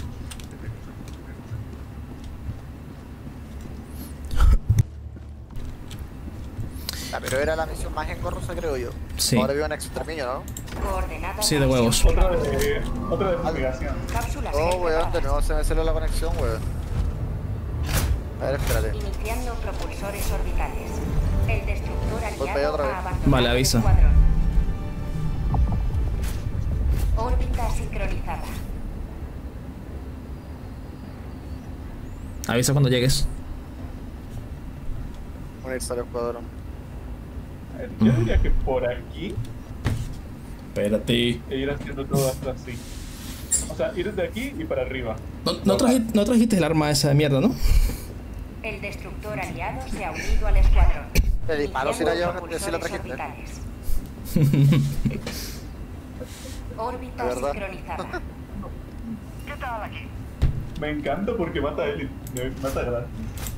Ah, pero era la misión más engorrosa, creo yo. Sí. Ahora vivo en exterminio, ¿no? Coordenadas Sí, de de huevos. acción. Otra de, otra de fumigación. Cápsulas Oh, weón, de preparadas. nuevo se me salió la conexión, weón. A ver, espérate. Iniciando propulsores orbitales. El destructor Voy para allá aliado otra vez. ha abandonado Vale, el avisa. escuadrón. Órbita sincronizada. Avisa cuando llegues. Unirse al escuadrón. A ver, Yo diría que por aquí Espérate. e ir haciendo todo hasta así. O sea, ir de aquí y para arriba. No, no, traji- no trajiste el arma esa de mierda, ¿no? El destructor aliado se ha unido al escuadrón. El disparo sí la Iniciando llevas, sí la propulsores trajiste. orbitales. Órbita De verdad. sincronizada. ¿Qué tal aquí? Me encanta porque mata a él y me mata gratis.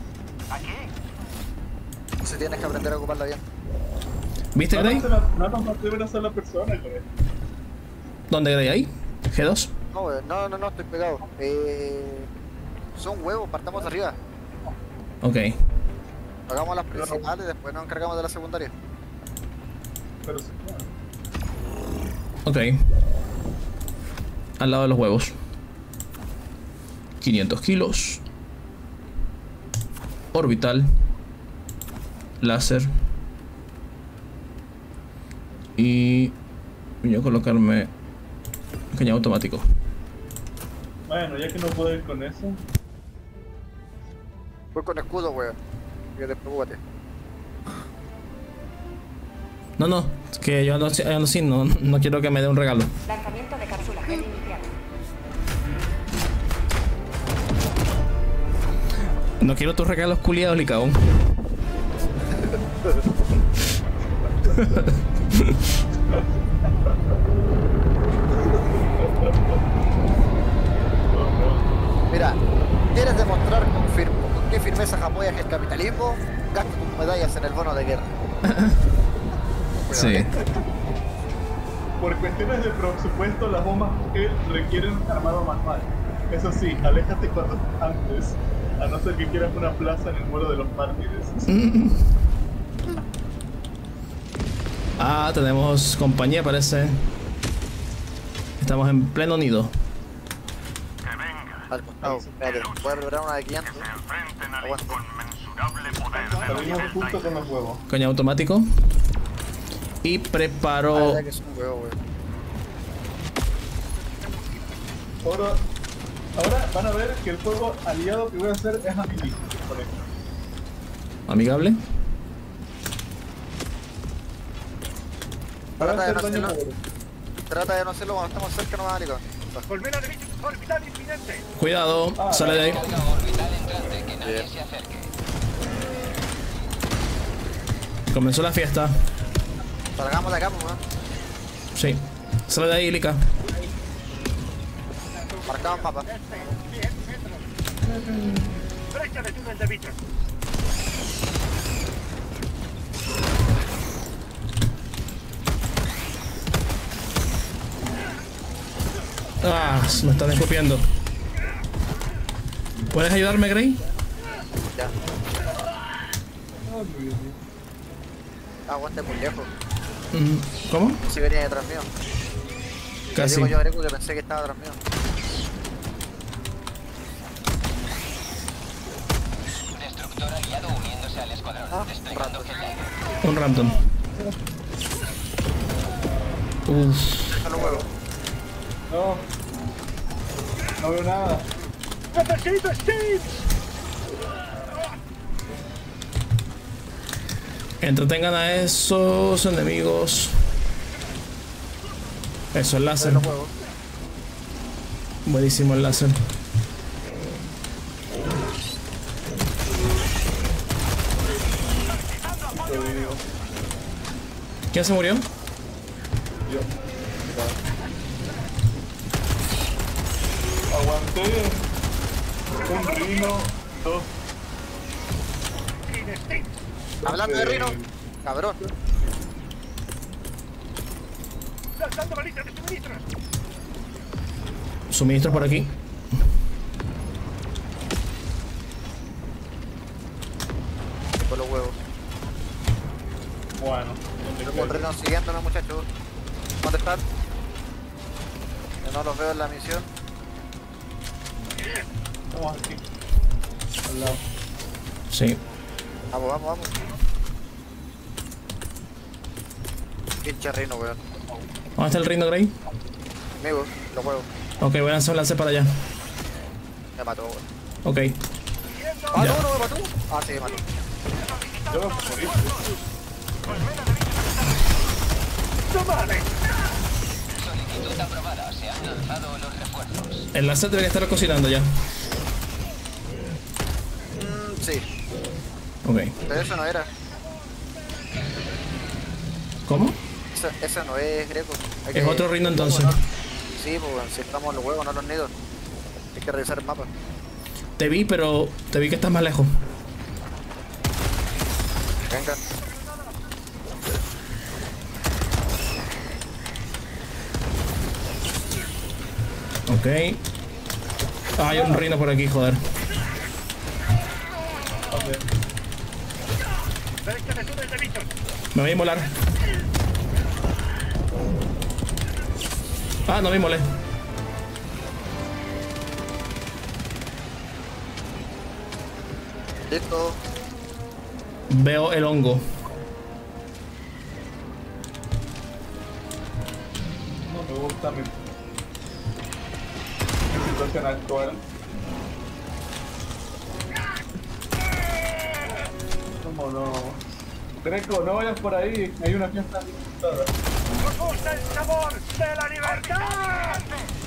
¿Aquí? Si tienes que aprender a ocuparla bien. ¿Viste No Grey? nos mata- no nos mata de una sola persona, güey. ¿Dónde Grey? ¿Ahí? ¿G dos? No, weón, no, no, no, estoy pegado. Eh, son huevos, partamos de arriba. Ok. Hagamos las principales, después nos encargamos de la secundaria. Pero sí, bueno. Ok. Al lado de los huevos. quinientos kilos. Orbital. Láser. Y voy a colocarme cañón automático. Bueno, ya que no puedo ir con eso. Voy con escudo, weón. Que te preocupate. No, no, es que yo ando, yo ando sin, no, no quiero que me dé un regalo. Lanzamiento de cápsula G iniciado. No quiero tus regalos culiados, Licabón. Mira, ¿quieres demostrar con, fir con qué firmeza apoyas el capitalismo? Gasta tus medallas en el bono de guerra. Sí. Por cuestiones de presupuesto, las bombas G requieren armado manual. Eso sí, aléjate cuando antes, a no ser que quieras una plaza en el muro de los mártires. Ah, tenemos compañía, parece. Estamos en pleno nido. Que venga. Al costado. Espérate, voy a preparar una de quinientos. Se enfrenten al Aguanta. inconmensurable poder de los Salimos Jedi. justo con los huevos. Cañón automático. Y La preparo. verdad que es un huevo, weón. Ahora, ahora van a ver que el juego aliado que voy a hacer es amiguito. Por eso. Amigable. Para Trata de hacer no daño hacerlo. poderoso. Trata de no hacerlo cuando estamos cerca, no me va Colmena de bichos orbital inminente. Cuidado, Ah, sale de ahí. Carga orbital entrante, que nadie se acerque. Comenzó la fiesta. Salgamos de acá, pues, weón. Sí. Sale de ahí, Lica. Marcamos mapa. Brecha de túnel de bichos. Ah, se me están escupiendo. ¿Puedes ayudarme, Grey? Ya. Aguante muy lejos. Mm, ¿Cómo? Si venía detrás mío. Le Casi. digo yo a Greco que pensé que estaba detrás mío. Destructor aliado uniéndose al escuadrón. Ah, Desplegando rato. Jedi. Un random. Uff. Déjalo huevo. No. No veo nada. ¡Necesito Steve! Entretengan a esos enemigos. Eso, el láser. Buenísimo el láser. ¿Quién se murió? Yo. Aguanté un rino, dos. Hablando de rino, cabrón. ¡Lanzando balizas de suministros! Suministros por aquí. Con los huevos. Bueno. Tengo el rino siguiéndonos, muchachos. ¿Dónde están? Que no los veo en la misión. Estamos aquí. Al lado. Sí. Vamos, vamos, vamos. Pinche rino, weón. ¿Dónde está el reino Grey? Amigos, los huevos. Ok, voy a lanzar un lance para allá. Me mató, weón. Ok. Ah, Ya. no, no me mató. Ah, sí, me mató. Yo me morí. Solicitud aprobada. Se han lanzado los refuerzos. El láser debería estar cocinando ya. Mm, sí, Ok. pero eso no era. ¿Cómo? Eso, eso no es greco. Hay Es que- otro reino entonces. Sí, pues weón, si estamos en los huevos, no en los nidos. Hay que revisar el mapa. Te vi, pero te vi que estás más lejos. Venga. Ok. Ah, hay un reino por aquí, joder. Me voy a inmolar. Ah, no me inmolé. Listo. Veo el hongo. No me gusta mi, mi situación actual. ¿Cómo no? Greco, no vayas por ahí. Hay una fiesta disfrutada. ¡Nos gusta el sabor de la libertad!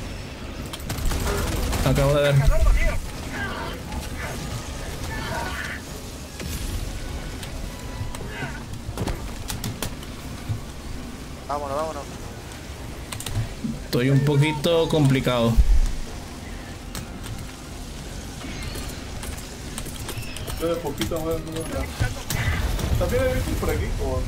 Acabo de ver. ¡Cargador vacío! Vámonos, vámonos. Estoy un poquito complicado. Yo de poquito voy a ver. También hay bichos por aquí. Como...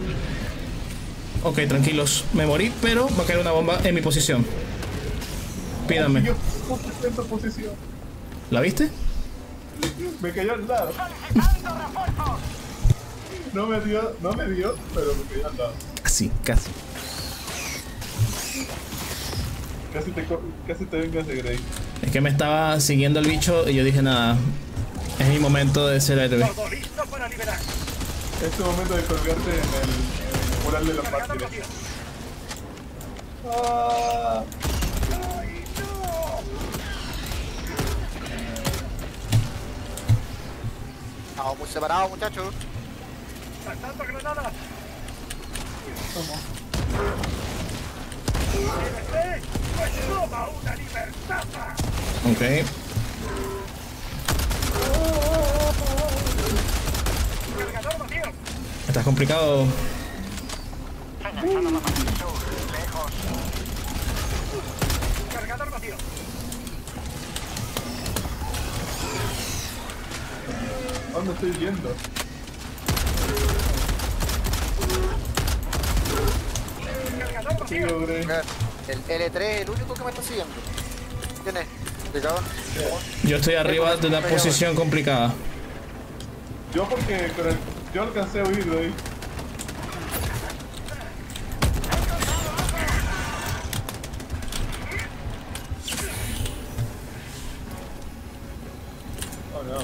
Ok, tranquilos. Me morí, pero va a caer una bomba en mi posición. Pídame. Yo justo en tu posición. ¿La viste? Me cayó al lado. No me dio, no me dio, pero me cayó al lado. Así, casi. Casi te, co- casi te vengas de Grey. Es que me estaba siguiendo el bicho y yo dije, nada, es mi momento de ser héroe. Todo listo para liberar. Es tu momento de colgarte en el, en el mural de los mártires. Ah. Estamos muy separados, muchachos. ¡Saltando granadas! ¡Eh! ¡Pues toma una libertad! Ok. ¡Cargador vacío! Estás complicado. ¡Cargador vacío! ¿Dónde estoy yendo? ¡Cargador vacío! Sigo, Grey. Mira, el L tres es el único que me está siguiendo. ¿Quién es? ¿De cabrón? Yo estoy arriba de una posición complicada. Yo porque con el, yo alcancé a huir de ahí. Oh no.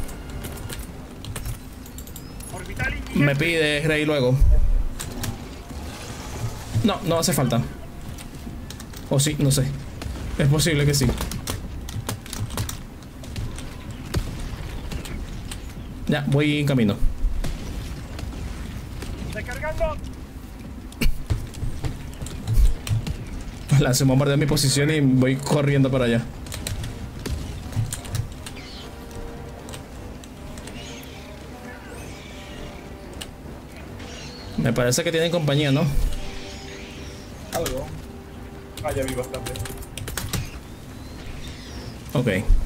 Orbital inminente. Me pide Grey luego. No, no hace falta. O sí, no sé. Es posible que sí. Ya, voy en camino. Lancé un bombardeo en mi posición y voy corriendo para allá. Me parece que tienen compañía, ¿no? Algo. Ah, ya vi bastante. Ok.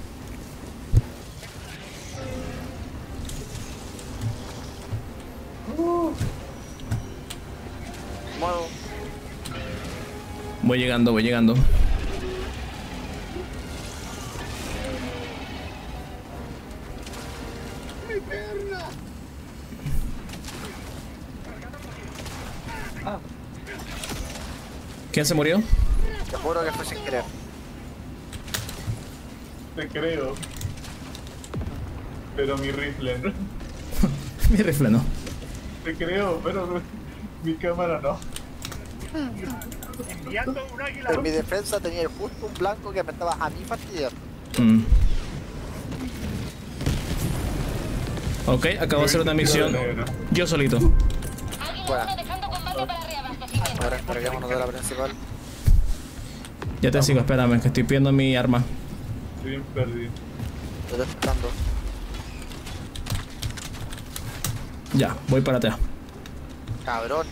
Uh. Muevo. Voy llegando, voy llegando. ¡Mi perna! Ah. ¿Quién se murió? Te juro que fue sin querer. Te creo. Pero mi rifle no. Mi rifle no. Te creo, pero mi cámara no. En mi defensa tenía justo un blanco que me estaba a mí fastidiando. Mm. Ok, acabo de hacer una misión yo solito. Bueno. Ahora encarguémonos de la principal. Ya te sigo, espérame, que estoy pidiendo mi arma. Estoy bien perdido. Te estoy esperando. Ya, voy para atrás. Cabrón.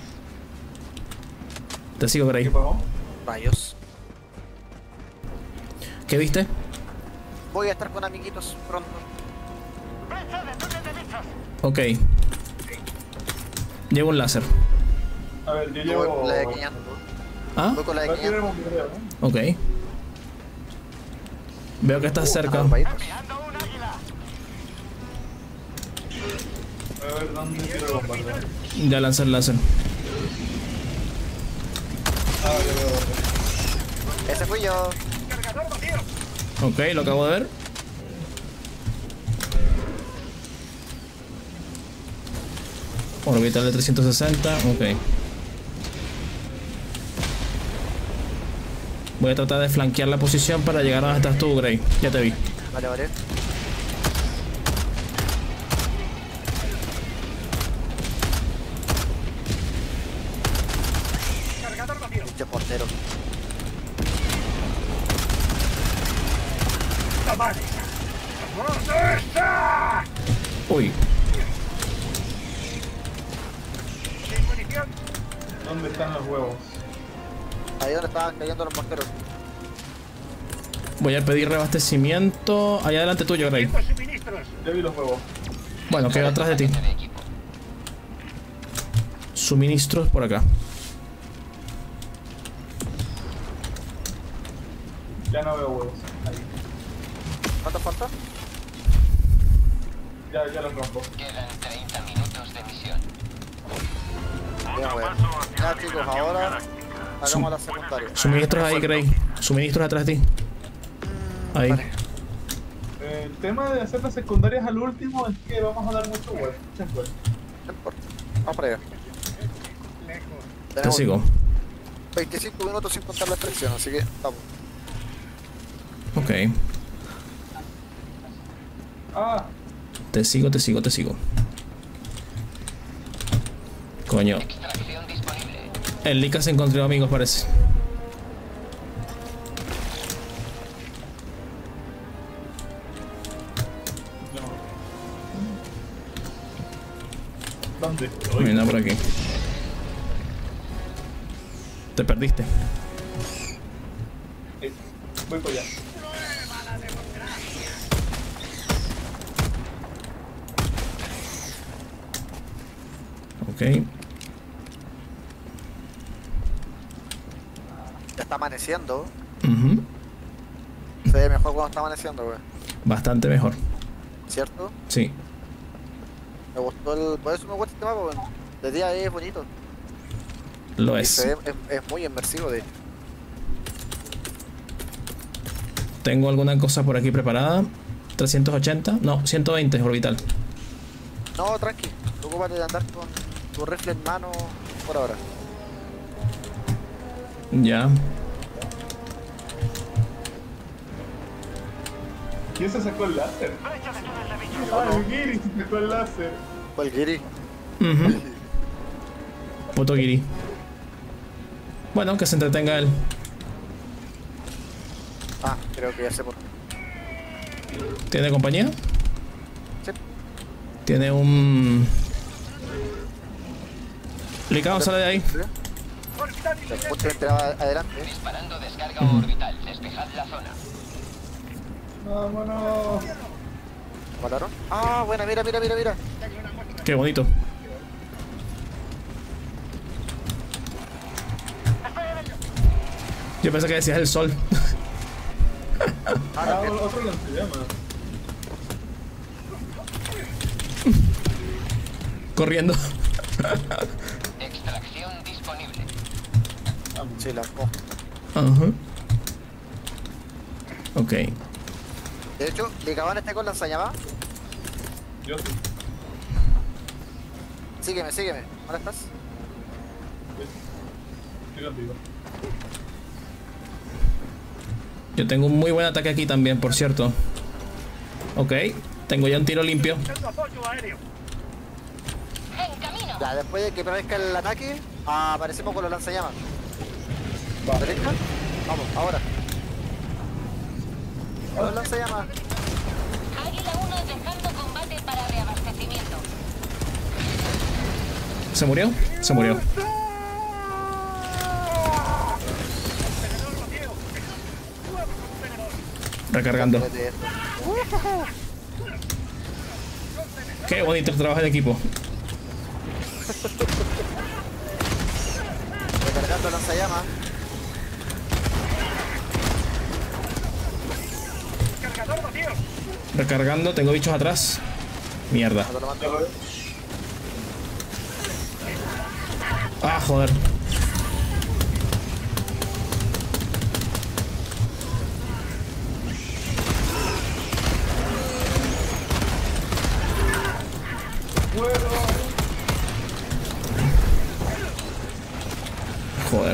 Te sigo, Grey. ¿Qué pasó? Rayos. ¿Qué viste? Voy a estar con amiguitos pronto. Ok. Llevo un láser. A ver, yo Voy llevo... con la de quinientos. ¿Ah? Voy con la de Va a tirar quinientos. un video, ¿no? Ok. Veo que estás cerca. A ver, ¿dónde tiro el bombardeo? Ya lancé el láser. Ah, ya veo dónde. Ese fui yo. Ok, lo acabo de ver. Orbital de trescientos sesenta, ok. Voy a tratar de flanquear la posición para llegar a donde estás tú, Grey. Ya te vi. Vale, vale. Pinche portero. Uy, ¿Dónde están los huevos? Ahí donde estaban cayendo los morteros. voy a pedir reabastecimiento. Allá adelante tuyo, Grey. Ya vi los huevos. Bueno, quedo atrás de ti. Suministros por acá. Ya no veo huevos. Ahí. ¿Cuánto falta? Ya, ya los rompo. Quedan treinta minutos de misión. Ya, bueno. Ya, chicos, ahora hagamos la secundaria. Suministros ahí, Grey. Suministros atrás de ti. Ahí. Vale. Eh, el tema de hacer las secundarias al último es que vamos a dar mucho huevo. Muchas vueltas. No importa. Vamos para allá. Te Tenemos sigo. veinticinco minutos sin contar la extracción, así que vamos. Ok. Ah, Te sigo, te sigo, te sigo. Coño. Extracción disponible. El Lika se encontró amigos, parece. no. ¿Dónde? Mira por aquí. Te perdiste. Eh, voy por allá. Ok. Ya está amaneciendo. Ujú. Se ve mejor cuando está amaneciendo, güey. Bastante mejor. ¿Cierto? Sí. Me gustó el... Por eso me gusta este mapa, güey. De día es bonito. Lo Y es. se ve, es, es muy inmersivo, de hecho. Tengo alguna cosa por aquí preparada. trescientos ochenta. No, ciento veinte es orbital. No, tranqui. Preocúpate de andar con tu rifle en mano por ahora. Ya. ¿Quién se sacó el láser? Ah, el Giri se sacó el láser. ¿Cuál Giri? Ujú. Puto Giri. Bueno, que se entretenga él. Ah, creo que ya sé por qué. ¿Tiene compañía? Sí. Tiene un... Licao, sale de ahí. Justamente adelante. Disparando descarga orbital. Despejad la zona. Vámonos. ¿Mataron? Ah, buena, mira, mira, mira, mira. Qué bonito. Yo pensé que decías el sol. Ah, otro lanzallamas. Corriendo. Extracción disponible. Sí, la Ajá. Ok. De hecho, ¿Licaban este con lanzallamas? Yo sí. Sígueme, sígueme. ¿Dónde estás? Estoy contigo. Yo tengo un muy buen ataque aquí también, por cierto. Ok. Tengo ya un tiro limpio. Ya, después de que aparezca el ataque, aparecemos con los lanzallamas. ¿Derecha? Vamos, ahora. Con los lanzallamas. Águila uno dejando combate para reabastecimiento. ¿Se murió? Se murió. Recargando. Qué bonito el trabajo de equipo. Recargando lanzallamas. Recargando, tengo bichos atrás. Mierda. Ah, joder. Joder.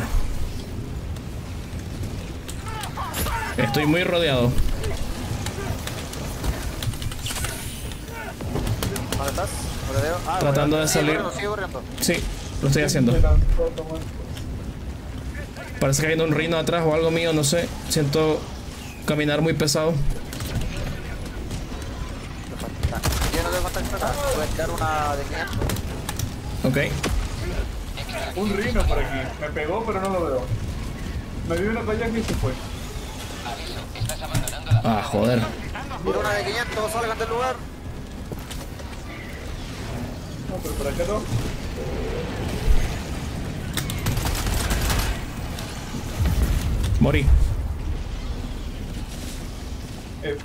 Estoy muy rodeado. ¿Dónde estás? ¿No te veo? Ah, Tratando bueno. de Sigue salir. corriendo, sigue corriendo. Sí, lo estoy haciendo. Parece que hay un rino atrás o algo mío, no sé. Siento caminar muy pesado. Yo no tengo contacto acá. Voy a tirar una de quinientos. Ok. Un rino por aquí. Me pegó, pero no lo veo. Me dio una playa y se fue. Ah, joder. Tiro una de quinientos, salgan del lugar. No, pero por acá no. Morí. Eh,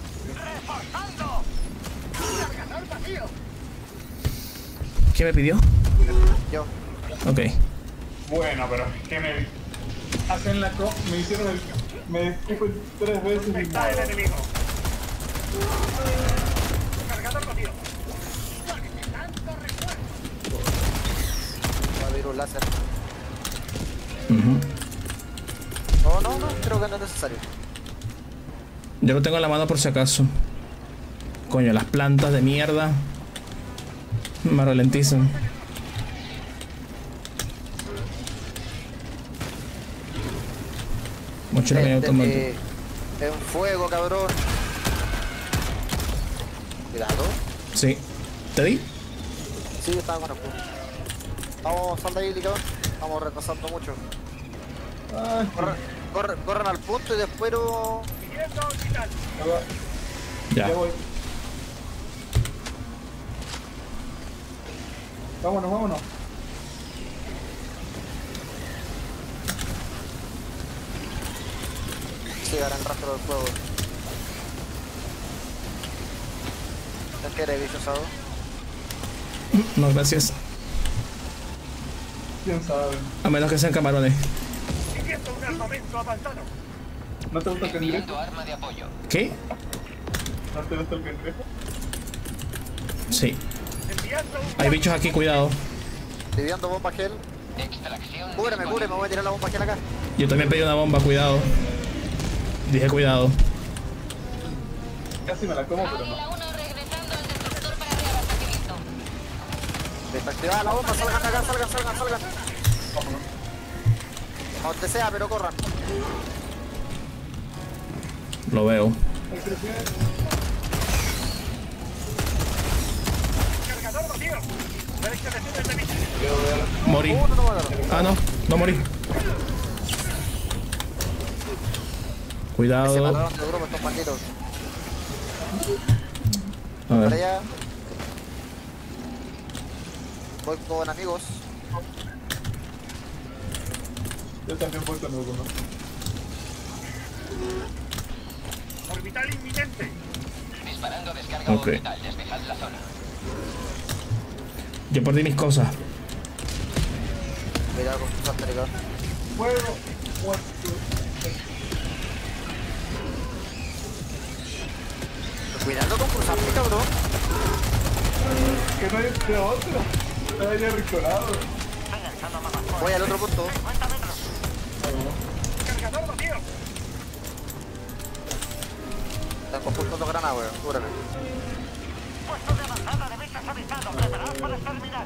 ¿Qué me pidió? Yo. Ok. bueno, pero es que me hacen la co... Me hicieron el... Me escupen tres veces y Está el nada. enemigo. Cargador batido. Voy a abrir un láser. Ujú. No, no, no, creo que no es necesario. Yo lo tengo en la mano por si acaso. Coño, las plantas de mierda me ralentizan. Mochila medio automática. Eh, es un fuego, cabrón. Cuidado. Sí. ¿Te di? Sí, yo estaba con el punto. Vamos, sal de ahí, cabrón. Estamos retrasando mucho. Ah, Corran, corran, corran al punto y después no... Ya. ya voy. Vámonos, vámonos. Llegar el rastro del fuego. ¿No quieres bicho asado? No, gracias. Quién sabe. A menos que sean camarones. Siguiendo un armamento avanzado. ¿No te gusta el cangrejo? Enviando arma de apoyo. ¿Qué? ¿No te gusta el cangrejo? Sí. Enviando un Hay bichos aquí, cuidado. Lidiando bomba gel. Extracción. Cúbreme, cúbreme, voy a tirar la bomba gel acá. Yo también pedí una bomba, cuidado. Dije cuidado. Casi me la como, pero no. Águila uno regresando al destructor para reabastecimiento. Desactivada la bomba, salgan acá, salgan, salgan, salgan. A donde sea, pero corran. Lo veo. Morí. Uno no mataron. Ah, no. No morí. Se Cuidado. mataron de grupo estos malditos. A Para ver. allá. Voy con amigos. Yo también voy con alguno. Orbital inminente. Disparando descarga Ok. orbital. Despejad la zona. Yo perdí mis cosas. Cuidado con tus astericos. Fuego, muerto. Cuidado con cruzarte, cabrón. Que no hay de otro. Está ya recorado. Voy al otro punto. Cargador vacío. Están con puntos de granada, weón. Cúbrame. Puesto de avanzada de vistas avisado. Preparados para exterminar.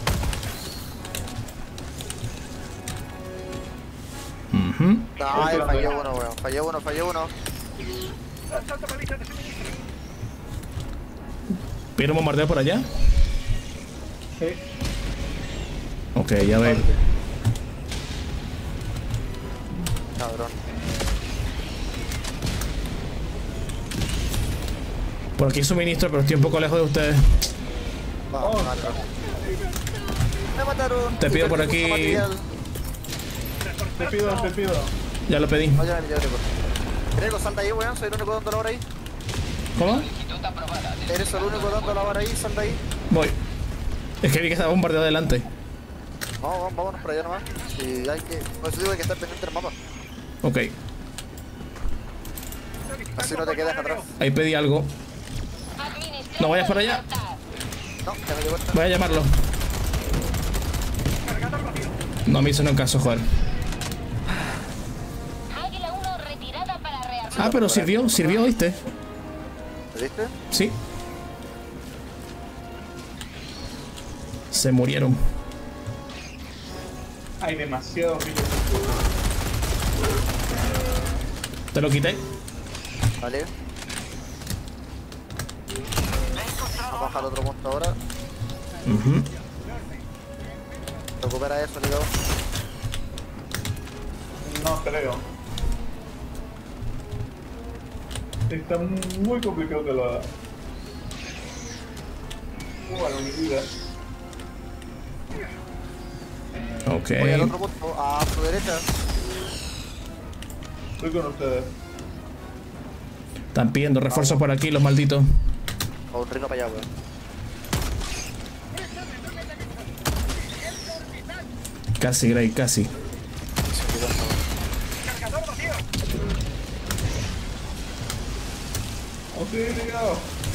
Ujú. Ay, falló uno, weón. Falló uno, falló uno. Lanzando balizas de suministro. ¿Viene un bombardeo por allá? Sí. Ok, ya ven. Cabrón. Por aquí hay suministro, pero estoy un poco lejos de ustedes. Vamos, me mataron. Me mataron. Te pido por Perdí mucho aquí. material. Te pido, te pido. Ya lo pedí. Oye, yo Greco. Greco, salta ahí, weón. Soy el único dando la hora ahí. ¿Cómo? Solicitud aprobada. Eres el único dando la hora ahí. Salta ahí. Voy. Es que vi que estaba bombardeado adelante. Vamos, vamos, vámonos para allá nomás. Y hay que. Por eso digo que estar pendiente del mapa. Ok. Así no te quedas atrás. Ahí pedí algo. No vayas para allá. No, ya me dio vuelta. Voy a llamarlo. No me hizo no caso, joder. Águila uno retirada para reabrir. Ah, pero sirvió, sirvió, ¿viste? ¿Te viste? Sí. Se murieron. Hay demasiados bichos. Te lo quité. Vale. Vamos a bajar al otro punto ahora. Ujú. Recupera eso, Lido. No creo. Está muy complicado que lo haga. Bueno, mi vida. Ok. Voy al otro punto, a su derecha. Estoy con ustedes. Están pidiendo refuerzos por aquí, los malditos. A un reino para allá, weón. Casi, Grey, casi. Cargador vacío. Ok, llegado.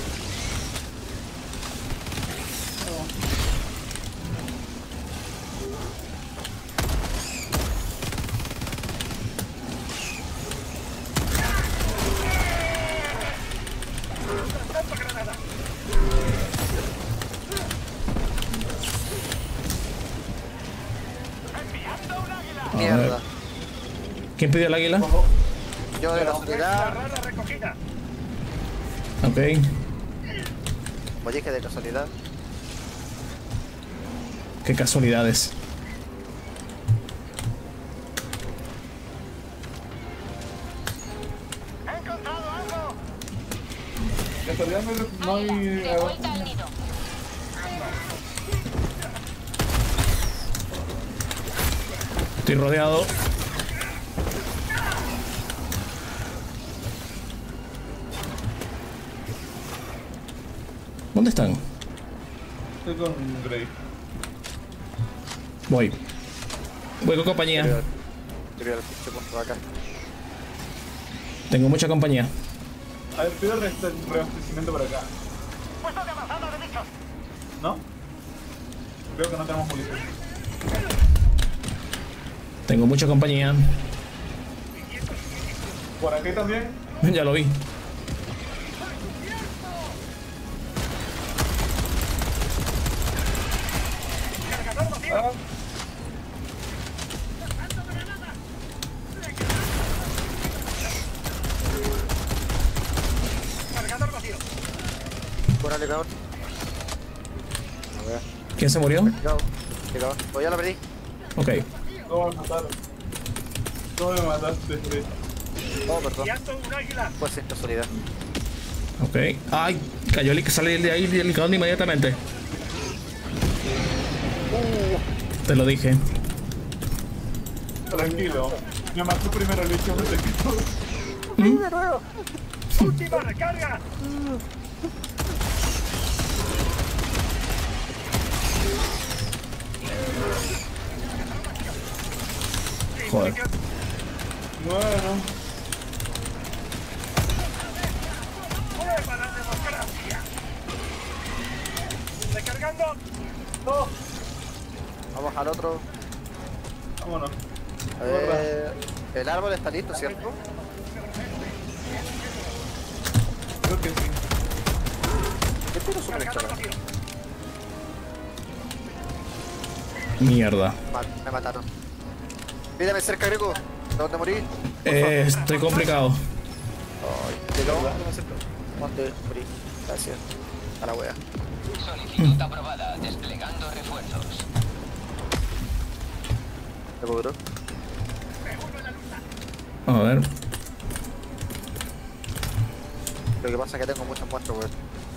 A ver. Mierda. ¿Quién pidió el águila? Yo de casualidad. Rara recogida. Ok. Oye, que de casualidad. Qué casualidades. He encontrado algo. Casualidad no, no hay. De vuelta al nido. Estoy rodeado. ¿Dónde están? Estoy con Grey. Voy. Voy con compañía. Te voy al pinche punto de acá. Tengo mucha compañía. A ver, pido re- reabastecimiento por acá. Puesto de avanzada de bichos. ¿No? Creo que no tenemos munición. Tengo mucha compañía. Por aquí también. Ya lo vi. Ah, Buena, le cago. A ver. ¿Quién se murió? Le cago. Le cago. Pues ya la perdí. Ok. ¿Cómo me mataron? ¿Cómo me mataste? Oh, perdón. Puede ser casualidad. Ok. Ay, cayó el sale de ahí el licón inmediatamente. Te lo dije. Tranquilo. Me mató primero el bicho antes que todo. ¡Sí, de nuevo! ¡Última recarga! Joder. Bueno. ¡Prueba la democracia! ¡Recargando! No. Vamos al otro. Vámonos. A ver. El árbol está listo, ¿cierto? Creo que sí. ¿Qué tiro super extra? Mierda. Me mataron. Pídame cerca, Greco. ¿De dónde morí? Eh, estoy complicado. Ay, de luego, no me acerco. ¿Dónde morí? Gracias. A la wea. Solicitud aprobada. Desplegando refuerzos. ¿Te puedo? A ver. Lo que pasa es que tengo muchos muertos, weón.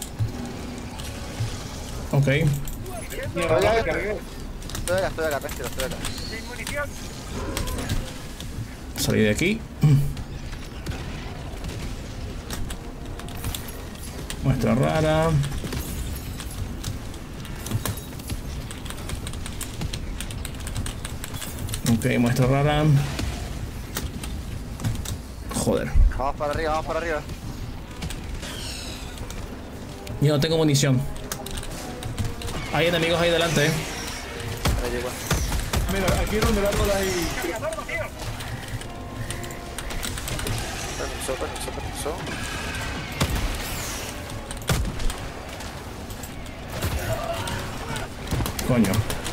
Ok. Mierda, no me cargué. Estoy acá, estoy acá, tranquilo, estoy acá. ¡Sin munición! Salí de aquí. Muestra rara. Ok, muestra rara. Joder. Vamos para arriba, vamos para arriba. Yo no tengo munición. Hay enemigos ahí delante, eh. Ahora llego. Mira, aquí donde el árbol hay. Permiso, permiso, permiso. Coño.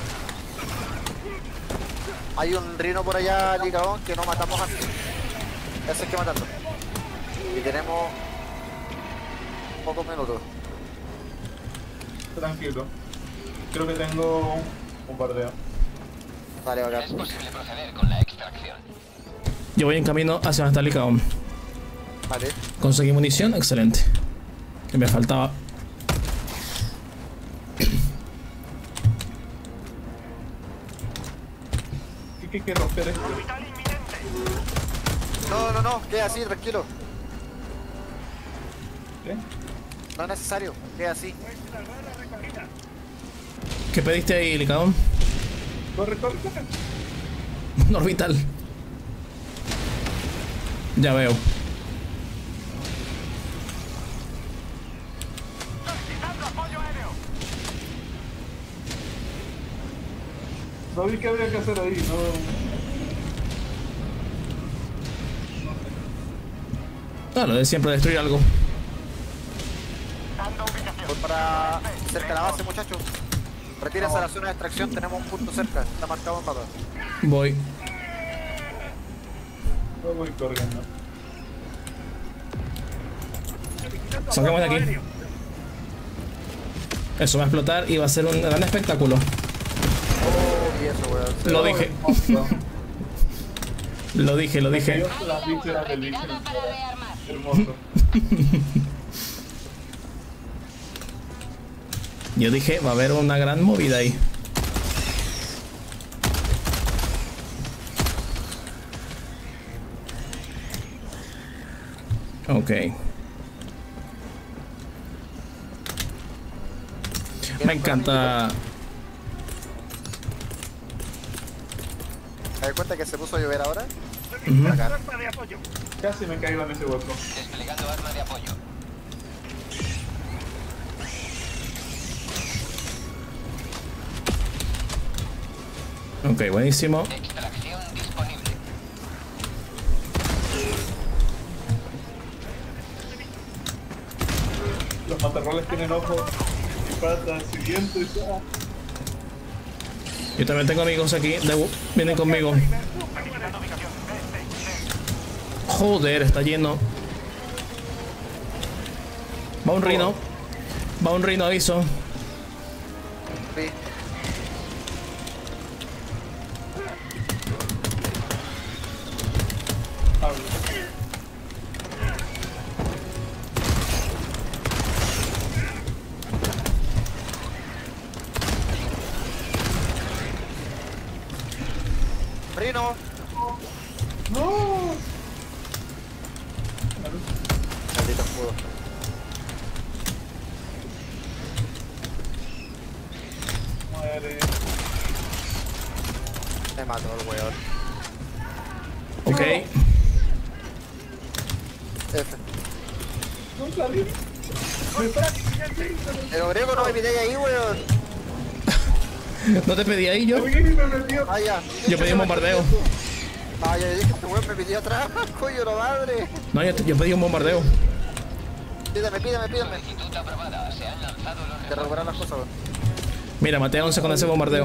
Hay un rino por allá, Licabón, que no matamos antes. Ese hay que matarlo. Y tenemos pocos minutos. Tranquilo. Creo que tengo un bombardeo. Vale, bacán. Es posible proceder con la extracción. Yo voy en camino hacia donde está el Licaón. Vale. Conseguí munición, excelente. Que me faltaba. ¿Qué que hay que romper esto? No, no, no, queda así, tranquilo. ¿Qué? No es necesario, queda así. ¿Qué pediste ahí, Licaón? Corre, corre, corre. Un orbital. Ya veo. No vi qué habría que hacer ahí, no. Ah, lo de siempre destruir algo. Voy para cerca de la base, muchachos. Retírense a la zona de extracción, tenemos un punto cerca, está marcado en mapa. Voy. No voy corriendo. Salgamos de aquí. Eso va a explotar y va a ser un gran espectáculo. Oh, y eso, weón. Lo dije. Lo dije, lo dije. Yo las vísceras del bicho. Retirada para rearmar. Hermoso. Yo dije, va a haber una gran movida ahí. Ok. Me encanta. ¿Te das cuenta que se puso a llover ahora? Ujú. Acá. Casi me caigo en ese hueco. Desplegando arma de apoyo. Ok, buenísimo. Extracción disponible. Los matorrales tienen ojos y patas y dientes. Ah. Yo también tengo amigos aquí. de- Vienen conmigo. Joder, está lleno. Va un rino. Va un reino, aviso. Sí. Rino. No. Maldito escudo. Muere. Me mató el weón. Ok. F. No salí. Pero griego no me pide ahí, weón. ¿No te pedí ahí yo? Ah, ya. Yo pedí un bombardeo. Ah, ya dije, este weón me pidió atrás, coño, la madre. No, yo, yo pedí un bombardeo. Pídame, pídame, pídame. Solicitud aprobada. Se han lanzado los Que recuperar las cosas, weón. Mira, maté a once con ese bombardeo.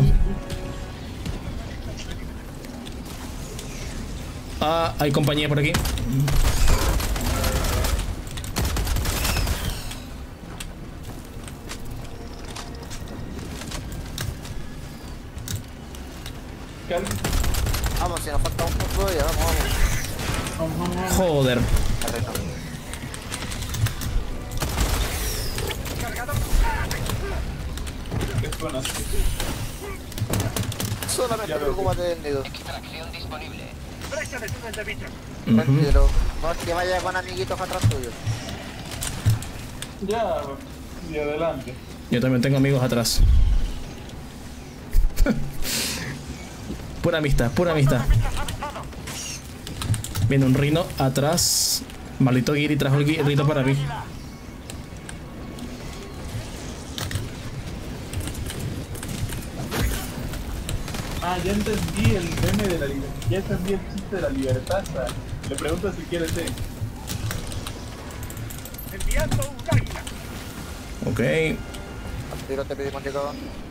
Ah, hay compañía por aquí. Vamos, si nos falta un punto ya, vamos, vamos. Joder. Arreglado. ¿Qué suena? Solamente el combate del nido. Extracción disponible. Brecha de túnel de bichos. Tranquilo. No es que vaya con amiguitos atrás tuyo. Ya, y adelante. Yo también tengo amigos atrás. Pura amistad, pura amistad. Viene un rino atrás. Maldito Giri trajo el gui- rino para mí. Ah, ya entendí el meme de la libertad. Ya entendí el chiste de la libertad. Le pregunto si quiere té. Enviando un águila. Ok. Al tiro te pedimos llegado.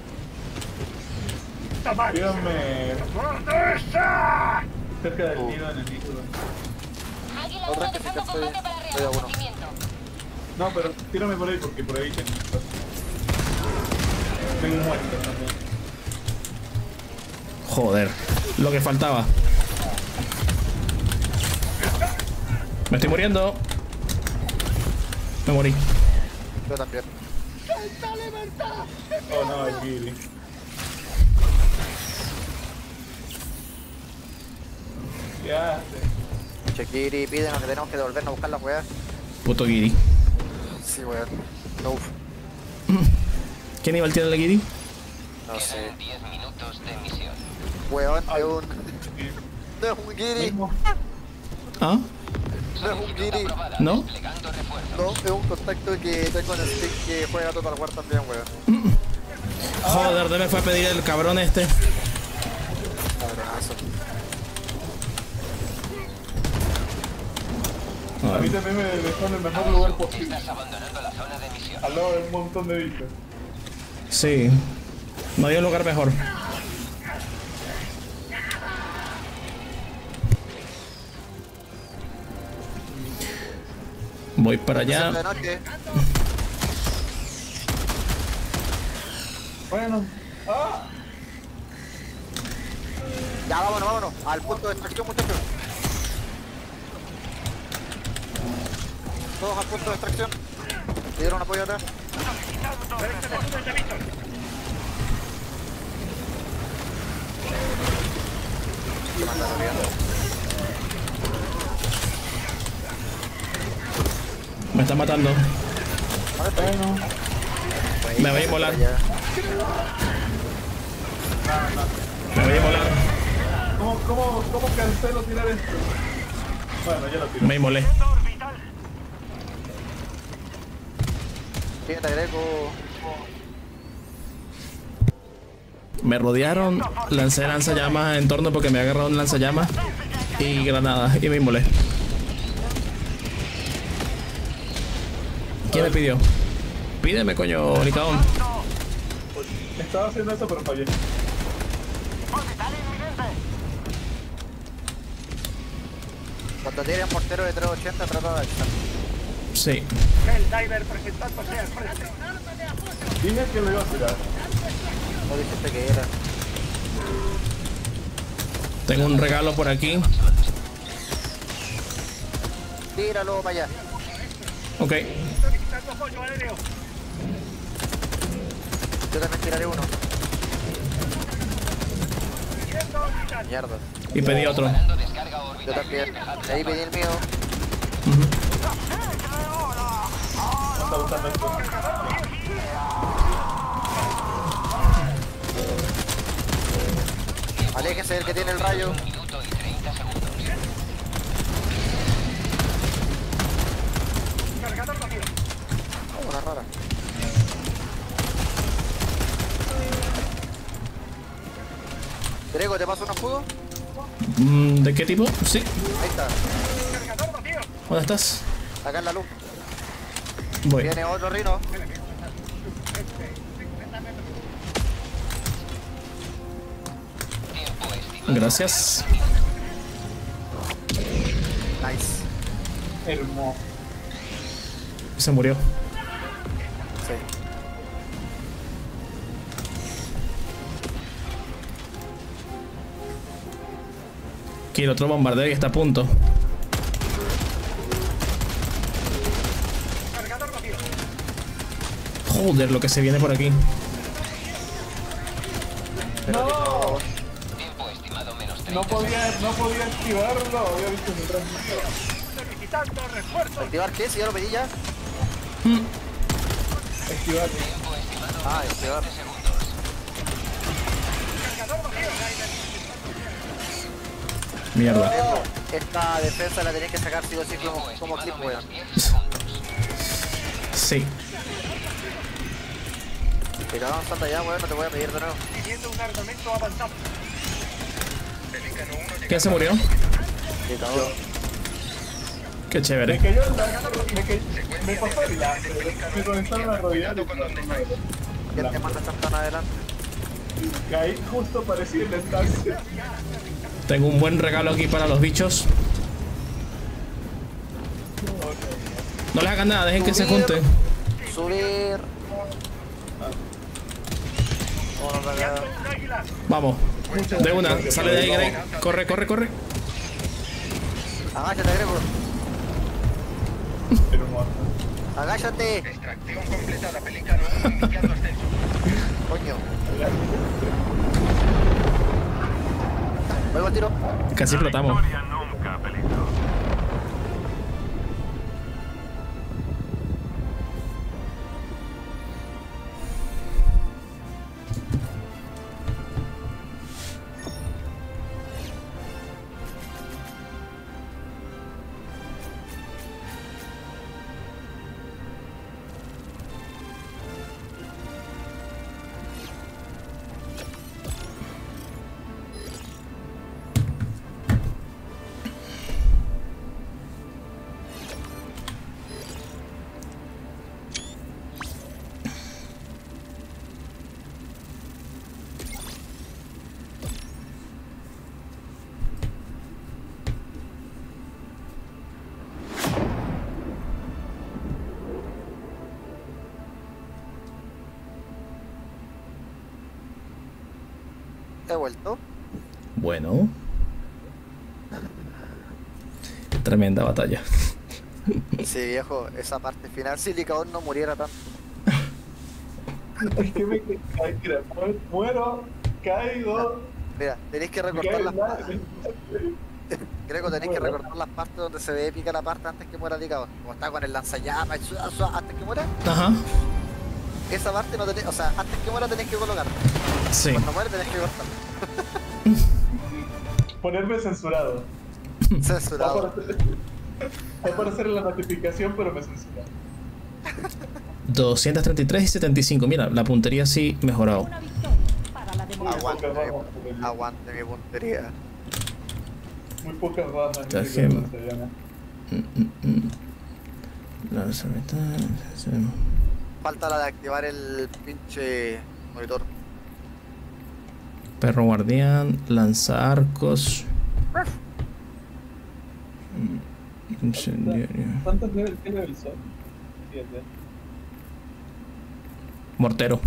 Díganme ¿Dónde está? cerca del nido enemigo. Águila Otra uno que sí dejando que estoy- combate para estoy a uno. reabastecimiento. No, pero tírame por ahí porque por ahí tengo. Tengo muerto también. Joder. Lo que faltaba. Me estoy muriendo. Me morí. Yo también. Oh no, el Giri. ¿Qué hace? Chequiri, pídenos que tenemos que devolvernos a buscar las weas. Puto Giri. Sí, weón. No, uf. ¿Qué nivel tiene el Giri? No sé. Quedan diez minutos de misión. Weón, es un. No es un Giri. ¿Ah? No es un Giri. Aprobada. ¿No? Desplegando refuerzos. No, es un contacto que tengo en el stick que juega Total War también, weón. Joder, ¿dónde me fue a pedir el cabrón este? Cabronazo. A mí también me dejó en el mejor lugar posible. Estás abandonando la zona de misión. Al lado de un montón de bichos. Sí. No hay un lugar mejor. Voy para allá. De noche. Bueno. ¡Ah! Ya, vámonos, vámonos. Al punto de extracción, muchachos. Todos al punto de extracción. ¿Pidieron apoyo atrás? Brecha de túnel de bichos. Me están matando. Bueno. Me voy a volar. Me voy a volar. ¿Cómo, cómo, cómo cancelo tirar esto? Bueno, ya lo tiro. Me inmolé. Orbital. Fíjate, Greco. Me rodearon. Lancé lanzallamas en torno porque me había agarrado un lanzallamas. Y granadas. Y me inmolé. ¿Quién me pidió? Pídeme, coño, Licadón. Estaba haciendo eso, pero fallé. Orbital inminente. Cuando tiren mortero de trescientos ochenta, trata de echar. Sí. El diver presentándose al frente. Dije que lo iba a tirar. No dijiste que era. Tengo un regalo por aquí. Tíralo para allá. Ok. Yo también tiraré uno. Mierda. Y pedí otro. Yo también. Ahí pedí el mío. Está usando esto. Aléjese del que tiene el rayo. Oh, una rara. Grego, ¿te paso unos juegos? Mm, ¿De qué tipo? Sí. Ahí está. ¿Dónde estás? Acá en la luz. Voy. Viene otro rino. Gracias. Nice. Hermoso. Se murió. Sí. Aquí el otro bombardeo y está a punto. Joder, lo que se viene por aquí. No. No podía, no podía activarlo. Había visto mi transmisión. ¿Activar qué? Si ya lo pedí ya. Mm. Activar. Ah, activar. Mierda. Esta defensa la tenés que sacar sí o sí como, como clip, weón. Sí. Te cagamos salta allá, weón, no te voy a pedir de nuevo. ¿Quién se murió? Te cagó. Qué Me chévere. cayó el lance, me, cayó, me pasó el lance, me conectaron la rodilla y ¿Quién te manda tan adelante? caí justo parecido en el lance. Tengo un buen regalo aquí para los bichos. No les hagan nada, dejen que se junten. Subir. Oh, no, no, no. Vamos. De una. Sale de ahí, Greg. Corre, corre, corre. Agáchate, Grego. Hermoso. Agáchate. Extracción completada, Pelicano. Iniciando ascenso. Coño. Vuelvo al tiro. Casi explotamos. Victoria nunca peligró. He vuelto. Bueno. Tremenda batalla. Sí, viejo, esa parte final, si Licaón no muriera tanto. Es que me caí, mira, muero, caigo. Mira, tenéis que recortar las partes. Creo que tenéis que recortar las partes donde se ve épica la parte antes que muera Licaón. Como está con el lanzallamas, antes que muera. Ajá. Esa parte no tenés, o sea, antes que muera tenés que colocarla. Sí. Cuando muere tenés que cortarla. Ponerme censurado. Censurado. Va a aparecer, va a aparecer en la notificación, pero me censura. doscientos treinta y tres y setenta y cinco. Mira, la puntería sí mejorado. Una victoria para la democracia. Aguante, pocas bajas por el- aguante mi puntería. Muy pocas bajas. Esta no sé gema. cómo se llama. Mm, mm, mm. Lanzamiento- Falta la de activar el pinche monitor. Perro guardián, lanza arcos. Mm, Incendiario. ¿Cuántos niveles tiene el sol? Siete. Mortero.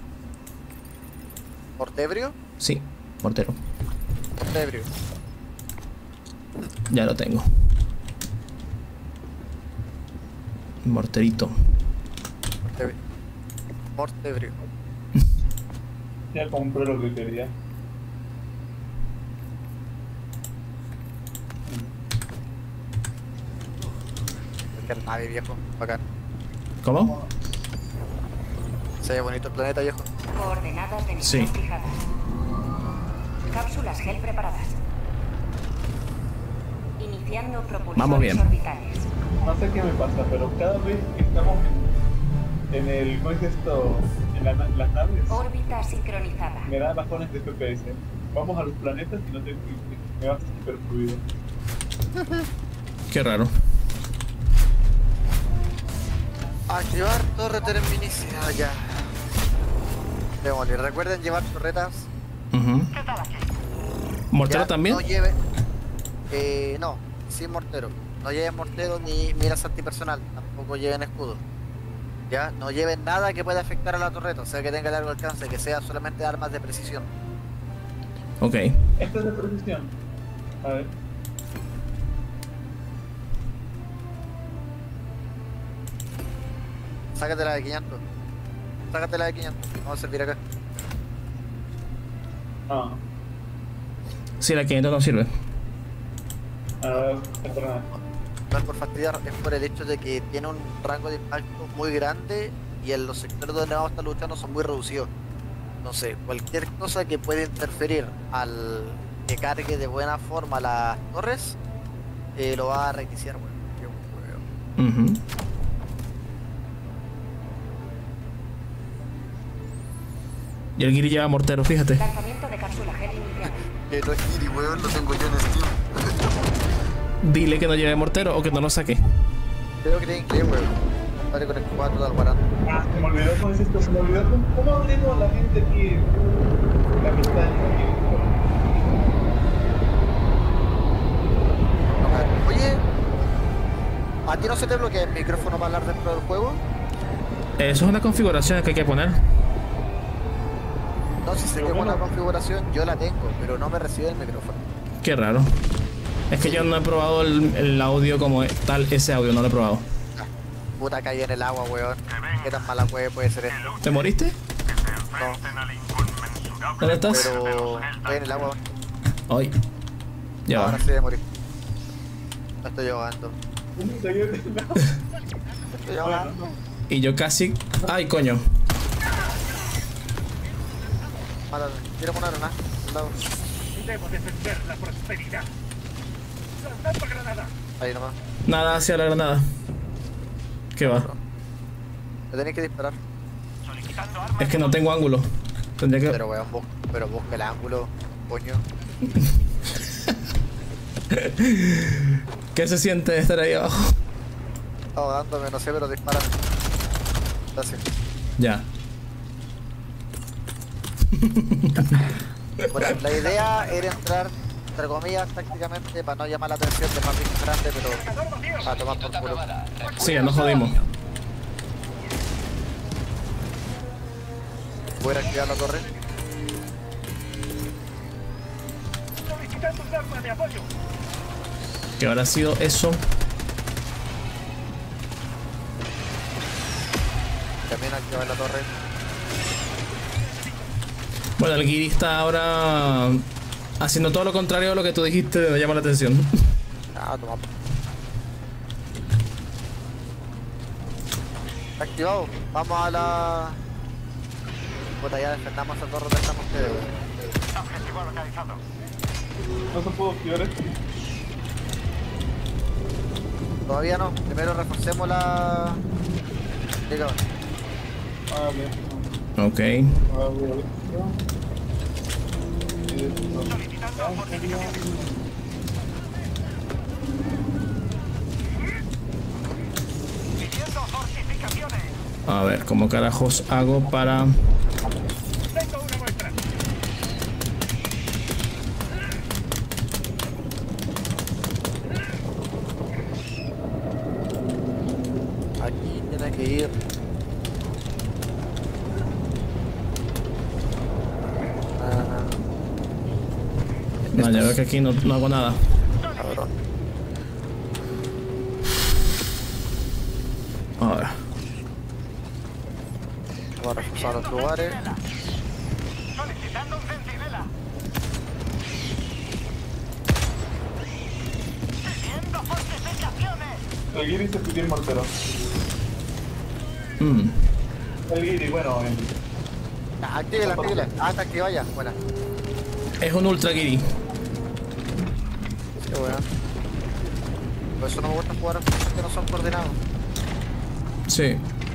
¿Mortebrio? Sí, mortero. Mortebrio. Ya lo tengo. Morterito. Mortebrio. Mortebrio. Ya compré lo que quería. Qué nave, viejo. Bacán. ¿Cómo? Se ve bonito el planeta, viejo. Coordenadas de misión Sí. fijadas. Cápsulas gel preparadas. Iniciando propulsores Vamos bien. orbitales. No sé qué me pasa, pero cada vez que estamos en, en el, ¿cómo es esto? En la, las naves, Órbita sincronizada. me da bajones de F P S. Vamos a los planetas y no te, me va súper fluido. Qué raro. Activar torre terminicia ya. Démosle. Recuerden llevar torretas. Ujú. ¿Mortero Ya, también? No lleve. Eh, no, sin mortero. No lleven mortero ni miras antipersonal. Tampoco lleven escudo. Ya, no lleven nada que pueda afectar a la torreta. O sea, que tenga largo alcance, que sea solamente armas de precisión. Ok. Esto es de precisión. A ver. Sácatela de quinientos. Sácatela de quinientos. Vamos a servir acá. Ah, Sí, la quinientos no sirve. a ver, perdona. No es por fastidiar, es por el hecho de que tiene un rango de impacto muy grande y en los sectores donde vamos a estar luchando son muy reducidos. Entonces, cualquier cosa que pueda interferir al que cargue de buena forma las torres, eh, lo va a reiniciar, weón. Qué huevo. Ujú. Y el Giri lleva mortero, fíjate. Lanzamiento de cápsula gel iniciado. Que no es Giri, weón, lo tengo yo en Steam. Dile que no lleve mortero o que no lo saque. Creo que tienen que ir, weón. Vale con el cuatro de Alvarado. Ah, se me olvidó cómo es esto, se me olvidó cómo, cómo abrimos la gente aquí. La pestaña aquí. Oye, ¿a ti no se te bloquea el micrófono para hablar dentro del juego? Eso es una configuración que hay que poner. No, si sé que es una configuración, yo la tengo, pero no me recibe el micrófono. Qué raro. Es que yo no he probado el, el audio como tal, ese audio no lo he probado. Puta, caí en el agua, weón. ¿Qué tan mala wea puede ser esto? ¿Te moriste? No, ¿Dónde estás? pero estoy en el agua. Hoy. Ya Ahora va. sí de morir. No estoy ahogando. Estoy ahogando. Y yo casi... ¡Ay, coño! Mátame. Tira una granada. Al lado. Debo defender la prosperidad. Lanzando granada. Ahí nomás. Nada hacia la granada. ¿Qué va? Le tenéis que disparar. Es que no tengo ángulo. Tendría que... Pero weón, bus pero busca el ángulo, coño. ¿Qué se siente estar ahí abajo? Ahogándome, no sé, pero dispárame. Gracias. Ya. Bueno, la idea era entrar, entre comillas, tácticamente para no llamar la atención de más bien grande, pero para tomar por culo. Sí, ya nos jodimos. Voy a activar la torre. Solicitando un arma de apoyo. ¿Qué habrá sido eso? También activar la torre. Bueno, el Giri está ahora haciendo todo lo contrario a lo que tú dijiste, me llama la atención. Ah, toma. Está activado. Vamos a la... Puta, ya defendamos esa torre donde estamos ustedes, weón. Objetivo localizado. No se puedo activar esto. Todavía no. Primero reforcemos la... Digo, Ah, bien. Ok. Ah, bien. Y esto. Solicitando fortificaciones. Pidiendo fortificaciones. A ver, ¿cómo carajos hago para...? Tengo una muestra. aquí tiene que ir... Ah, ya veo que aquí no, no hago nada. Cabrón. A ver. Vamos a reforzar los lugares. Solicitando un centinela. Siguiendo fortificaciones. El Giri se pidió el mortero. Mm. El Giri, bueno, el... Ah, actívela, actívela. Ah, está activa ya. Buena. Es un ultra guiri. Sí, buena. Por eso no me gusta jugar a cosas que no son coordinados. Sí.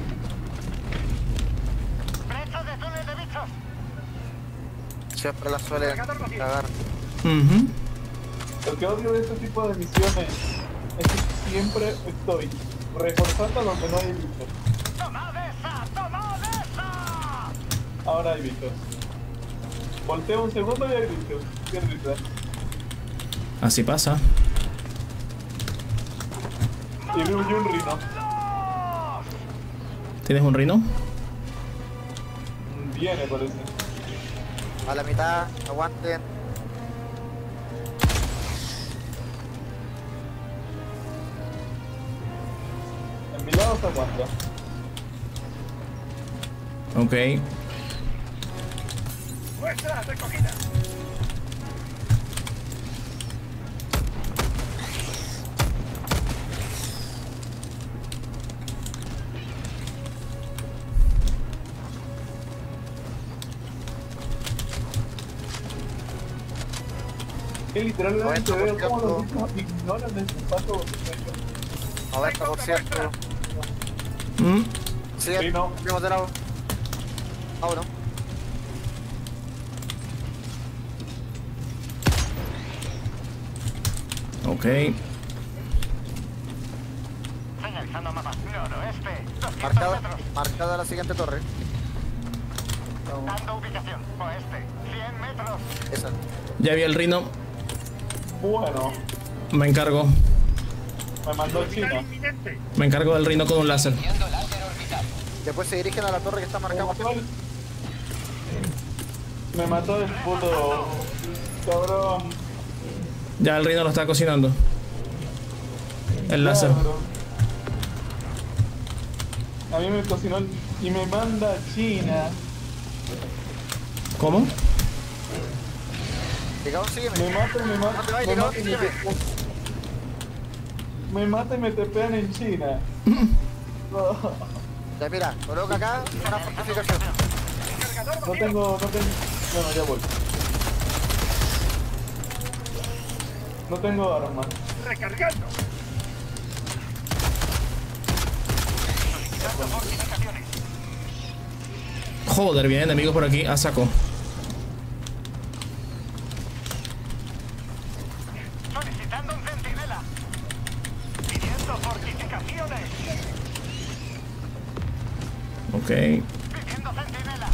Brecha de túnel de bichos. Siempre la suelen cagar. Mhm. Lo que odio de este tipo de misiones es que siempre estoy reforzando donde no hay bichos. ¡Tomad esa! ¡Tomad esa! Ahora hay bichos. Volteo un segundo y hay bichos. Qué risa. Así pasa. Y veo yo un rino. ¿Tienes un rino? Viene, parece. A la mitad, aguanten. En mi lado se aguanta. Ok. ¡Muestra recogida! Que literalmente noventa por veo cómo los ciento. bichos ignoran el paso. noventa por ciento. Mm. Sí, Sí, no. subimos de lado. Ah, bueno. Ok. Señalizando mapa. Noroeste. doscientos Marcada, metros. marcada la siguiente torre. Vamos, Dando ubicación. Oeste. cien metros. esa. Ya vi el rino. Bueno, Me encargo. me mandó China. Inminente. Me encargo del rino con un láser. Iniciando láser orbital. Después se dirigen a la torre que está Me marcada. mató el... Me mató el puto... Cabrón. Ya el rino lo está cocinando. El láser. Cabrón. A mí me cocinó el... y me manda a China. ¿Cómo? Llegado, sígueme. Me mata y me mata. No te vayas, Me llegado, mata y me sígueme. tepean. Me mata y me tepean en China. Ya mira, coloca acá una fortificación. No tengo, no tengo... Bueno, ya voy. No tengo armas. Recargando. Solicitando fortificaciones. Joder, vienen enemigos por aquí. A saco. Solicitando un centinela. Pidiendo fortificaciones. Ok. Pidiendo centinela.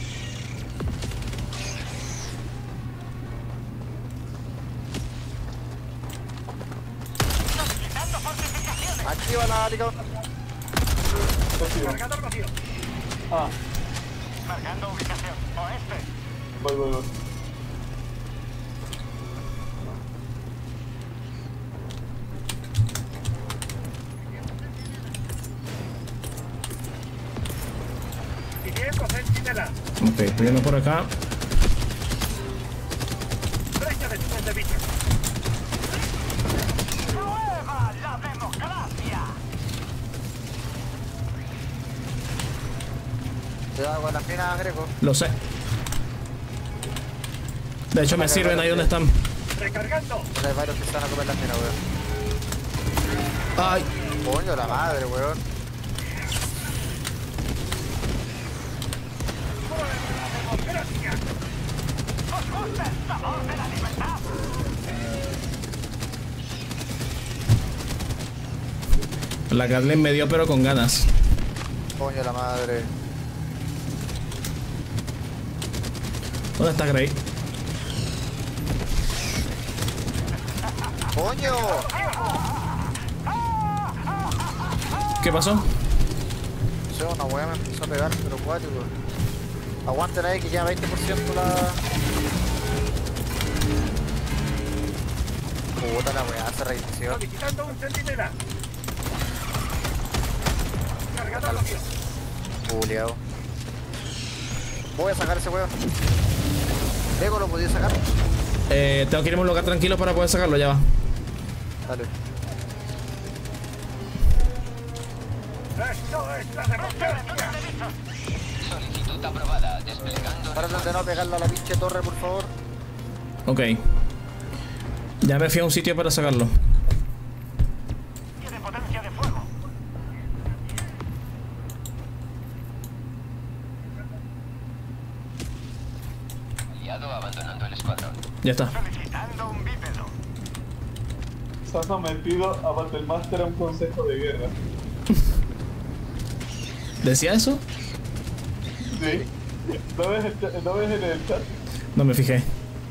Solicitando fortificaciones. Activa la helicóptero. Recibo. Cargador vacío. Ah, Marcando ubicación. Oeste. voy, voy, voy. Pidiendo centinela. Ok, estoy yendo por acá. Brecha de túnel de bichos. ¡Prueba la democracia! Cuidado con las minas, Greco. Lo sé. De hecho me sirven ahí donde están. Recargando. Hay varios que se van a comer las minas, weón. Ay. Coño, la madre, weón. Democracia. ¿Os gusta el sabor de la libertad? La Gatling me dio pero con ganas. Coño, la madre. ¿Dónde está Grey? ¡Coño! ¿Qué pasó? No sé, una weá me empezó a pegar, pero cuático. Aguanten ahí que ya veinte por ciento la... Puta la weá, se reinició. Solicitando un centinela. Cargado lo mío. Juliao. Voy a sacar ese weón. Lego, ¿lo podía sacar? Eh, tengo que irme a un lugar tranquilo para poder sacarlo, ya va. Dale. Esto es la democracia. Solicitud aprobada. Desplegando. Traten de no pegarle a la pinche torre, por favor. Ok. Ya me fui a un sitio para sacarlo. Tiene potencia de fuego. Aliado abandonando el escuadrón. Ya está. Solicitando un bípedo. Se ha sometido a Battlemaster a un consejo de guerra. ¿Decía eso? Sí. ¿No ves, el cha- ¿No ves en el chat? No me fijé.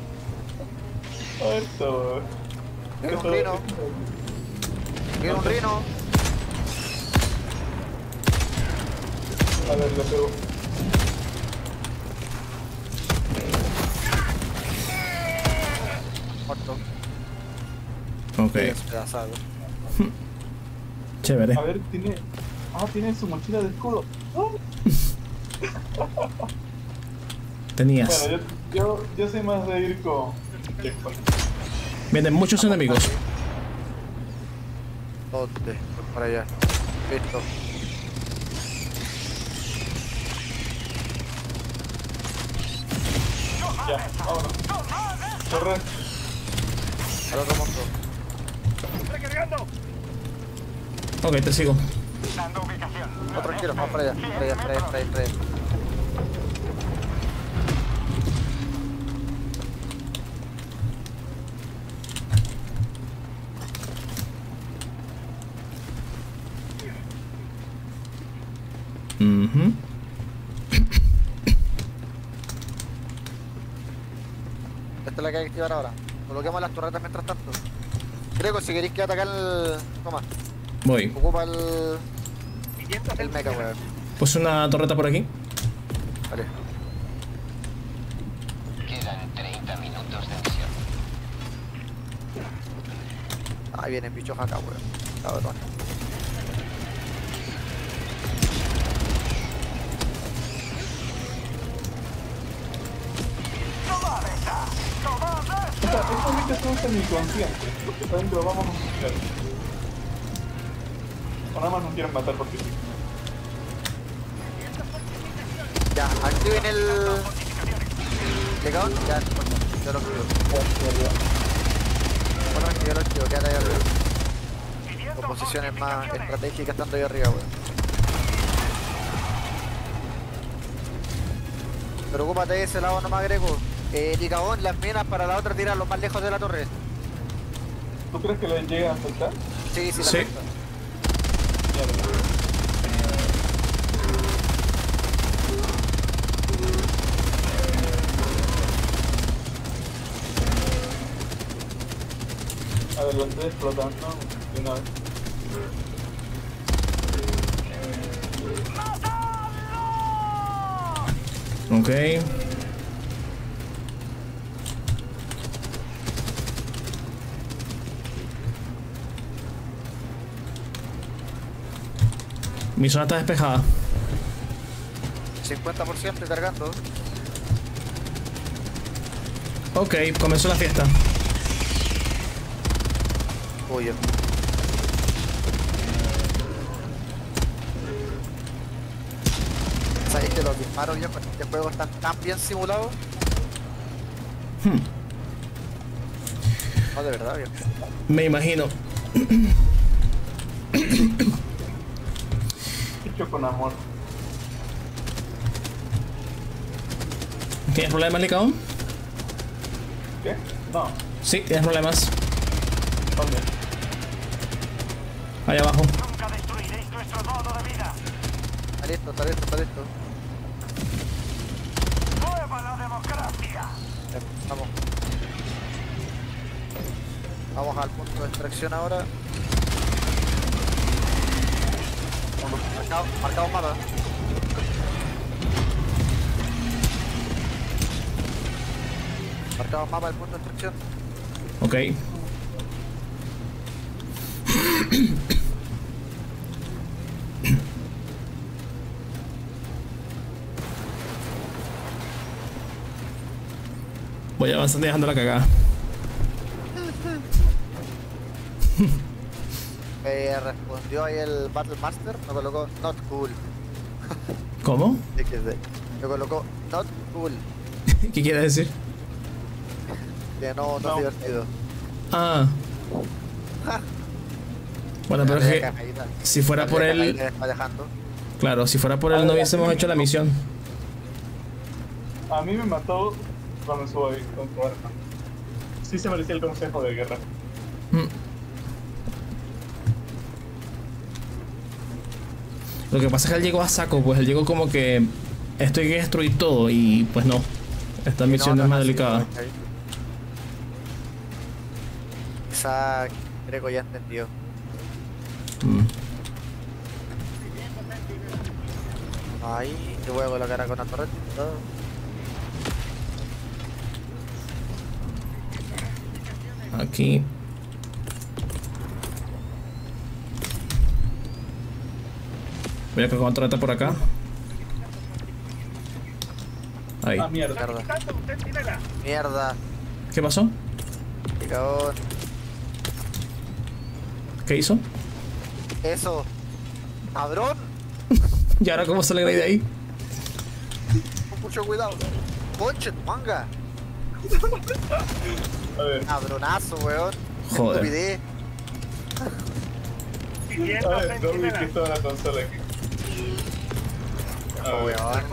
Esto. Viene un rino. Viene un rino. A ver, lo pego. Muerto. Ok. Despedazado. Chévere. A ver, tiene. Ah, tiene su mochila de escudo. ¡Oh! Tenías. Bueno, yo, yo, yo soy más de ir con checkpoint. Vienen muchos enemigos. ¿Dónde? Voy para allá. Listo. Ya, vámonos. Corre. Al otro monstruo. Recargando. Ok, te sigo. Dando ubicación. No, tranquilo, vamos para allá. Para allá, para allá, para allá, para allá. Mhm. Esta es la que hay que activar ahora. Coloquemos las torretas mientras tanto. Creo que si queréis que atacar el... Toma, Voy. ocupa el... El mecha, weón. Puse una torreta por aquí. Vale. Quedan treinta minutos de misión. Ahí vienen bichos acá, weón. Cabrón. O sea, estos bichos son semiconscientes. Porque saben que lo vamos a buscar. O nada más nos quieren matar porque sí. Ya, activen el... ¿Legado? Ya, bueno, yo lo activo. Bueno, es que yo lo activo, quédate ahí arriba. Con posiciones más estratégicas estando ahí arriba, weón. Preocúpate de ese lado nomás, Greco. Eh, Licabón, las minas para la otra tirarlo más lejos de la torre. ¿Tú crees que le llega a afectar? Sí, sí, la Sí. afecta. A ver, lo estoy explotando de una vez. Ok. Mi zona está despejada. cincuenta por ciento cargando. Ok, comenzó la fiesta. Uy, yo. ¿Sabéis que los disparos yo con este juego están tan bien simulados? Hmm. No, de verdad, viejo. Me imagino. Hecho con amor. ¿Tienes problemas, Licao? ¿Qué? No. Sí, tienes problemas. ¿Dónde? Allá abajo. Nunca destruiréis nuestro modo de vida. Está listo, está listo, está listo. ¡Mueva la democracia! Ya, vamos. Vamos al punto de extracción ahora. Marcado, marcado un mapa. Marcado un mapa del punto de extracción. Ok. Voy avanzando y dejando la cagada. Eh, respondió ahí el Battle Master, me colocó not cool. ¿Cómo? X D. Me colocó not cool. ¿Qué quiere decir? Que no, no, No. es divertido. Ah. Bueno, pero es que si fuera por él, Dejando. claro, si fuera por él no hubiésemos hecho la misión. A mí me mató cuando subo ahí con tu arma. Sí se merecía el consejo de guerra. Mm. Lo que pasa es que él llegó a saco, pues él llegó como que esto hay que destruir todo y pues no. Esta misión No, es no, más no, sí, delicada. no, okay. Quizá Greco ya entendió. Mm. Ahí, yo voy a colocar con la torreta. Aquí. Voy a colocar una torreta por acá. Ahí. Ah, mierda. Mierda. Mierda. ¿Qué pasó? Qué cagón. ¿Qué hizo? Eso. Cabrón. ¿Y ahora cómo sale de ahí? Con mucho cuidado. Conche, tu manga. A ver, Cabronazo, weón. Joder. Estupidez. a ver, no vi que estaba la consola aquí. A ver. Weón.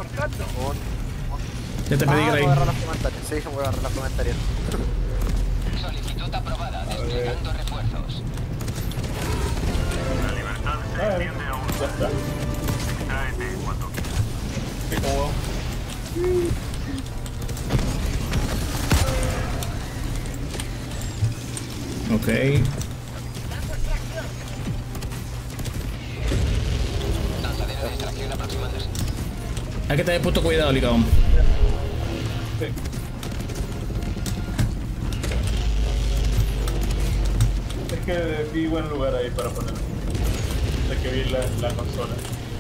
Ya te pedí Ah, que voy a agarrar los comentarios. Sí, voy a agarrar los comentarios. Solicitud aprobada. Desplegando refuerzos. La libertad se Ah, extiende a un ya está. Tráete cuando quieras. ¿Qué como? Ok. Lanzadera de extracción aproximándose. Hay que tener puto cuidado, Licabón. Sí. Es que vi buen lugar ahí para ponerlo. De que vi la, la consola.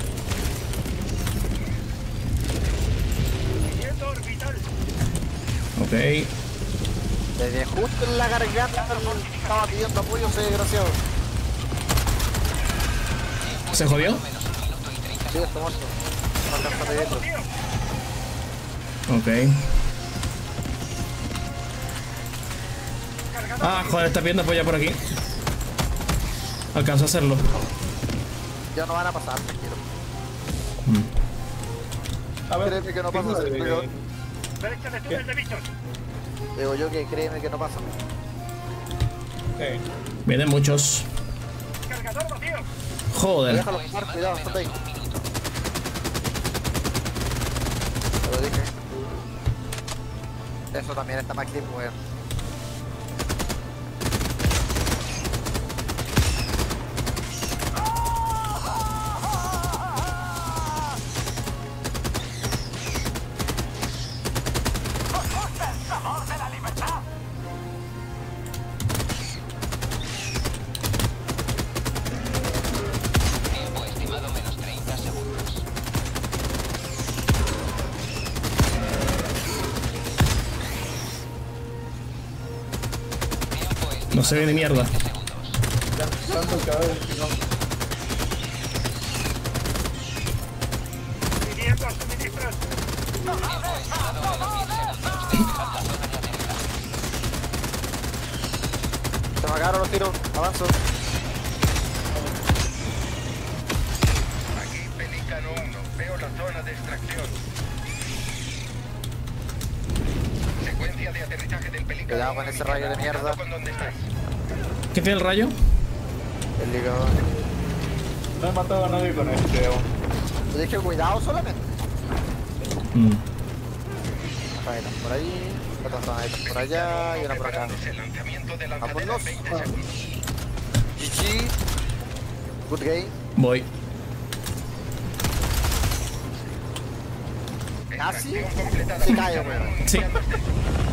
Ok. Desde justo en la garganta estaba pidiendo apoyo ese desgraciado. ¿Se jodió? Sí, está muerto. No alcanza a pedirlo. Ok. Ah, joder, está pidiendo apoyo por aquí. Alcanzó a hacerlo. Ya no van a pasar, tranquilo. A ver, Créeme que no ¿qué pasa, es sí, lo de- pero- Derecha de túnel de bichos. Digo yo que créeme que no pasa. Sí. Vienen muchos. Cargador vacío. Joder. Déjalo pasar, cuidado, estate ahí. Te lo dije. Eso también está más clip, weón. Tiempo estimado menos treinta segundos. Tiempo estimado No se ve ni mierda. veinte segundos. Ya, tanto el cadáver que no. Pidiendo suministros. Tiempo estimado menos diez segundos. Deja la zona de aterrizaje. Se me acabaron los tiros, avanzo. Aquí Pelícano uno. Veo la zona de extracción. Secuencia de aterrizaje del Pelícano. Cuidado con ese rayo de mierda. ¿Con dónde estás? ¿Qué tiene el rayo? El ligado. No he matado a nadie con este aún. Te dije cuidado solamente. Mm. Rayitas por ahí, otras rayitas por allá y una por acá. Preparándose el lanzamiento de Vámonos. lanzadera en veinte segundos. G G. Good game. Voy. Casi. Extracción completada. Se cae, weón. Sí.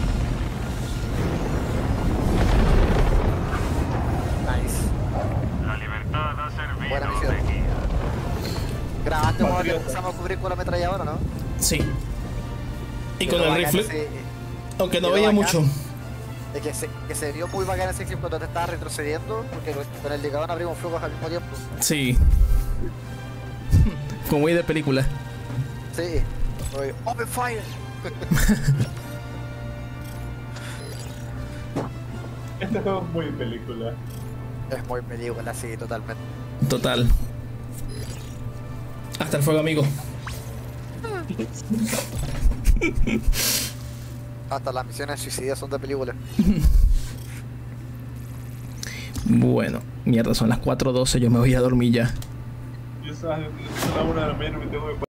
Nice. La Buena misión. Grabaste cuando Patriota. empezamos a cubrir con la ametralladora, ¿no? Sí. Y Quedó con el bacán rifle, ese- aunque no quedó veía bacán. mucho. Es que se, que se vio muy bacán ese clip cuando te estabas retrocediendo, porque con el ligadón abrimos fuegos al mismo tiempo. Sí. Fue muy de película. Sí. Fue Open Fire. Este juego es muy película. Es muy película, sí, totalmente. Total. Hasta el fuego, amigo. Hasta las misiones suicidas son de película. Bueno, mierda, son las cuatro doce, yo me voy a dormir ya. Yo sabes, son las una de la mañana y me tengo que